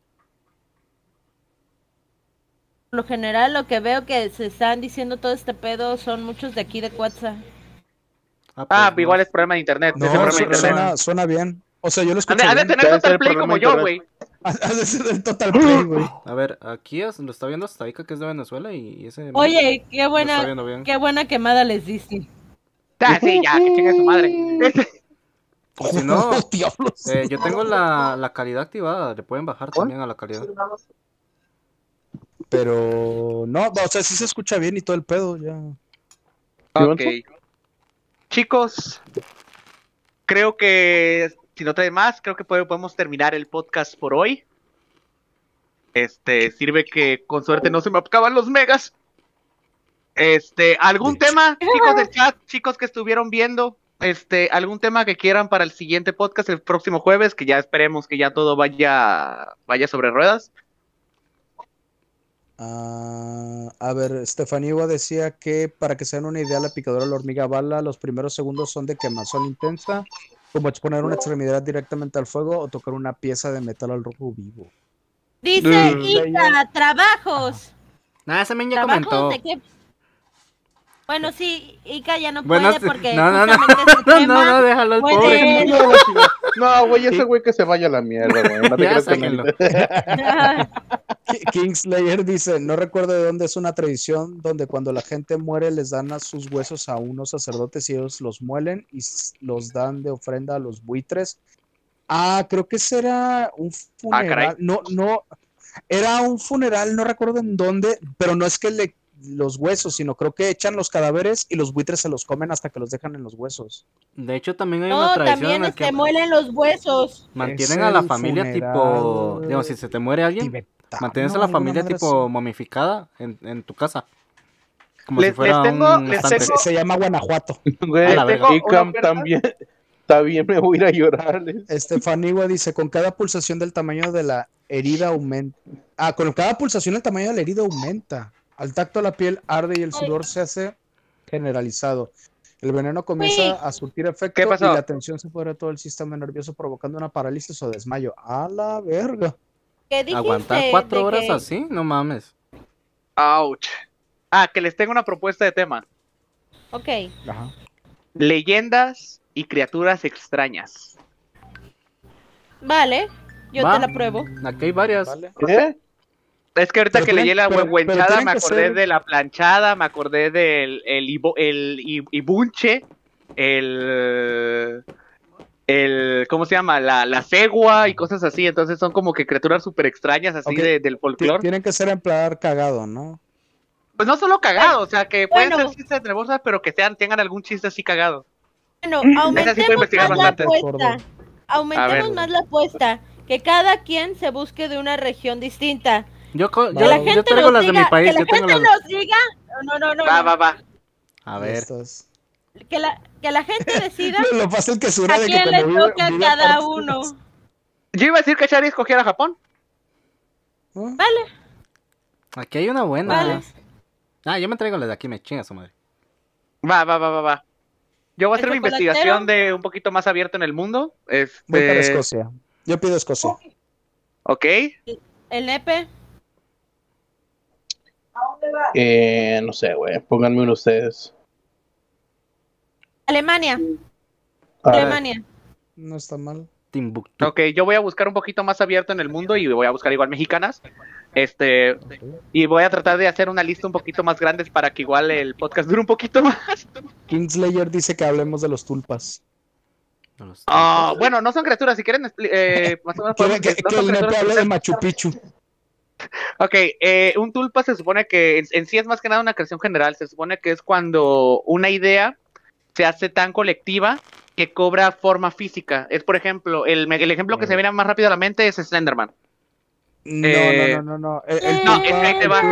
Por lo general, lo que veo que se están diciendo todo este pedo son muchos de aquí de WhatsApp. Pues, Igual no. es problema de internet. No, ese problema de internet. suena bien. O sea, yo lo escucho Han de bien. tener Debe ser Total Play problema como de yo, internet. güey. Ha de ser el Total Play, güey. A ver, aquí lo está viendo hasta Ica, que es de Venezuela, y ese. Oye, qué lo está viendo buena, bien. qué buena quemada les diste. Sí, ya, que chingue su madre. Si no, Oh, diablos. yo tengo la calidad activada, le pueden bajar también a la calidad. Pero no, o sea, sí se escucha bien y todo el pedo, ya. Ok. Chicos, creo que si no trae más, creo que podemos terminar el podcast por hoy. Sirve que con suerte no se me acaban los megas. ¿Algún tema, chicos del chat, chicos que estuvieron viendo? ¿Algún tema que quieran para el siguiente podcast el próximo jueves? Que ya esperemos que ya todo vaya sobre ruedas. A ver, Estefaniwa decía que para que se den una idea, la picadura de la hormiga bala, los primeros segundos son de quemazón intensa, como exponer una extremidad directamente al fuego o tocar una pieza de metal al rojo vivo. Dice Ica, trabajos. Nah, ese men ya ¿Trabajos comentó. de qué? Bueno, sí, Ica ya no Bueno, puede sí, porque no, justamente su tema no, déjalo al fue pobre. de- No, güey, ese güey que se vaya a la mierda, güey. No te Ya, creas que sáquenlo. no. Kingslayer dice, no recuerdo de dónde es una tradición donde cuando la gente muere les dan a sus huesos a unos sacerdotes y ellos los muelen y los dan de ofrenda a los buitres. Creo que ese era un funeral. caray. No, era un funeral, no recuerdo en dónde, pero no es que los huesos, sino creo que echan los cadáveres y los buitres se los comen hasta que los dejan en los huesos. De hecho, también hay una No, tradición también en la que muelen los huesos. mantienen Es a la el familia funeral tipo, digamos, si se te muere alguien, tibetano, mantienes a la alguna familia madre tipo así. momificada en tu casa. Como Les- si fuera les tengo- un les estante. tengo- Se llama Guanajuato. Güey, A la verga. Tengo una Icam oferta. también. Está bien, me voy a ir a llorarles. Fanigua dice, con cada pulsación del tamaño de la herida aumenta. Con cada pulsación el tamaño de la herida aumenta. Al tacto la piel arde y el sudor se hace generalizado. El veneno comienza Sí. a surtir efecto ¿Qué pasó? y la tensión se apodera de todo el sistema nervioso provocando una parálisis o desmayo. A la verga. ¿Qué dijiste? Aguantar 4 de horas que- así, no mames. Ouch. Que les tengo una propuesta de tema. Ok. Ajá. Leyendas y criaturas extrañas. Vale, yo Va. te la pruebo. Aquí hay varias. Vale. ¿Qué? Es que ahorita Pero que leí tienen- la pero huehuenchada tienen me que acordé ser- de la planchada, me acordé del ibunche, ¿cómo se llama? La cegua y cosas así. Entonces son como que criaturas súper extrañas así Ok. del folclore. Tienen que ser emplear cagado, ¿no? Pues no solo cagado, o sea, que pueden Bueno. ser chistes nervosas, pero que tengan algún chiste así cagado. Bueno, Esa sí puedo aumentemos investigar más la bastante. apuesta. A ver. Aumentemos más la apuesta. Que cada quien se busque de una región distinta. Yo Que la gente traigo nos las de diga, mi país. que la Yo tengo gente las... nos diga. No. Va. A ver. Estas. Que la gente decida Lo fácil que suena a de que quién le cuando vive- toca a vive cada aparte- uno. Yo iba a decir que Shari escogiera Japón. ¿No? Vale, Aquí hay una buena. vale. Yo me traigo las de aquí, me chinga su madre. Va. Yo voy a ¿El hacer mi chocolatero? investigación de un poquito más abierto en el mundo. Voy para Escocia. Yo pido Escocia. Ok. El nepe. No sé, güey. Pónganme uno ustedes. Alemania. A ver, Alemania. No está mal. Timbuktu. Ok, yo voy a buscar un poquito más abierto en el mundo y voy a buscar igual mexicanas. Y voy a tratar de hacer una lista un poquito más grande para que igual el podcast dure un poquito más. Kingslayer dice que hablemos de los tulpas. No lo sé. Bueno, no son criaturas, si quieren, más o menos podemos- Que no son el nepe criaturas. hable de Machu Picchu. Ok, un tulpa se supone que en sí es más que nada una creación general. Se supone que es cuando una idea se hace tan colectiva que cobra forma física. Es, por ejemplo, el ejemplo que se viene más rápido a la mente es Slenderman. No. El No, tulpa, ahí te va.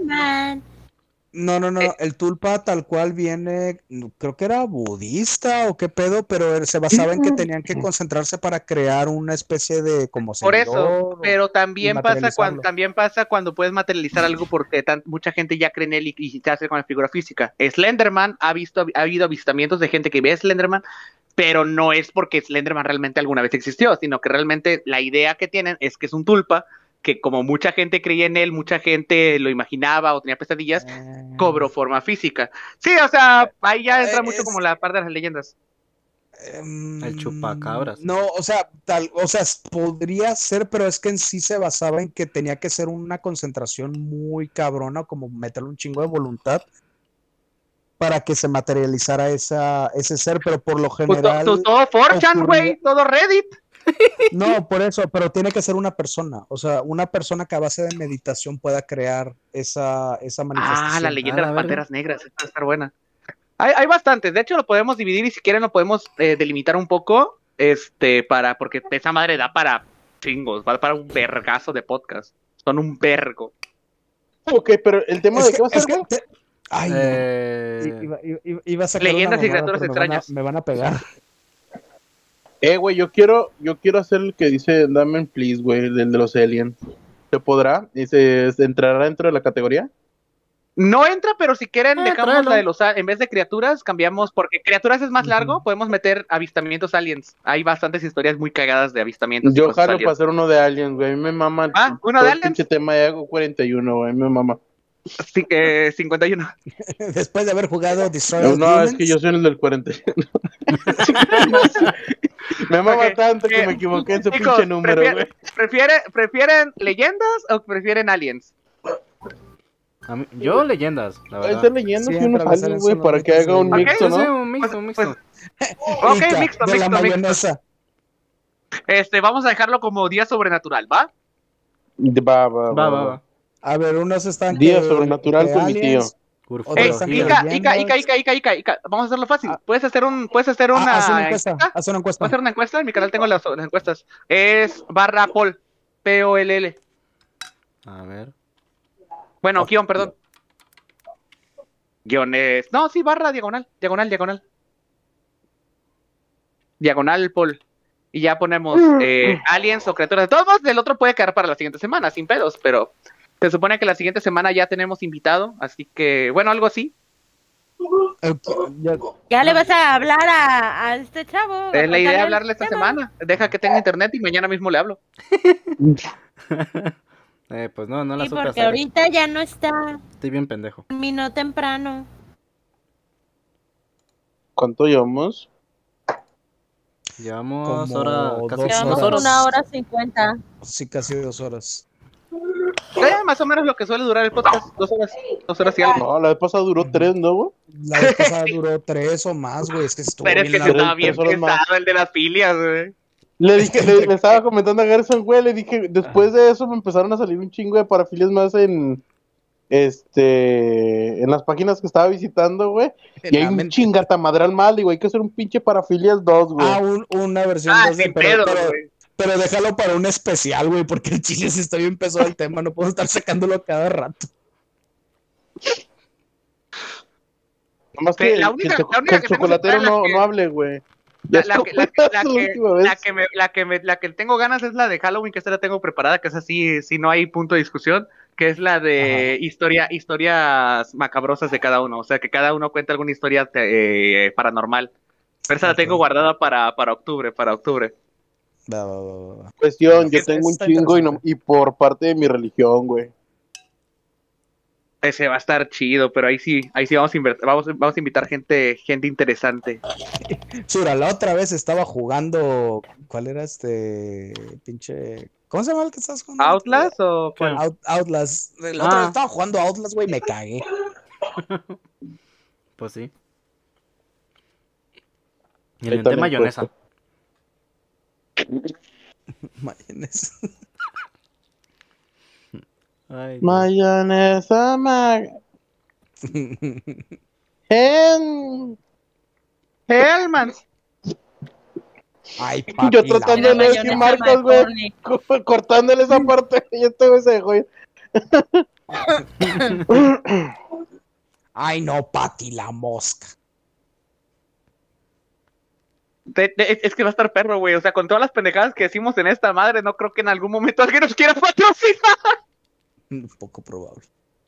No. El tulpa tal cual viene, creo que era budista o qué pedo, pero se basaba en que tenían que concentrarse para crear una especie de como Por eso, seguidor, pero también y pasa cuando puedes materializar algo porque mucha gente ya cree en él y se hace con la figura física. Slenderman ha habido avistamientos de gente que ve a Slenderman, pero no es porque Slenderman realmente alguna vez existió, sino que realmente la idea que tienen es que es un tulpa, que como mucha gente creía en él, mucha gente lo imaginaba o tenía pesadillas, cobró forma física. Sí, o sea, ahí ya entra mucho como la parte de las leyendas. El chupacabras. No, o sea, podría ser, pero es que en sí se basaba en que tenía que ser una concentración muy cabrona, como meterle un chingo de voluntad para que se materializara ese ser, pero por lo Pues general todo 4chan, güey, ocurría- todo Reddit. no, por eso, pero tiene que ser una persona, o sea, una persona que a base de meditación pueda crear esa manifestación. La leyenda de la las verga. panteras negras, esta va a estar buena. Hay bastantes, de hecho lo podemos dividir y si quieren lo podemos delimitar un poco, porque esa madre da para chingos, va para un vergazo de podcast, son un vergo. Ok, pero el tema de qué va a ser, güey. Ay, no. Iba a sacar Leyendas una y mamada, criaturas pero extrañas. me van a pegar. Güey, yo quiero hacer el que dice Damen Please, güey, el de los aliens. ¿Se podrá? ¿Se entrará dentro de la categoría? No entra, pero si quieren dejamos tráelo. la de los, en vez de criaturas, cambiamos, porque criaturas es más largo, podemos meter avistamientos aliens, hay bastantes historias muy cagadas de avistamientos. y Yo cosas jalo aliens. para hacer uno de aliens, güey. A mí me mama ¿uno todo de el aliens? pinche tema de Hago 41, güey. Me mama. 51. Después de haber jugado Destroy All No, es Humans, que yo soy el del 41. Me mama Ok, tanto que me equivoqué en su chicos, pinche número, güey. ¿prefieren leyendas o prefieren aliens? Yo leyendas, la Puede verdad. ser leyendas y Siempre unos va a ser aliens, eso, güey, no para que metas haga un ahí. mixto, Sí, sí, ¿no? un mixto, un mixto. Ok, Ica, mixto, de la mixto, mixto. mayonesa. Vamos a dejarlo como día sobrenatural, ¿va? Va. A ver, unos están Día que, sobrenatural que con mi tío. aliens, otros están que Ufología. Ica. Vamos a hacerlo fácil. Ah, Puedes hacer haz una una encuesta, encuesta. haz una encuesta. Puedes hacer una encuesta. En mi canal tengo las encuestas. Es barra Paul. P-O-L-L. A ver. Bueno, guión, perdón. Guión es. No, sí, barra, diagonal. Diagonal Paul. Y ya ponemos aliens o criaturas. De todos modos, el otro puede quedar para la siguiente semana, sin pedos, pero se supone que la siguiente semana ya tenemos invitado, así que, bueno, algo así. Ya- Ya le vas a hablar a este chavo. Es la idea contarle el hablarle esta tema. semana. Deja que tenga internet y mañana mismo le hablo. Pues no la Sí, supe porque hacer. ahorita ya no está. Estoy bien pendejo. Terminó temprano. ¿Cuánto llevamos? Llevamos Como ahora casi 2 Llevamos 2 horas. 1 hora 50. Sí, casi 2 horas. Más o menos lo que suele durar el podcast. 2 horas y algo. No, la vez pasada duró 3, ¿no, güey? La vez pasada duró 3 o más, güey. Es que estuvo Pero es bien que se largo. estaba bien 3 horas más. pesado el de las filias, güey. Le dije, le estaba comentando a Gerson, güey, le dije, después de eso me empezaron a salir un chingo de parafilias más en las páginas que estaba visitando, güey. Y hay un Realmente. chingatamadral mal, digo, hay que hacer un pinche parafilias 2, güey. Una versión 2 sin pedo, güey. pero déjalo para un especial, güey, porque el chile sí está bien pesado el tema. No puedo estar sacándolo cada rato. Nomás Sí, que, la única- que el, la única que el que tengo chocolatero sentada es la no, que- no hable, güey. Ya La que última vez. la que tengo ganas es la de Halloween, que esta la tengo preparada, que es así, si no hay punto de discusión, que es la de historias macabrosas de cada uno, o sea, que cada uno cuenta alguna historia paranormal. Pero esa la tengo Ok. guardada para octubre. Va. Cuestión, yo Está tengo un interesante. chingo y por parte de mi religión, güey. Ese va a estar chido, pero ahí sí vamos a invitar gente interesante. Chura, la otra vez estaba jugando. ¿Cuál era pinche? ¿Cómo se llama el que estás jugando? ¿Outlast o cuál? Outlast. La otra vez Ah. estaba jugando Outlast, güey, me cagué. Pues sí. Y Ahí le está inventé la mayonesa. Mayonesa. Ay, Dios. Mayonesa, Hellmans. Ay, Yo papi, tratando de Era decir mayonesa marcas, güey. McCormick. Cortándole esa parte, y este güey se dejó ir. Ay, no, Pati, la mosca. Es que va a estar perro, güey. O sea, con todas las pendejadas que decimos en esta madre, no creo que en algún momento alguien nos quiera patrocinar. Un poco probable.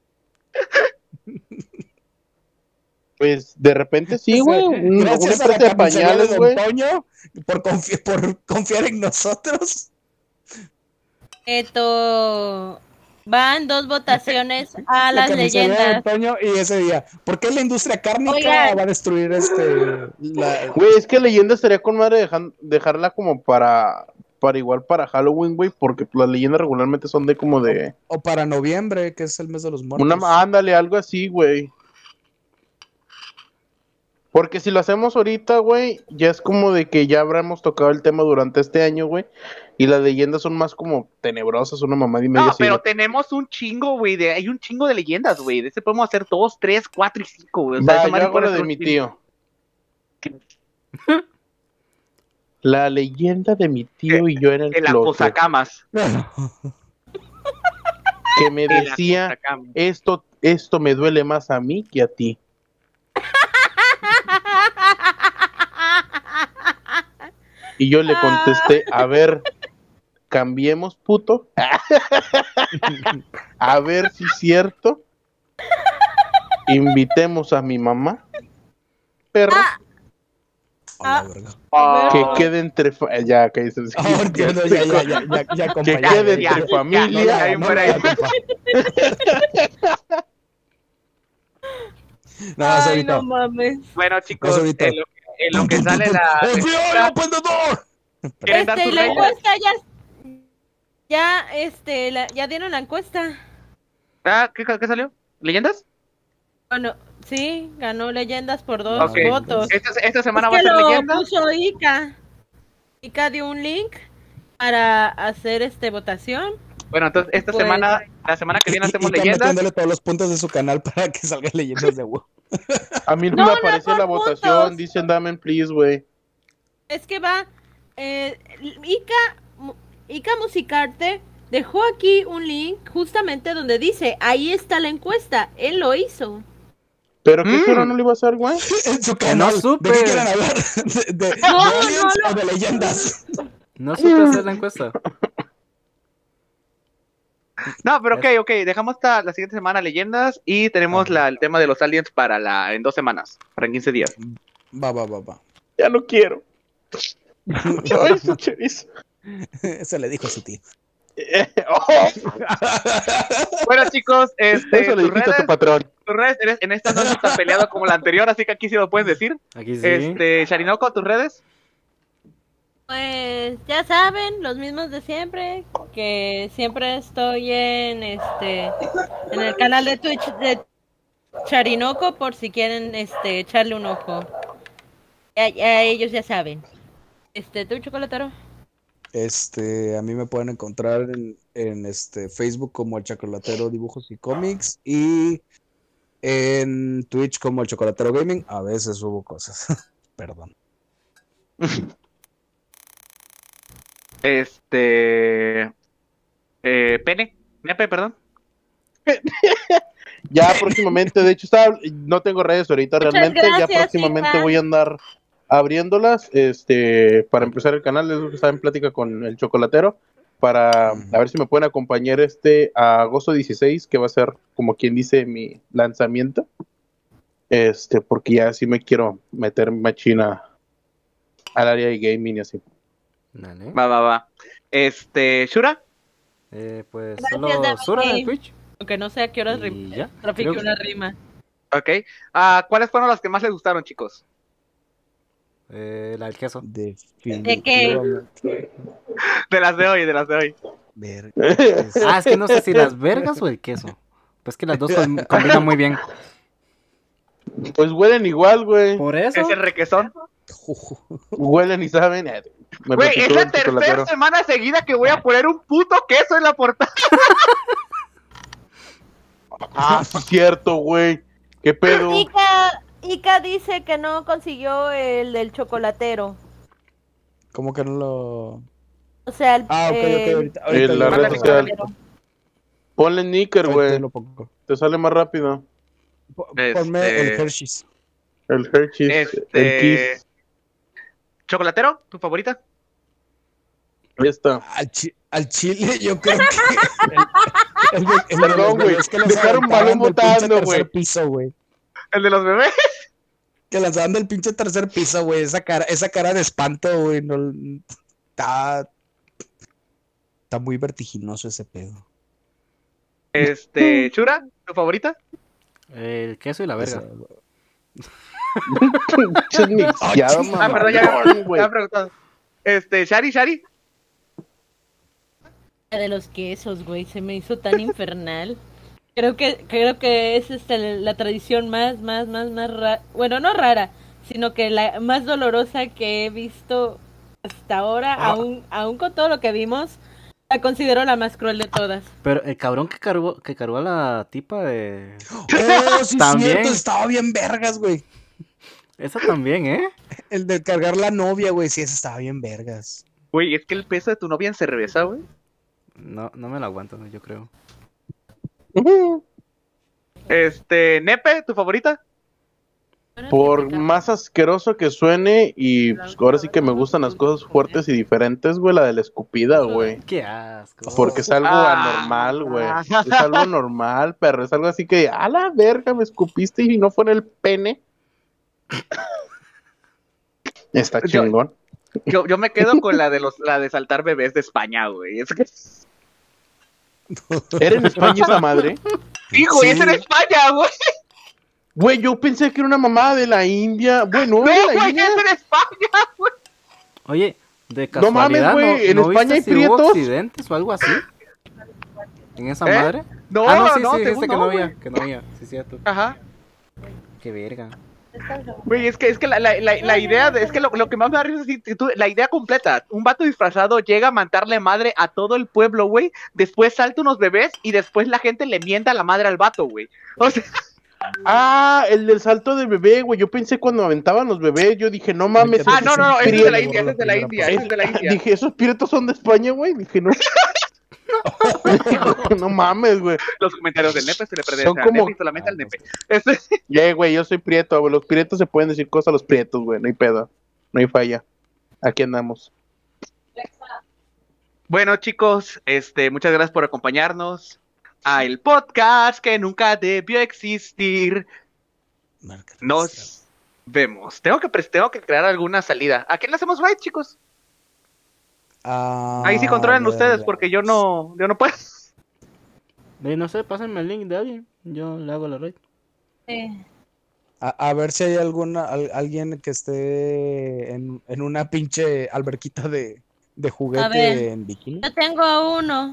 Pues de repente sí, güey. Una Gracias a la empresa de carnicería de pañales, Don güey. Toño por confiar en nosotros. Esto. Van 2 votaciones a La las carnicería de Don leyendas. Toño y ese día. ¿Por qué la industria cárnica Oigan. va a destruir Güey, es que leyenda estaría con madre dejarla como para igual para Halloween, güey, porque pues, las leyendas regularmente son de como de o para noviembre, que es el mes de los muertos? ándale, algo así, güey. Porque si lo hacemos ahorita, güey, ya es como de que ya habremos tocado el tema durante este año, güey. Y las leyendas son más como tenebrosas, una mamada y media No, así, pero güey. tenemos un chingo, güey. Hay un chingo de leyendas, güey. De ese podemos hacer 2, 3, 4 y 5, güey. O sea, Va, esa yo madre hago puede la ser de un mi chingo. tío. La leyenda de mi tío y yo en el De la closet, posacamas. que me De la decía, posacamas. esto me duele más a mí que a ti. Y yo le contesté, a ver, cambiemos, puto. A ver si es cierto. Invitemos a mi mamá, perro, A la verga. que quede entre... Ya, que dice... Ah, entiendo, ya, compa, Que ya, quede ya, entre ya. familia. ya, ahí muere ahí. Nada, Ay, ahorita. no mames. Bueno, chicos, Eso ahorita. en lo que sale la... ¡FBI, open the door! ¿Quieren dar sus La reglas? encuesta ya dieron la encuesta. Ah, ¿qué salió? ¿Leyendas? Bueno, sí, ganó Leyendas por 2 Ok. votos. Esta semana Es va a que ser lo leyendas. puso Ica. Ica dio un link para hacer votación. Bueno, entonces esta Pues- semana, la semana que viene hacemos Y está leyendas. metiéndole todos los puntos de su canal para que salgan leyendas de WoW. A mí no, No, me no apareció por la puntos. votación, dicen dame please, güey. Es que va, Ica Musicarte dejó aquí un link justamente donde dice, ahí está la encuesta, él lo hizo. ¿Pero qué hora no le iba a hacer, güey? En su Que canal. no supe. ¿De qué quieren hablar? ¿De No, aliens no, o de leyendas? No supe hacer la encuesta. No, pero ok, dejamos la siguiente semana leyendas y tenemos el tema de los aliens en 2 semanas, en 15 días. Va. Ya no quiero. Ay, su chorizo. Eso le dijo a su tío. Oh, Bueno, chicos, eso le tus dijiste a tu redes, patrón. en esta no está peleado como la anterior, así que aquí sí lo puedes decir. Aquí sí. Sharinoko, tus redes. Pues ya saben, los mismos de siempre, que siempre estoy en el canal de Twitch de Charinoco por si quieren echarle un ojo. Ya ellos ya saben. ¿Tú, Chocolatero? A mí me pueden encontrar en Facebook como el Chocolatero Dibujos y Cómics y en Twitch como el Chocolatero Gaming. A veces subo cosas. Perdón. Nepe, perdón. Ya próximamente, de hecho, no tengo redes ahorita Muchas realmente. Ya gracias, próximamente Iván. voy a andar abriéndolas. Para empezar el canal, es lo que estaba en plática con el Chocolatero. Para a ver si me pueden acompañar a agosto 16, que va a ser, como quien dice, mi lanzamiento. Porque ya sí me quiero meter machina al área de gaming y así. Dale. Va. Shura. Pues Gracias, solo David. Sura en Twitch. Aunque no sé a qué horas Y ya. trafique Creo- una rima. Ok. ¿Cuáles fueron las que más les gustaron, chicos? La del queso. Definitivamente. De las de hoy. Verga. Ah, es que no sé si las vergas o el queso. Pues que las dos combinan muy bien. Pues huelen igual, güey. Por eso. Ese requesón. Huelen y saben. Me Güey, platicó es la el Chocolatero. tercera semana seguida que voy a poner un puto queso en la portada. Ah, sí, cierto, güey. ¿Qué pedo? Ica dice que no consiguió el del chocolatero. ¿Cómo que no lo...? O sea, Ok. Ahorita En la lo red pongo. social. Ponle Snicker, Ahorita güey. lo pongo. Te sale más rápido. Ponme el Hershey's. El Hershey's, el Kiss. ¿Chocolatero? ¿Tu favorita? Ahí está. Al chile, yo creo que... el de Perdón, los güey. bebés que Dejaron lanzaban balón del pinche botando, tercer güey. piso, güey. ¿El de los bebés? Que lanzaban del pinche tercer piso, güey. Esa cara de espanto, güey. No, está muy vertiginoso ese pedo. Shura, ¿tu favorita? El queso y la verga. Chismiciado, Ah, perdón, ya mamalón, güey. me preguntado. Shari. La de los quesos, güey, se me hizo tan infernal. Creo que es la tradición más rara, bueno, no rara, sino que la más dolorosa que he visto hasta ahora, aún con todo lo que vimos, la considero la más cruel de todas. Pero el cabrón que cargó a la tipa de... Oh, sí, También. cierto. Estaba bien vergas, güey. Esa también, ¿eh? El de cargar la novia, güey. Sí, ese estaba bien vergas. Güey, es que el peso de tu novia en cerveza, güey. No me la aguanto, ¿no? Yo creo. Nepe, ¿tu favorita? Por más asqueroso que suene, y pues, ahora sí que me gustan las cosas fuertes y diferentes, güey, la de la escupida, güey. Qué asco. Porque es algo anormal, güey. Es algo normal, perro. Es algo así que, a la verga, me escupiste y no fue en el pene. Está chingón. Yo me quedo con la de saltar bebés de España, güey. Es que... ¿Era en España esa madre? Sí, güey, Sí. es en España, güey. Güey, yo pensé que era una mamada de la India. Bueno, No, ¿era de la güey, India? es en España, güey. Oye, De No mames, casualidad, güey, en ¿no España viste hay si hubo prietos? accidentes o algo así? ¿En esa ¿Eh? madre? No, sí, no, sí, según dijiste que no, no güey. había, que no había, sí, cierto. Ajá. Qué verga. Güey, es que la idea, es que lo que más me da risa es si la idea completa, un vato disfrazado llega a mandarle madre a todo el pueblo, güey, después salta unos bebés y después la gente le mienta a la madre al vato, güey. O sea, Ah, el del salto de bebé, güey. Yo pensé cuando aventaban los bebés, yo dije, no mames. Ah, no, ese es de la India, ese es de la primera India, parte. ese es de la India. Dije, ¿esos piratas son de España, güey? Dije, no. No mames, güey. Los comentarios del nepe se le pertenecen Son al como- nepe y solamente al nepe. Güey, yo soy prieto, güey. Los prietos se pueden decir cosas a los prietos, güey. No hay pedo. No hay falla. Aquí andamos. Bueno, chicos, muchas gracias por acompañarnos a el podcast que nunca debió existir. Nos vemos. Tengo que crear alguna salida. ¿A quién le hacemos raid, chicos? Ahí sí controlan ustedes, porque yo no puedo. No sé, pásenme el link de alguien. Yo le hago la raid. Sí. A ver si hay alguien que esté en una pinche alberquita de A ver. juguete en bikini. Yo tengo a uno.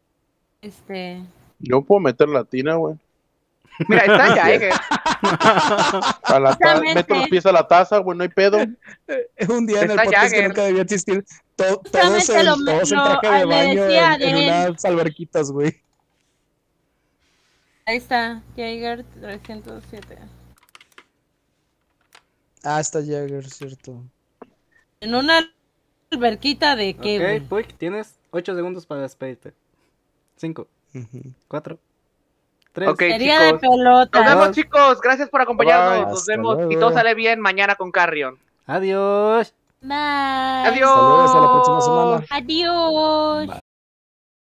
Yo puedo meter latina, güey. Mira, está ya, Justamente. Meto los pies a la taza, güey. No hay pedo. Un día en el Está podcast que Jagger. nunca debió existir. Todos Justamente en lo traje de le baño decía en de él. unas alberquitas, güey. Ahí está, Jaeger 307. Ah, está Jagger, cierto. En una alberquita de qué, Ok, güey. Puig, tienes 8 segundos para despedirte. 5, Ujú. 4, 3. Ok, Sería de chicos. pelota. Nos vemos, Bye. chicos. Gracias por acompañarnos. Bye. Nos Hasta vemos y luego. todo sale bien mañana con Carrion. Adiós. Bye. Adiós. Hasta luego, hasta la próxima semana. Adiós. Bye.